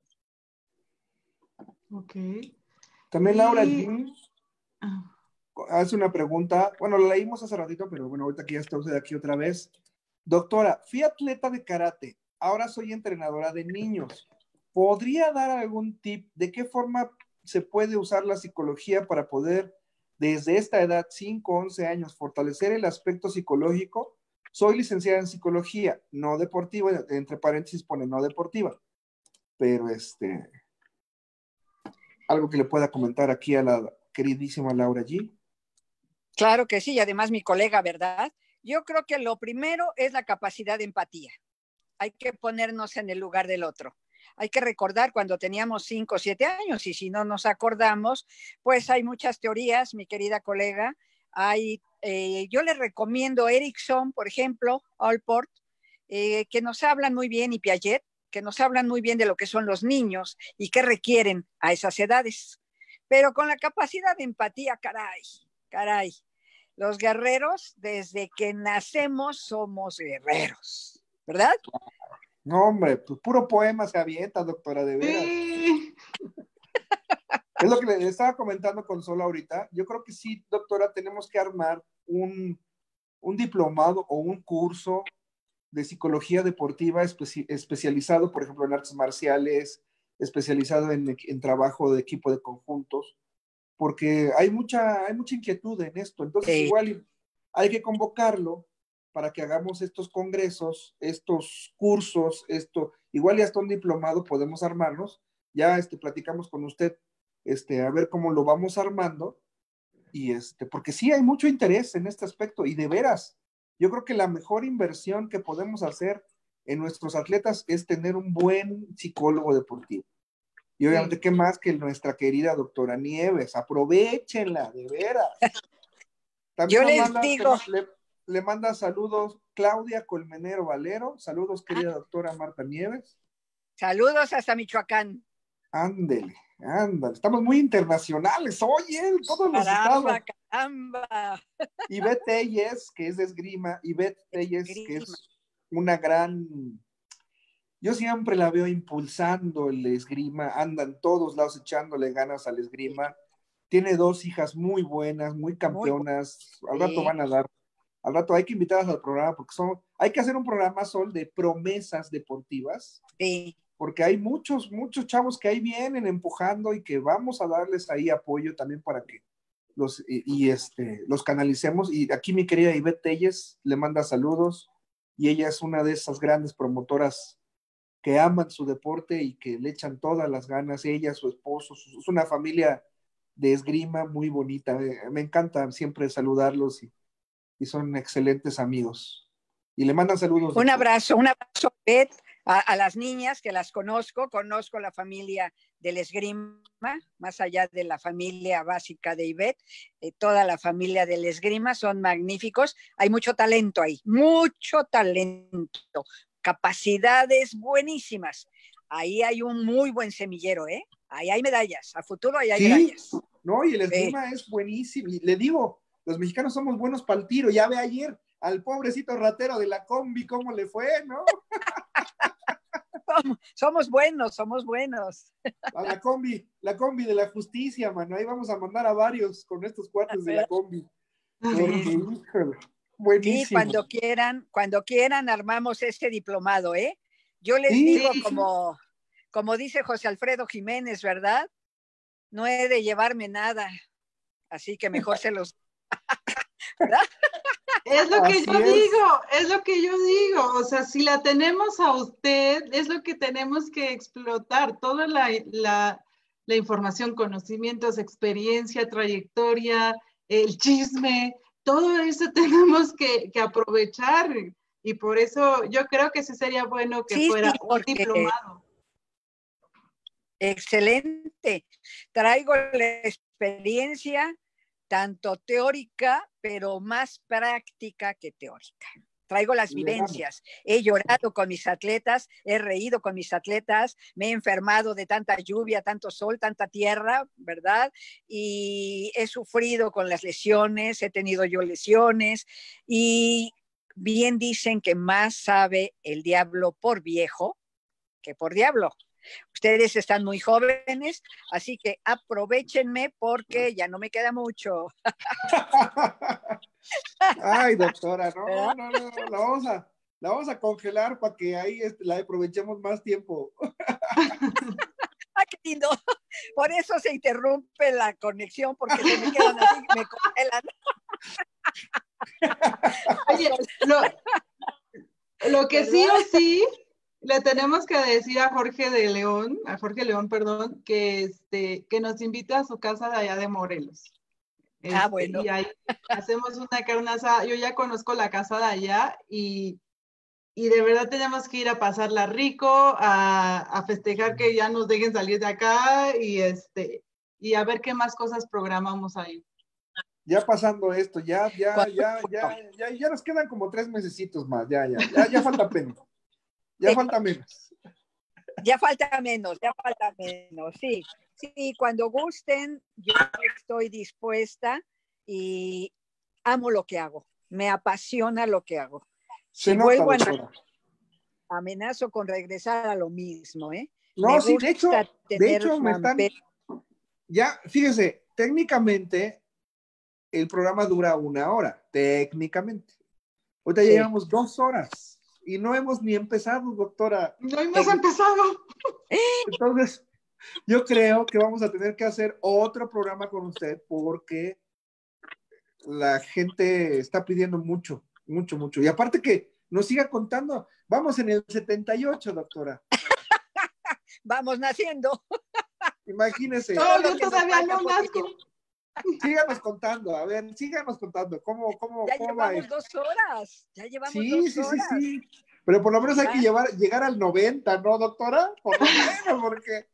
Ok. También y... Laura G. hace una pregunta, bueno, la leímos hace ratito, pero bueno, ahorita que ya está usted aquí otra vez. Doctora, fui atleta de karate, ahora soy entrenadora de niños. ¿Podría dar algún tip de qué forma se puede usar la psicología para poder, desde esta edad, cinco, once años, fortalecer el aspecto psicológico? Soy licenciada en psicología, no deportiva, entre paréntesis pone no deportiva, pero este, algo que le pueda comentar aquí a la queridísima Laura G. Claro que sí, y además mi colega, ¿verdad? Yo creo que lo primero es la capacidad de empatía. Hay que ponernos en el lugar del otro. Hay que recordar cuando teníamos cinco o siete años y si no nos acordamos, pues hay muchas teorías, mi querida colega. Hay, eh, yo les recomiendo Erickson, por ejemplo, Allport, eh, que nos hablan muy bien, y Piaget, que nos hablan muy bien de lo que son los niños y qué requieren a esas edades. Pero con la capacidad de empatía, caray, caray. Los guerreros, desde que nacemos, somos guerreros, ¿verdad? No, hombre, pues puro poema se avienta, doctora, de veras. Sí. Es lo que le estaba comentando con Sol ahorita. Yo creo que sí, doctora, tenemos que armar un, un diplomado o un curso de psicología deportiva especi especializado, por ejemplo, en artes marciales, especializado en, en trabajo de equipo de conjuntos, porque hay mucha, hay mucha inquietud en esto. Entonces, Sí. igual hay que convocarlo para que hagamos estos congresos, estos cursos, esto, igual ya hasta un diplomado podemos armarnos. Ya este, platicamos con usted, este, a ver cómo lo vamos armando, y este, porque sí hay mucho interés en este aspecto, y de veras, yo creo que la mejor inversión que podemos hacer en nuestros atletas es tener un buen psicólogo deportivo. Y obviamente, Sí. ¿qué más que nuestra querida doctora Nieves? Aprovechenla, de veras. También Yo nos les manda, digo, le, le manda saludos Claudia Colmenero Valero. Saludos, querida doctora Marta Nieves. saludos hasta Michoacán. Ándele, ándale. Estamos muy internacionales, oye, en todos los Caramba, estados. caramba. Ivette Telles, que es de esgrima. Ivette Telles, que Esgrima. es una gran... Yo siempre la veo impulsando el esgrima, anda en todos lados echándole ganas al esgrima. Tiene dos hijas muy buenas, muy campeonas. Al rato Sí. van a dar, al rato hay que invitarlas al programa, porque son, hay que hacer un programa, Sol, de promesas deportivas, Sí. porque hay muchos, muchos chavos que ahí vienen empujando y que vamos a darles ahí apoyo también para que los, y, y este, los canalicemos. Y aquí mi querida Ivette Telles le manda saludos, y ella es una de esas grandes promotoras que aman su deporte y que le echan todas las ganas, ella, su esposo, su, es una familia de esgrima muy bonita. Me, me encanta siempre saludarlos, y, y son excelentes amigos. Y le mandan saludos. Un doctor. abrazo, un abrazo, Beth, a, a las niñas que las conozco, conozco la familia del esgrima, más allá de la familia básica de Ivette, eh, toda la familia del esgrima son magníficos, hay mucho talento ahí, mucho talento, capacidades buenísimas. Ahí hay un muy buen semillero, ¿eh? Ahí hay medallas, a futuro ahí hay Sí, medallas. no, y el Sí. esgrima es buenísimo. Y le digo, los mexicanos somos buenos para el tiro. Ya ve ayer al pobrecito ratero de la combi cómo le fue, ¿no? Somos, somos buenos, somos buenos. A la combi, la combi de la justicia, mano. Ahí vamos a mandar a varios con estos cuates de la combi. Porque, híjole, buenísimo. Sí, cuando quieran, cuando quieran armamos este diplomado, ¿eh? Yo les Sí, digo, sí. como, como dice José Alfredo Jiménez, ¿verdad? No he de llevarme nada, así que mejor se los... ¿verdad? Es lo que Así yo es. digo, es lo que yo digo. O sea, si la tenemos a usted, es lo que tenemos que explotar. Toda la, la, la información, conocimientos, experiencia, trayectoria, el chisme, todo eso tenemos que, que aprovechar. Y por eso yo creo que sí sería bueno que Sí, fuera sí, un porque diplomado. excelente. Traigo la experiencia tanto teórica, pero más práctica que teórica. Traigo las vivencias. He llorado con mis atletas, he reído con mis atletas, me he enfermado de tanta lluvia, tanto sol, tanta tierra, ¿verdad? Y he sufrido con las lesiones, he tenido yo lesiones, y bien dicen que más sabe el diablo por viejo que por diablo. Ustedes están muy jóvenes, así que aprovechenme porque ya no me queda mucho. Ay, doctora, no, ¿verdad? no, no, no, la vamos a, la vamos a congelar para que ahí este, la aprovechemos más tiempo. ¡Ah, qué lindo! Por eso se interrumpe la conexión, porque se me quedan así, me congelan. Oye, lo, lo que sí o sí le tenemos que decir a Jorge de León, a Jorge León, perdón, que, este, que nos invite a su casa de allá de Morelos. Este, ah, bueno. Y ahí hacemos una carne asada. Yo ya conozco la casa de allá y, y de verdad tenemos que ir a pasarla rico, a, a festejar que ya nos dejen salir de acá y, este, y a ver qué más cosas programamos ahí. Ya pasando esto, ya, ya, ya, ya, ya, ya nos quedan como tres mesecitos más, ya, ya, ya, ya falta menos. Ya Sí. falta menos. Ya falta menos, ya falta menos, sí. Sí, cuando gusten, yo estoy dispuesta y amo lo que hago. Me apasiona lo que hago. Se Si nota, vuelvo a doctora. amenazo con regresar a lo mismo, ¿eh? No, me sí, de hecho, de hecho me están, mampe... ya, fíjese, técnicamente el programa dura una hora, técnicamente. Ahorita Sí. ya llevamos dos horas y no hemos ni empezado, doctora. No hemos empezado. Entonces, Yo creo que vamos a tener que hacer otro programa con usted porque la gente está pidiendo mucho, mucho, mucho. Y aparte que nos siga contando, vamos en el setenta y ocho, doctora. Vamos naciendo. Imagínese. No, yo todavía no nazco. Síganos contando, a ver, síganos contando. ¿Cómo, cómo, Ya cómo va llevamos esto? dos horas. Ya llevamos Sí, dos sí, horas. sí, sí. Pero por lo menos hay Ya. que llevar, llegar al noventa, ¿no, doctora? Por lo menos, porque...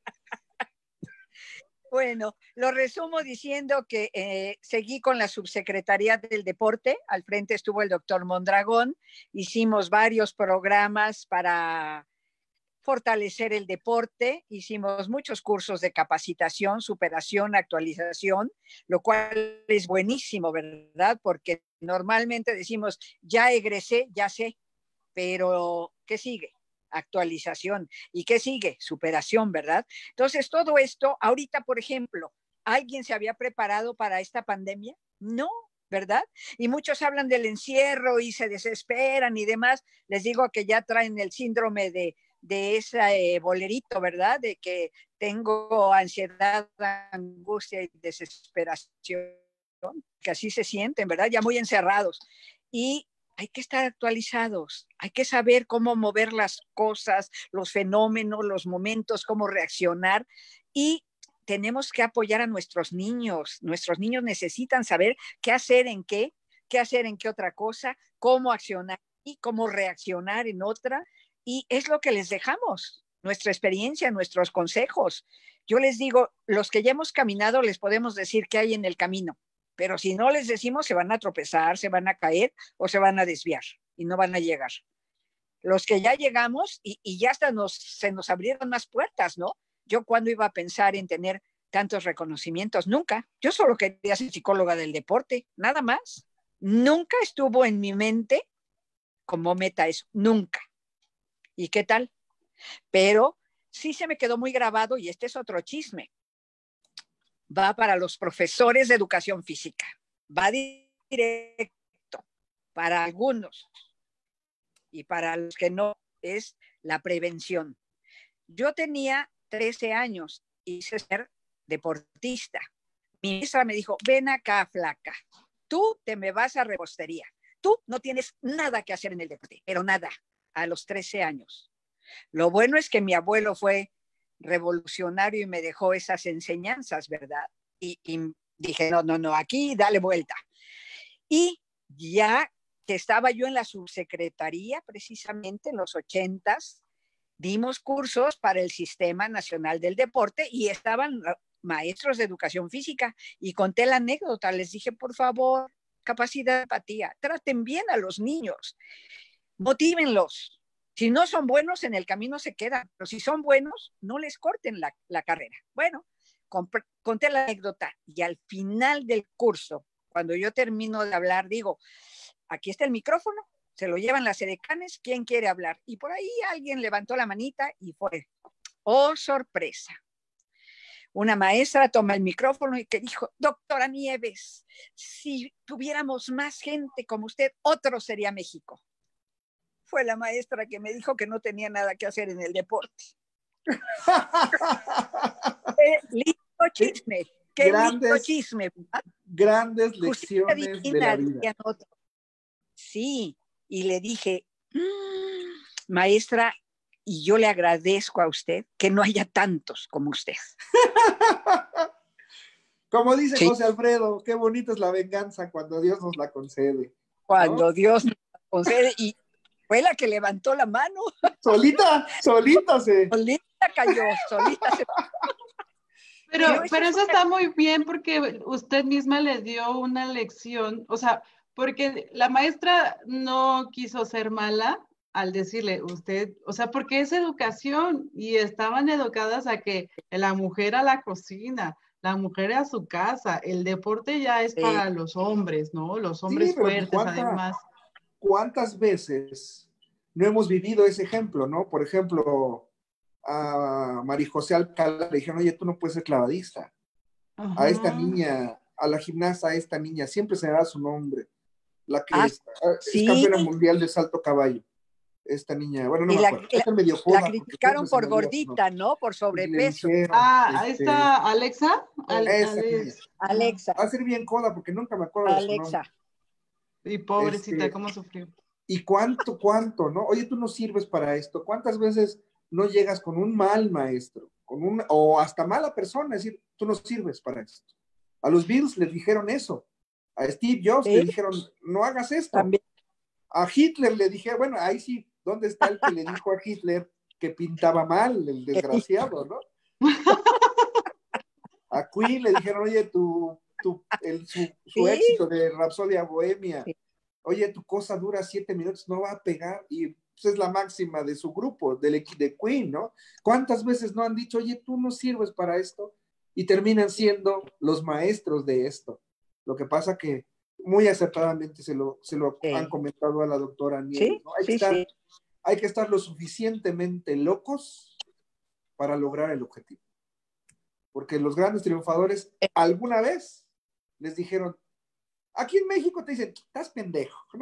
Bueno, lo resumo diciendo que eh, seguí con la subsecretaría del deporte. Al frente estuvo el doctor Mondragón. Hicimos varios programas para fortalecer el deporte. Hicimos muchos cursos de capacitación, superación, actualización, lo cual es buenísimo, ¿verdad? Porque normalmente decimos, ya egresé, ya sé, pero ¿qué sigue? Actualización. ¿Y qué sigue? Superación, ¿verdad? Entonces, todo esto, ahorita, por ejemplo, ¿alguien se había preparado para esta pandemia? No, ¿verdad? Y muchos hablan del encierro y se desesperan y demás. Les digo que ya traen el síndrome de, de ese eh, bolerito, ¿verdad? De que tengo ansiedad, angustia y desesperación, que así se sienten, ¿verdad? Ya muy encerrados. Y hay que estar actualizados, hay que saber cómo mover las cosas, los fenómenos, los momentos, cómo reaccionar y tenemos que apoyar a nuestros niños. Nuestros niños necesitan saber qué hacer en qué, qué hacer en qué otra cosa, cómo accionar y cómo reaccionar en otra y es lo que les dejamos, nuestra experiencia, nuestros consejos. Yo les digo, los que ya hemos caminado les podemos decir qué hay en el camino. Pero si no les decimos, se van a tropezar, se van a caer o se van a desviar y no van a llegar. Los que ya llegamos y, y ya hasta nos, se nos abrieron más puertas, ¿no? Yo cuando iba a pensar en tener tantos reconocimientos, nunca. Yo solo quería ser psicóloga del deporte, nada más. Nunca estuvo en mi mente como meta eso, nunca. ¿Y qué tal? Pero sí se me quedó muy grabado y este es otro chisme. Va para los profesores de educación física, va directo para algunos y para los que no, es la prevención. Yo tenía trece años y quise ser deportista. Mi maestra me dijo, ven acá, flaca, tú te me vas a repostería, tú no tienes nada que hacer en el deporte, pero nada, a los trece años. Lo bueno es que mi abuelo fue revolucionario y me dejó esas enseñanzas, ¿verdad? Y, y dije, no, no, no, aquí dale vuelta. Y ya que estaba yo en la subsecretaría, precisamente en los ochentas, dimos cursos para el Sistema Nacional del Deporte y estaban maestros de educación física y conté la anécdota, les dije, por favor, capacidad de empatía, traten bien a los niños, motívenlos. Si no son buenos, en el camino se quedan, pero si son buenos, no les corten la, la carrera. Bueno, conté la anécdota y al final del curso, cuando yo termino de hablar, digo, aquí está el micrófono, se lo llevan las edecanes, ¿quién quiere hablar? Y por ahí alguien levantó la manita y fue, oh, sorpresa. Una maestra toma el micrófono y que dijo, doctora Nieves, si tuviéramos más gente como usted, otro sería México. Fue la maestra que me dijo que no tenía nada que hacer en el deporte. Qué lindo chisme, qué grandes, lindo chisme. ¿Verdad? Grandes lecciones de la vida. Sí, y le dije, mmm, maestra, y yo le agradezco a usted que no haya tantos como usted. Como dice sí. José Alfredo, qué bonita es la venganza cuando Dios nos la concede. Cuando ¿no? Dios nos la concede y fue la que levantó la mano. Solita, solita se. Solita cayó, solita se. Pero, pero, pero eso está muy bien porque usted misma le dio una lección, o sea, porque la maestra no quiso ser mala al decirle, usted, o sea, porque es educación y estaban educadas a que la mujer a la cocina, la mujer a su casa, el deporte ya es sí. para los hombres, ¿no? Los hombres sí, fuertes, ¿cuánta, además. ¿Cuántas veces no hemos vivido ese ejemplo, no? Por ejemplo, a María José Alcalá le dijeron, oye, tú no puedes ser clavadista. Uh-huh. A esta niña, a la gimnasta, a esta niña, siempre se dará su nombre, la que ah, es, sí. es campeona mundial de salto caballo. esta niña, bueno, no Y me la, acuerdo, la, está medio la coda, porque criticaron siempre se por me olvida su nombre. gordita, ¿no? Por Y le sobrepeso. dijeron, Ah, ahí este, está Alexa. Al- esa niña, Alex. Alexa, va a ser bien coda porque nunca me acuerdo de su nombre. Alexa. Y pobrecita, Este, cómo sufrió. y cuánto, cuánto, ¿no? Oye, tú no sirves para esto. ¿Cuántas veces no llegas con un mal maestro, con un, o hasta mala persona, es decir, tú no sirves para esto? A los Beatles les dijeron eso. A Steve Jobs ¿Sí? le dijeron, no hagas esto. También. A Hitler le dijeron, bueno, ahí sí, ¿dónde está el que le dijo a Hitler que pintaba mal, el desgraciado, ¿no? A Queen le dijeron, oye, tu, tu, el, su, su ¿Sí? éxito de Rapsodia Bohemia, Sí. oye, tu cosa dura siete minutos, no va a pegar, y pues, es la máxima de su grupo, del, de Queen, ¿no? ¿Cuántas veces no han dicho, oye, tú no sirves para esto? Y terminan siendo los maestros de esto. Lo que pasa que muy acertadamente se lo, se lo Sí. han comentado a la doctora Nieves, Sí, ¿no? Hay que sí, estar, sí. hay que estar lo suficientemente locos para lograr el objetivo. Porque los grandes triunfadores alguna vez les dijeron, aquí en México te dicen, estás pendejo, ¿no?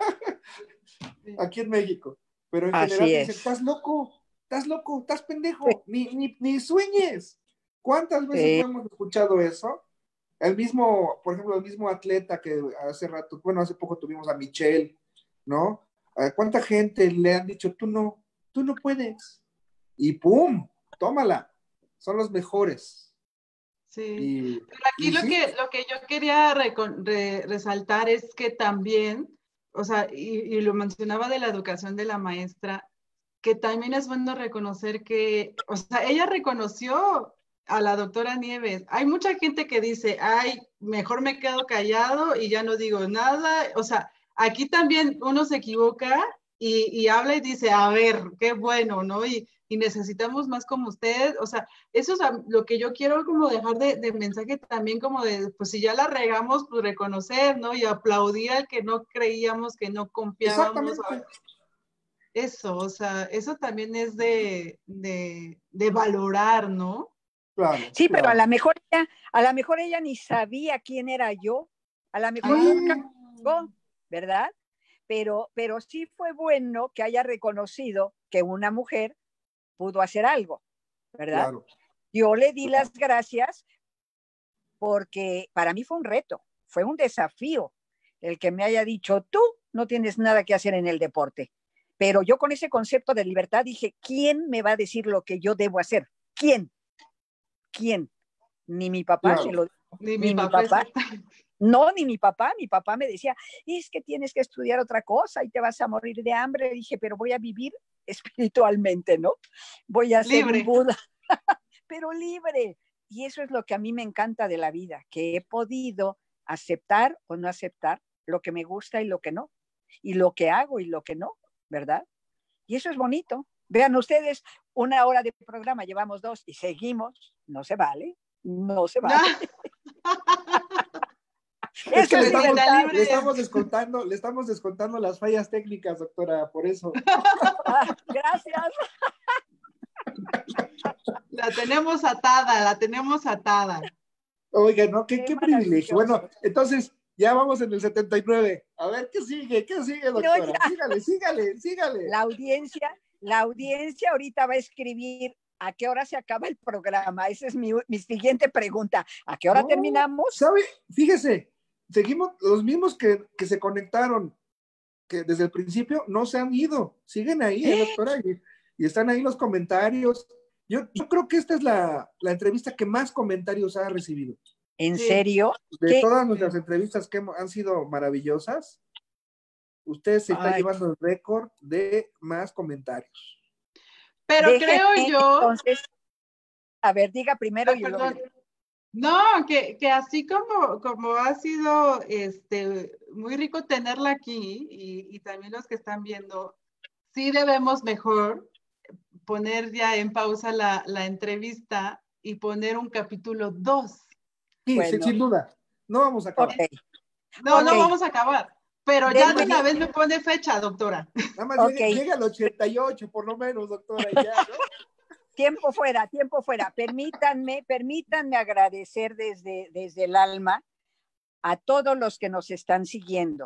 Aquí en México. Pero en Así general te es. dicen, estás loco, estás loco, estás pendejo, ni, ni, ni sueñes. ¿Cuántas veces Sí. no hemos escuchado eso? El mismo, por ejemplo, el mismo atleta que hace rato, bueno, hace poco tuvimos a Michelle, ¿no? ¿A cuánta gente le han dicho, tú no, tú no puedes? Y ¡pum! Tómala. Son los mejores. Sí. Y, Pero aquí y lo sí, que, lo que yo quería recon- re- resaltar es que también, o sea, y, y lo mencionaba de la educación de la maestra, que también es bueno reconocer que, o sea, ella reconoció a la doctora Nieves. Hay mucha gente que dice, ay, mejor me quedo callado y ya no digo nada. O sea, aquí también uno se equivoca y, y habla y dice, a ver, qué bueno, ¿no? Y, y necesitamos más como usted. O sea, eso es lo que yo quiero como dejar de, de mensaje también, como de, pues si ya la regamos, pues reconocer, ¿no? Y aplaudir al que no creíamos, que no confiábamos. exactamente. Eso, o sea, eso también es de, de, de valorar, ¿no? Claro, Sí, pero a claro. lo mejor ella, a lo mejor ella ni sabía quién era yo, a lo mejor Ah, nunca jugó, ¿verdad? Pero, pero sí fue bueno que haya reconocido que una mujer pudo hacer algo, ¿verdad? Claro. Yo le di las gracias porque para mí fue un reto, fue un desafío el que me haya dicho, tú no tienes nada que hacer en el deporte. Pero yo con ese concepto de libertad dije, ¿quién me va a decir lo que yo debo hacer? ¿Quién? ¿Quién? Ni mi papá Claro. me lo dijo, ni ni mi mi papá, papá. exacto. No, ni mi papá. Mi papá me decía, es que tienes que estudiar otra cosa y te vas a morir de hambre. Le dije, pero voy a vivir espiritualmente, ¿no? Voy a ser un Libre. Buda, pero libre. Y eso es lo que a mí me encanta de la vida, que he podido aceptar o no aceptar lo que me gusta y lo que no, y lo que hago y lo que no, ¿verdad? Y eso es bonito. Vean ustedes, una hora de programa, llevamos dos y seguimos. No se vale, no se vale. Es que Eso le es estamos, libertad. le estamos descontando, le estamos descontando las fallas técnicas, doctora, por eso. Ah, gracias. La tenemos atada, la tenemos atada. Oiga, ¿no? Qué, Qué qué privilegio. maravilloso. Bueno, entonces ya vamos en el setenta y nueve. A ver, ¿qué sigue? ¿Qué sigue, No, doctora? ya. Sígale, sígale, sígale. La audiencia, la audiencia ahorita va a escribir a qué hora se acaba el programa. Esa es mi, mi siguiente pregunta. ¿A qué hora No, terminamos? ¿sabe? Fíjese, seguimos, los mismos que, que se conectaron, que desde el principio no se han ido, siguen ahí, ¿eh, doctora? Y, y están ahí los comentarios. Yo, yo creo que esta es la, la entrevista que más comentarios ha recibido. ¿En Sí. serio? De ¿Qué? todas nuestras Sí. entrevistas que hemos- han sido maravillosas, usted se está Ay, llevando el récord de más comentarios. Pero déjenme, creo yo, entonces, a ver, diga primero ah, y luego perdón, yo. no, que, que así como, como ha sido este, muy rico tenerla aquí y, y también los que están viendo, sí debemos mejor poner ya en pausa la, la entrevista y poner un capítulo dos. Sí, sí, Bueno, sin duda, no vamos a ok, acabar. No, no ok. vamos a acabar, pero ya de Nada más, una Déjenme, vez llegue, me pone fecha, doctora. nada más ok. llegue, llegue al ochenta y ocho por lo menos, doctora, y ya, ¿no? Tiempo fuera, tiempo fuera. Permítanme, permítanme agradecer desde, desde el alma a todos los que nos están siguiendo,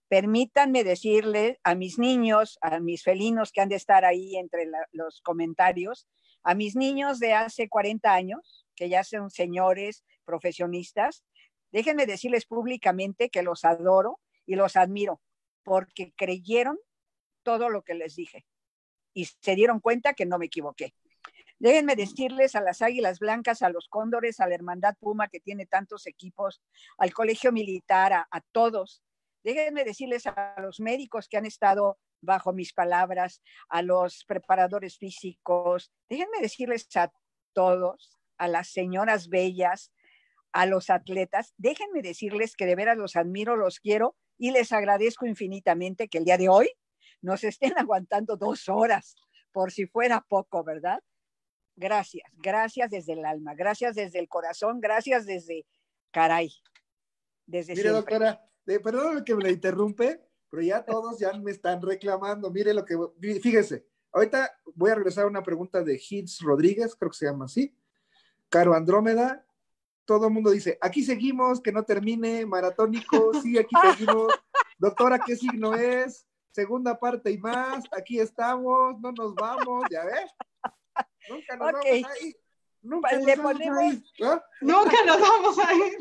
Permítanme decirle a mis niños, a mis felinos que han de estar ahí entre la, los comentarios, a mis niños de hace cuarenta años, que ya son señores profesionistas, déjenme decirles públicamente que los adoro y los admiro, porque creyeron todo lo que les dije y se dieron cuenta que no me equivoqué. Déjenme decirles a las Águilas Blancas, a los Cóndores, a la Hermandad Puma, que tiene tantos equipos, al Colegio Militar, a, a todos. Déjenme decirles a los médicos que han estado bajo mis palabras, a los preparadores físicos, déjenme decirles a todos, a las señoras bellas, a los atletas, déjenme decirles que de veras los admiro, los quiero y les agradezco infinitamente que el día de hoy nos estén aguantando dos horas, por si fuera poco, ¿verdad? Gracias, gracias desde el alma, gracias desde el corazón, gracias desde, caray, desde Mire, siempre. doctora, eh, perdón que me la interrumpe, pero ya todos ya me están reclamando. Mire lo que, fíjese, ahorita voy a regresar a una pregunta de Hits Rodríguez, creo que se llama así. Caro Andrómeda, todo el mundo dice, aquí seguimos, que no termine, maratónico, sí, aquí seguimos. Doctora, ¿qué signo es? Segunda parte y más, aquí estamos, no nos vamos, ¿ya ves? Nunca nos Okay. vamos ahí. Nunca Le nos vamos ponemos... ahí. ¿Ah? Nunca nos vamos a ir.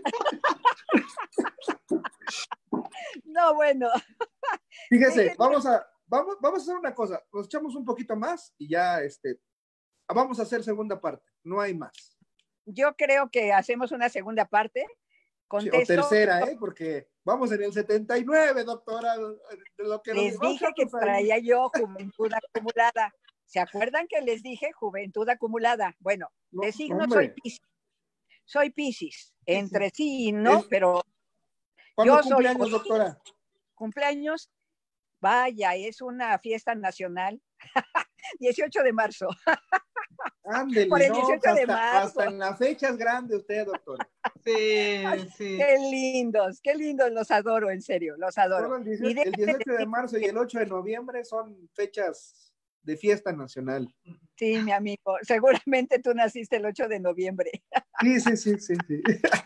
No, bueno. Fíjese, vamos a, vamos, vamos a hacer una cosa. Nos echamos un poquito más y ya, este, vamos a hacer segunda parte. No hay más. Yo creo que hacemos una segunda parte. Contesto, sí, o tercera, ¿eh? Porque vamos en el setenta y nueve, doctora. De lo que les dije que traía yo juventud acumulada. ¿Se acuerdan que les dije juventud acumulada? Bueno, no, de signo hombre. soy Piscis. Soy Piscis, entre sí y no, es, pero ¿cuándo yo cumpleaños, soy doctora? Cumpleaños, vaya, es una fiesta nacional. dieciocho de marzo. Ándele, Por el no, dieciocho hasta, de marzo. hasta en la fecha es grande usted, doctora. Sí, sí. Qué lindos, qué lindos, los adoro, en serio, los adoro. Solo el dieciocho, el dieciocho de marzo y el ocho de noviembre son fechas de fiesta nacional. Sí, mi amigo, seguramente tú naciste el ocho de noviembre. Sí, sí, sí, sí, sí.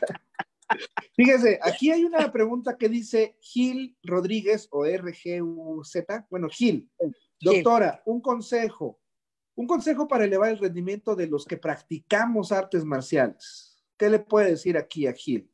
Fíjese, aquí hay una pregunta que dice Gil Rodríguez o R G U Z. Bueno, Gil, doctora, un consejo, un consejo para elevar el rendimiento de los que practicamos artes marciales. ¿Qué le puede decir aquí a Gil?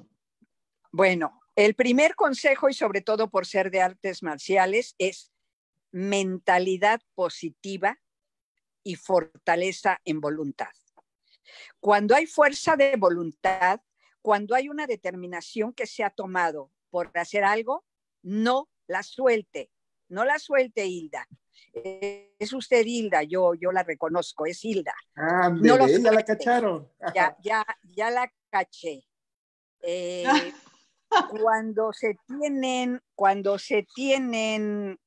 Bueno, el primer consejo, y sobre todo por ser de artes marciales, es mentalidad positiva y fortaleza en voluntad. Cuando hay fuerza de voluntad, cuando hay una determinación que se ha tomado por hacer algo, no la suelte, no la suelte, Hilda. Es usted Hilda, yo, yo la reconozco, es Hilda. Ah, no lo ya la cacharon. Ya, ya, ya la caché. Eh, cuando se tienen, cuando se tienen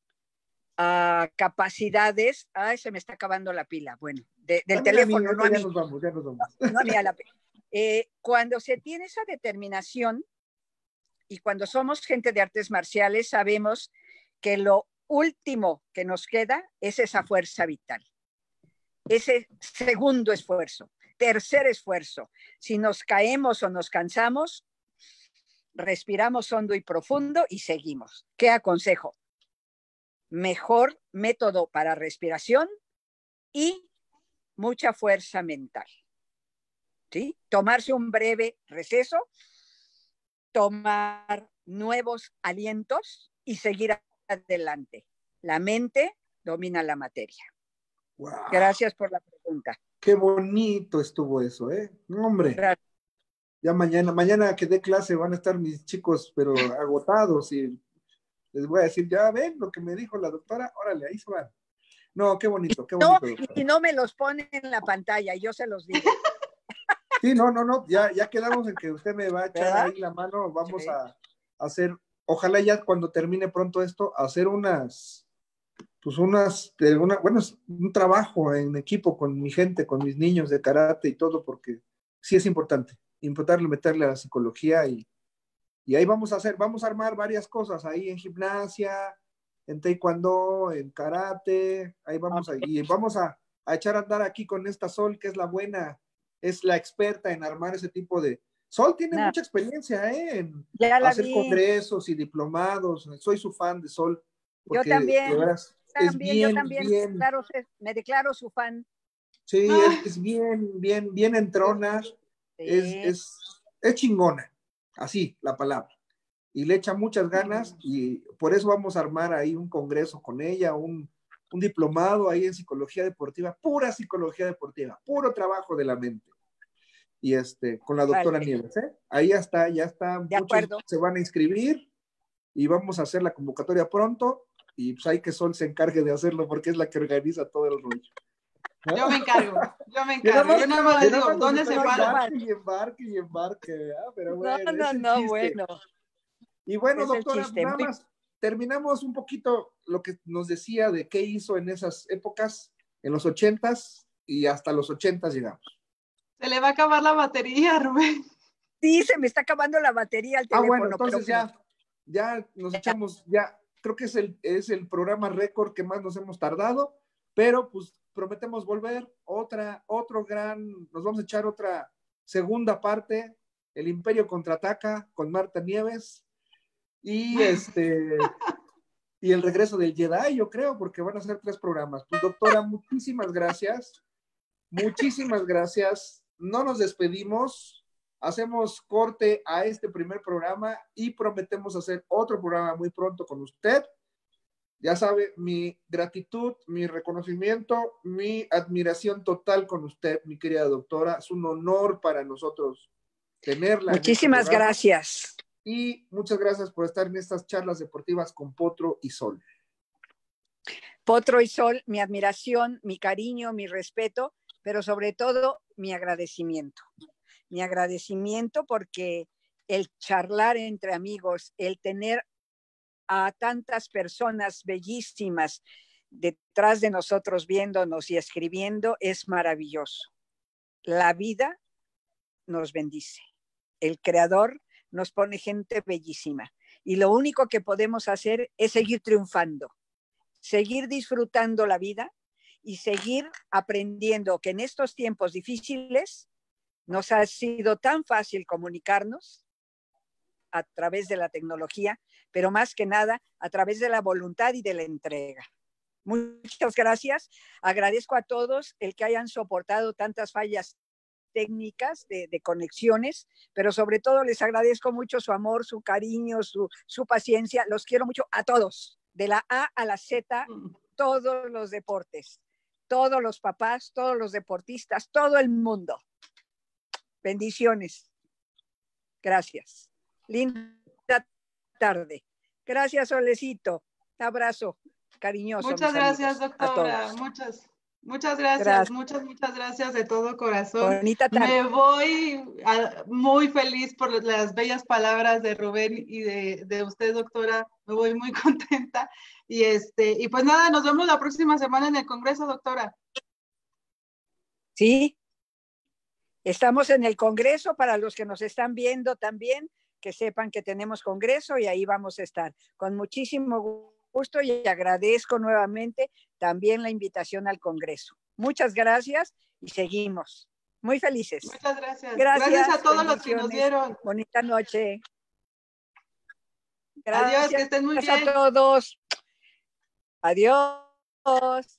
uh, capacidades, ay, se me está acabando la pila, bueno, de, del Dame teléfono, mí, no a ya mí. Nos vamos, ya nos vamos. No, no a mí, a la eh, cuando se tiene esa determinación y cuando somos gente de artes marciales, sabemos que lo último que nos queda es esa fuerza vital, ese segundo esfuerzo, tercer esfuerzo. Si nos caemos o nos cansamos, respiramos hondo y profundo y seguimos. ¿Qué aconsejo? Mejor método para respiración y mucha fuerza mental. ¿Sí? Tomarse un breve receso, tomar nuevos alientos y seguir adelante. La mente domina la materia. Wow. Gracias por la pregunta. Qué bonito estuvo eso, ¿eh? Hombre. Gracias. Ya mañana, mañana que dé clase van a estar mis chicos, pero agotados y les voy a decir, ya ven lo que me dijo la doctora, órale, ahí se van. No, qué bonito, qué bonito. No, y no me los ponen en la pantalla, yo se los digo. Sí, no, no, no, ya, ya quedamos en que usted me va a echar ¿verdad? Ahí la mano, vamos sí. a hacer, ojalá ya cuando termine pronto esto, hacer unas, pues unas, una, bueno, un trabajo en equipo con mi gente, con mis niños de karate y todo, porque sí es importante, importante meterle a la psicología y, y ahí vamos a hacer, vamos a armar varias cosas, ahí en gimnasia, en taekwondo, en karate, ahí vamos okay. a, y vamos a, a echar a andar aquí con esta Sol, que es la buena, es la experta en armar ese tipo de, Sol tiene No. mucha experiencia, ¿eh? En Ya la hacer vi. congresos y diplomados. Soy su fan de Sol. Yo Porque, también, de veras, es también, yo bien, también bien. declaro ser- me declaro su fan. Sí, Ah. es, es bien, bien, bien entrona. Sí. Es, es, es chingona. Así, la palabra. Y le echa muchas ganas y por eso vamos a armar ahí un congreso con ella, un, un diplomado ahí en psicología deportiva, pura psicología deportiva, puro trabajo de la mente. Y este, con la doctora Vale. Nieves, ¿eh? Ahí ya está, ya está, De muchos acuerdo. se van a inscribir y vamos a hacer la convocatoria pronto y pues hay que Sol se encargue de hacerlo porque es la que organiza todo el rollo. ¿No? Yo me encargo, yo me Que nada encargo. más, Yo nada más que les nada digo, más nos ¿dónde está se para? embarque y embarque y embarque, ¿verdad? Pero bueno, No, no, es el no, chiste. bueno. Y bueno, Es el doctora, chiste, nada muy- más terminamos un poquito lo que nos decía de qué hizo en esas épocas, en los ochentas y hasta los ochentas llegamos. Se le va a acabar la batería, Rubén. Sí, se me está acabando la batería al Ah, teléfono. bueno, entonces pero bueno. ya, ya nos echamos, ya creo que es el, es el programa récord que más nos hemos tardado, pero pues prometemos volver otra, otro gran, nos vamos a echar otra segunda parte, El Imperio Contraataca con Marta Nieves y este y el regreso del Jedi, yo creo, porque van a ser tres programas. Pues doctora, muchísimas gracias, muchísimas gracias. No nos despedimos. Hacemos corte a este primer programa y prometemos hacer otro programa muy pronto con usted. Ya sabe, mi gratitud, mi reconocimiento, mi admiración total con usted, mi querida doctora. Es un honor para nosotros tenerla. Muchísimas en este gracias. Y muchas gracias por estar en estas charlas deportivas con Potro y Sol. Potro y Sol, mi admiración, mi cariño, mi respeto, pero sobre todo mi agradecimiento. Mi agradecimiento porque el charlar entre amigos, el tener a tantas personas bellísimas detrás de nosotros viéndonos y escribiendo es maravilloso. La vida nos bendice. El Creador nos pone gente bellísima y lo único que podemos hacer es seguir triunfando, seguir disfrutando la vida y seguir aprendiendo que en estos tiempos difíciles nos ha sido tan fácil comunicarnos a través de la tecnología, pero más que nada a través de la voluntad y de la entrega. Muchas gracias. Agradezco a todos el que hayan soportado tantas fallas técnicas de, de conexiones, pero sobre todo les agradezco mucho su amor, su cariño, su, su paciencia. Los quiero mucho a todos, de la A a la Z, todos los deportes, todos los papás, todos los deportistas, todo el mundo. Bendiciones. Gracias. Linda tarde. Gracias, Solecito. Abrazo cariñoso. Muchas mis gracias, amigos, doctora. Muchas, muchas gracias, Gracias. muchas, muchas gracias de todo corazón. Bonita tarde. Me voy a- muy feliz por las bellas palabras de Rubén y de, de usted, doctora. Me voy muy contenta. Y este, y pues nada, nos vemos la próxima semana en el Congreso, doctora. Sí. Estamos en el Congreso, para los que nos están viendo también, que sepan que tenemos Congreso y ahí vamos a estar. Con muchísimo gusto y agradezco nuevamente también la invitación al Congreso. Muchas gracias y seguimos. Muy felices. Muchas gracias. Gracias, Gracias a todos los que nos bendiciones. vieron. Bonita noche. Gracias. Adiós, que estén muy bien. A todos. Adiós.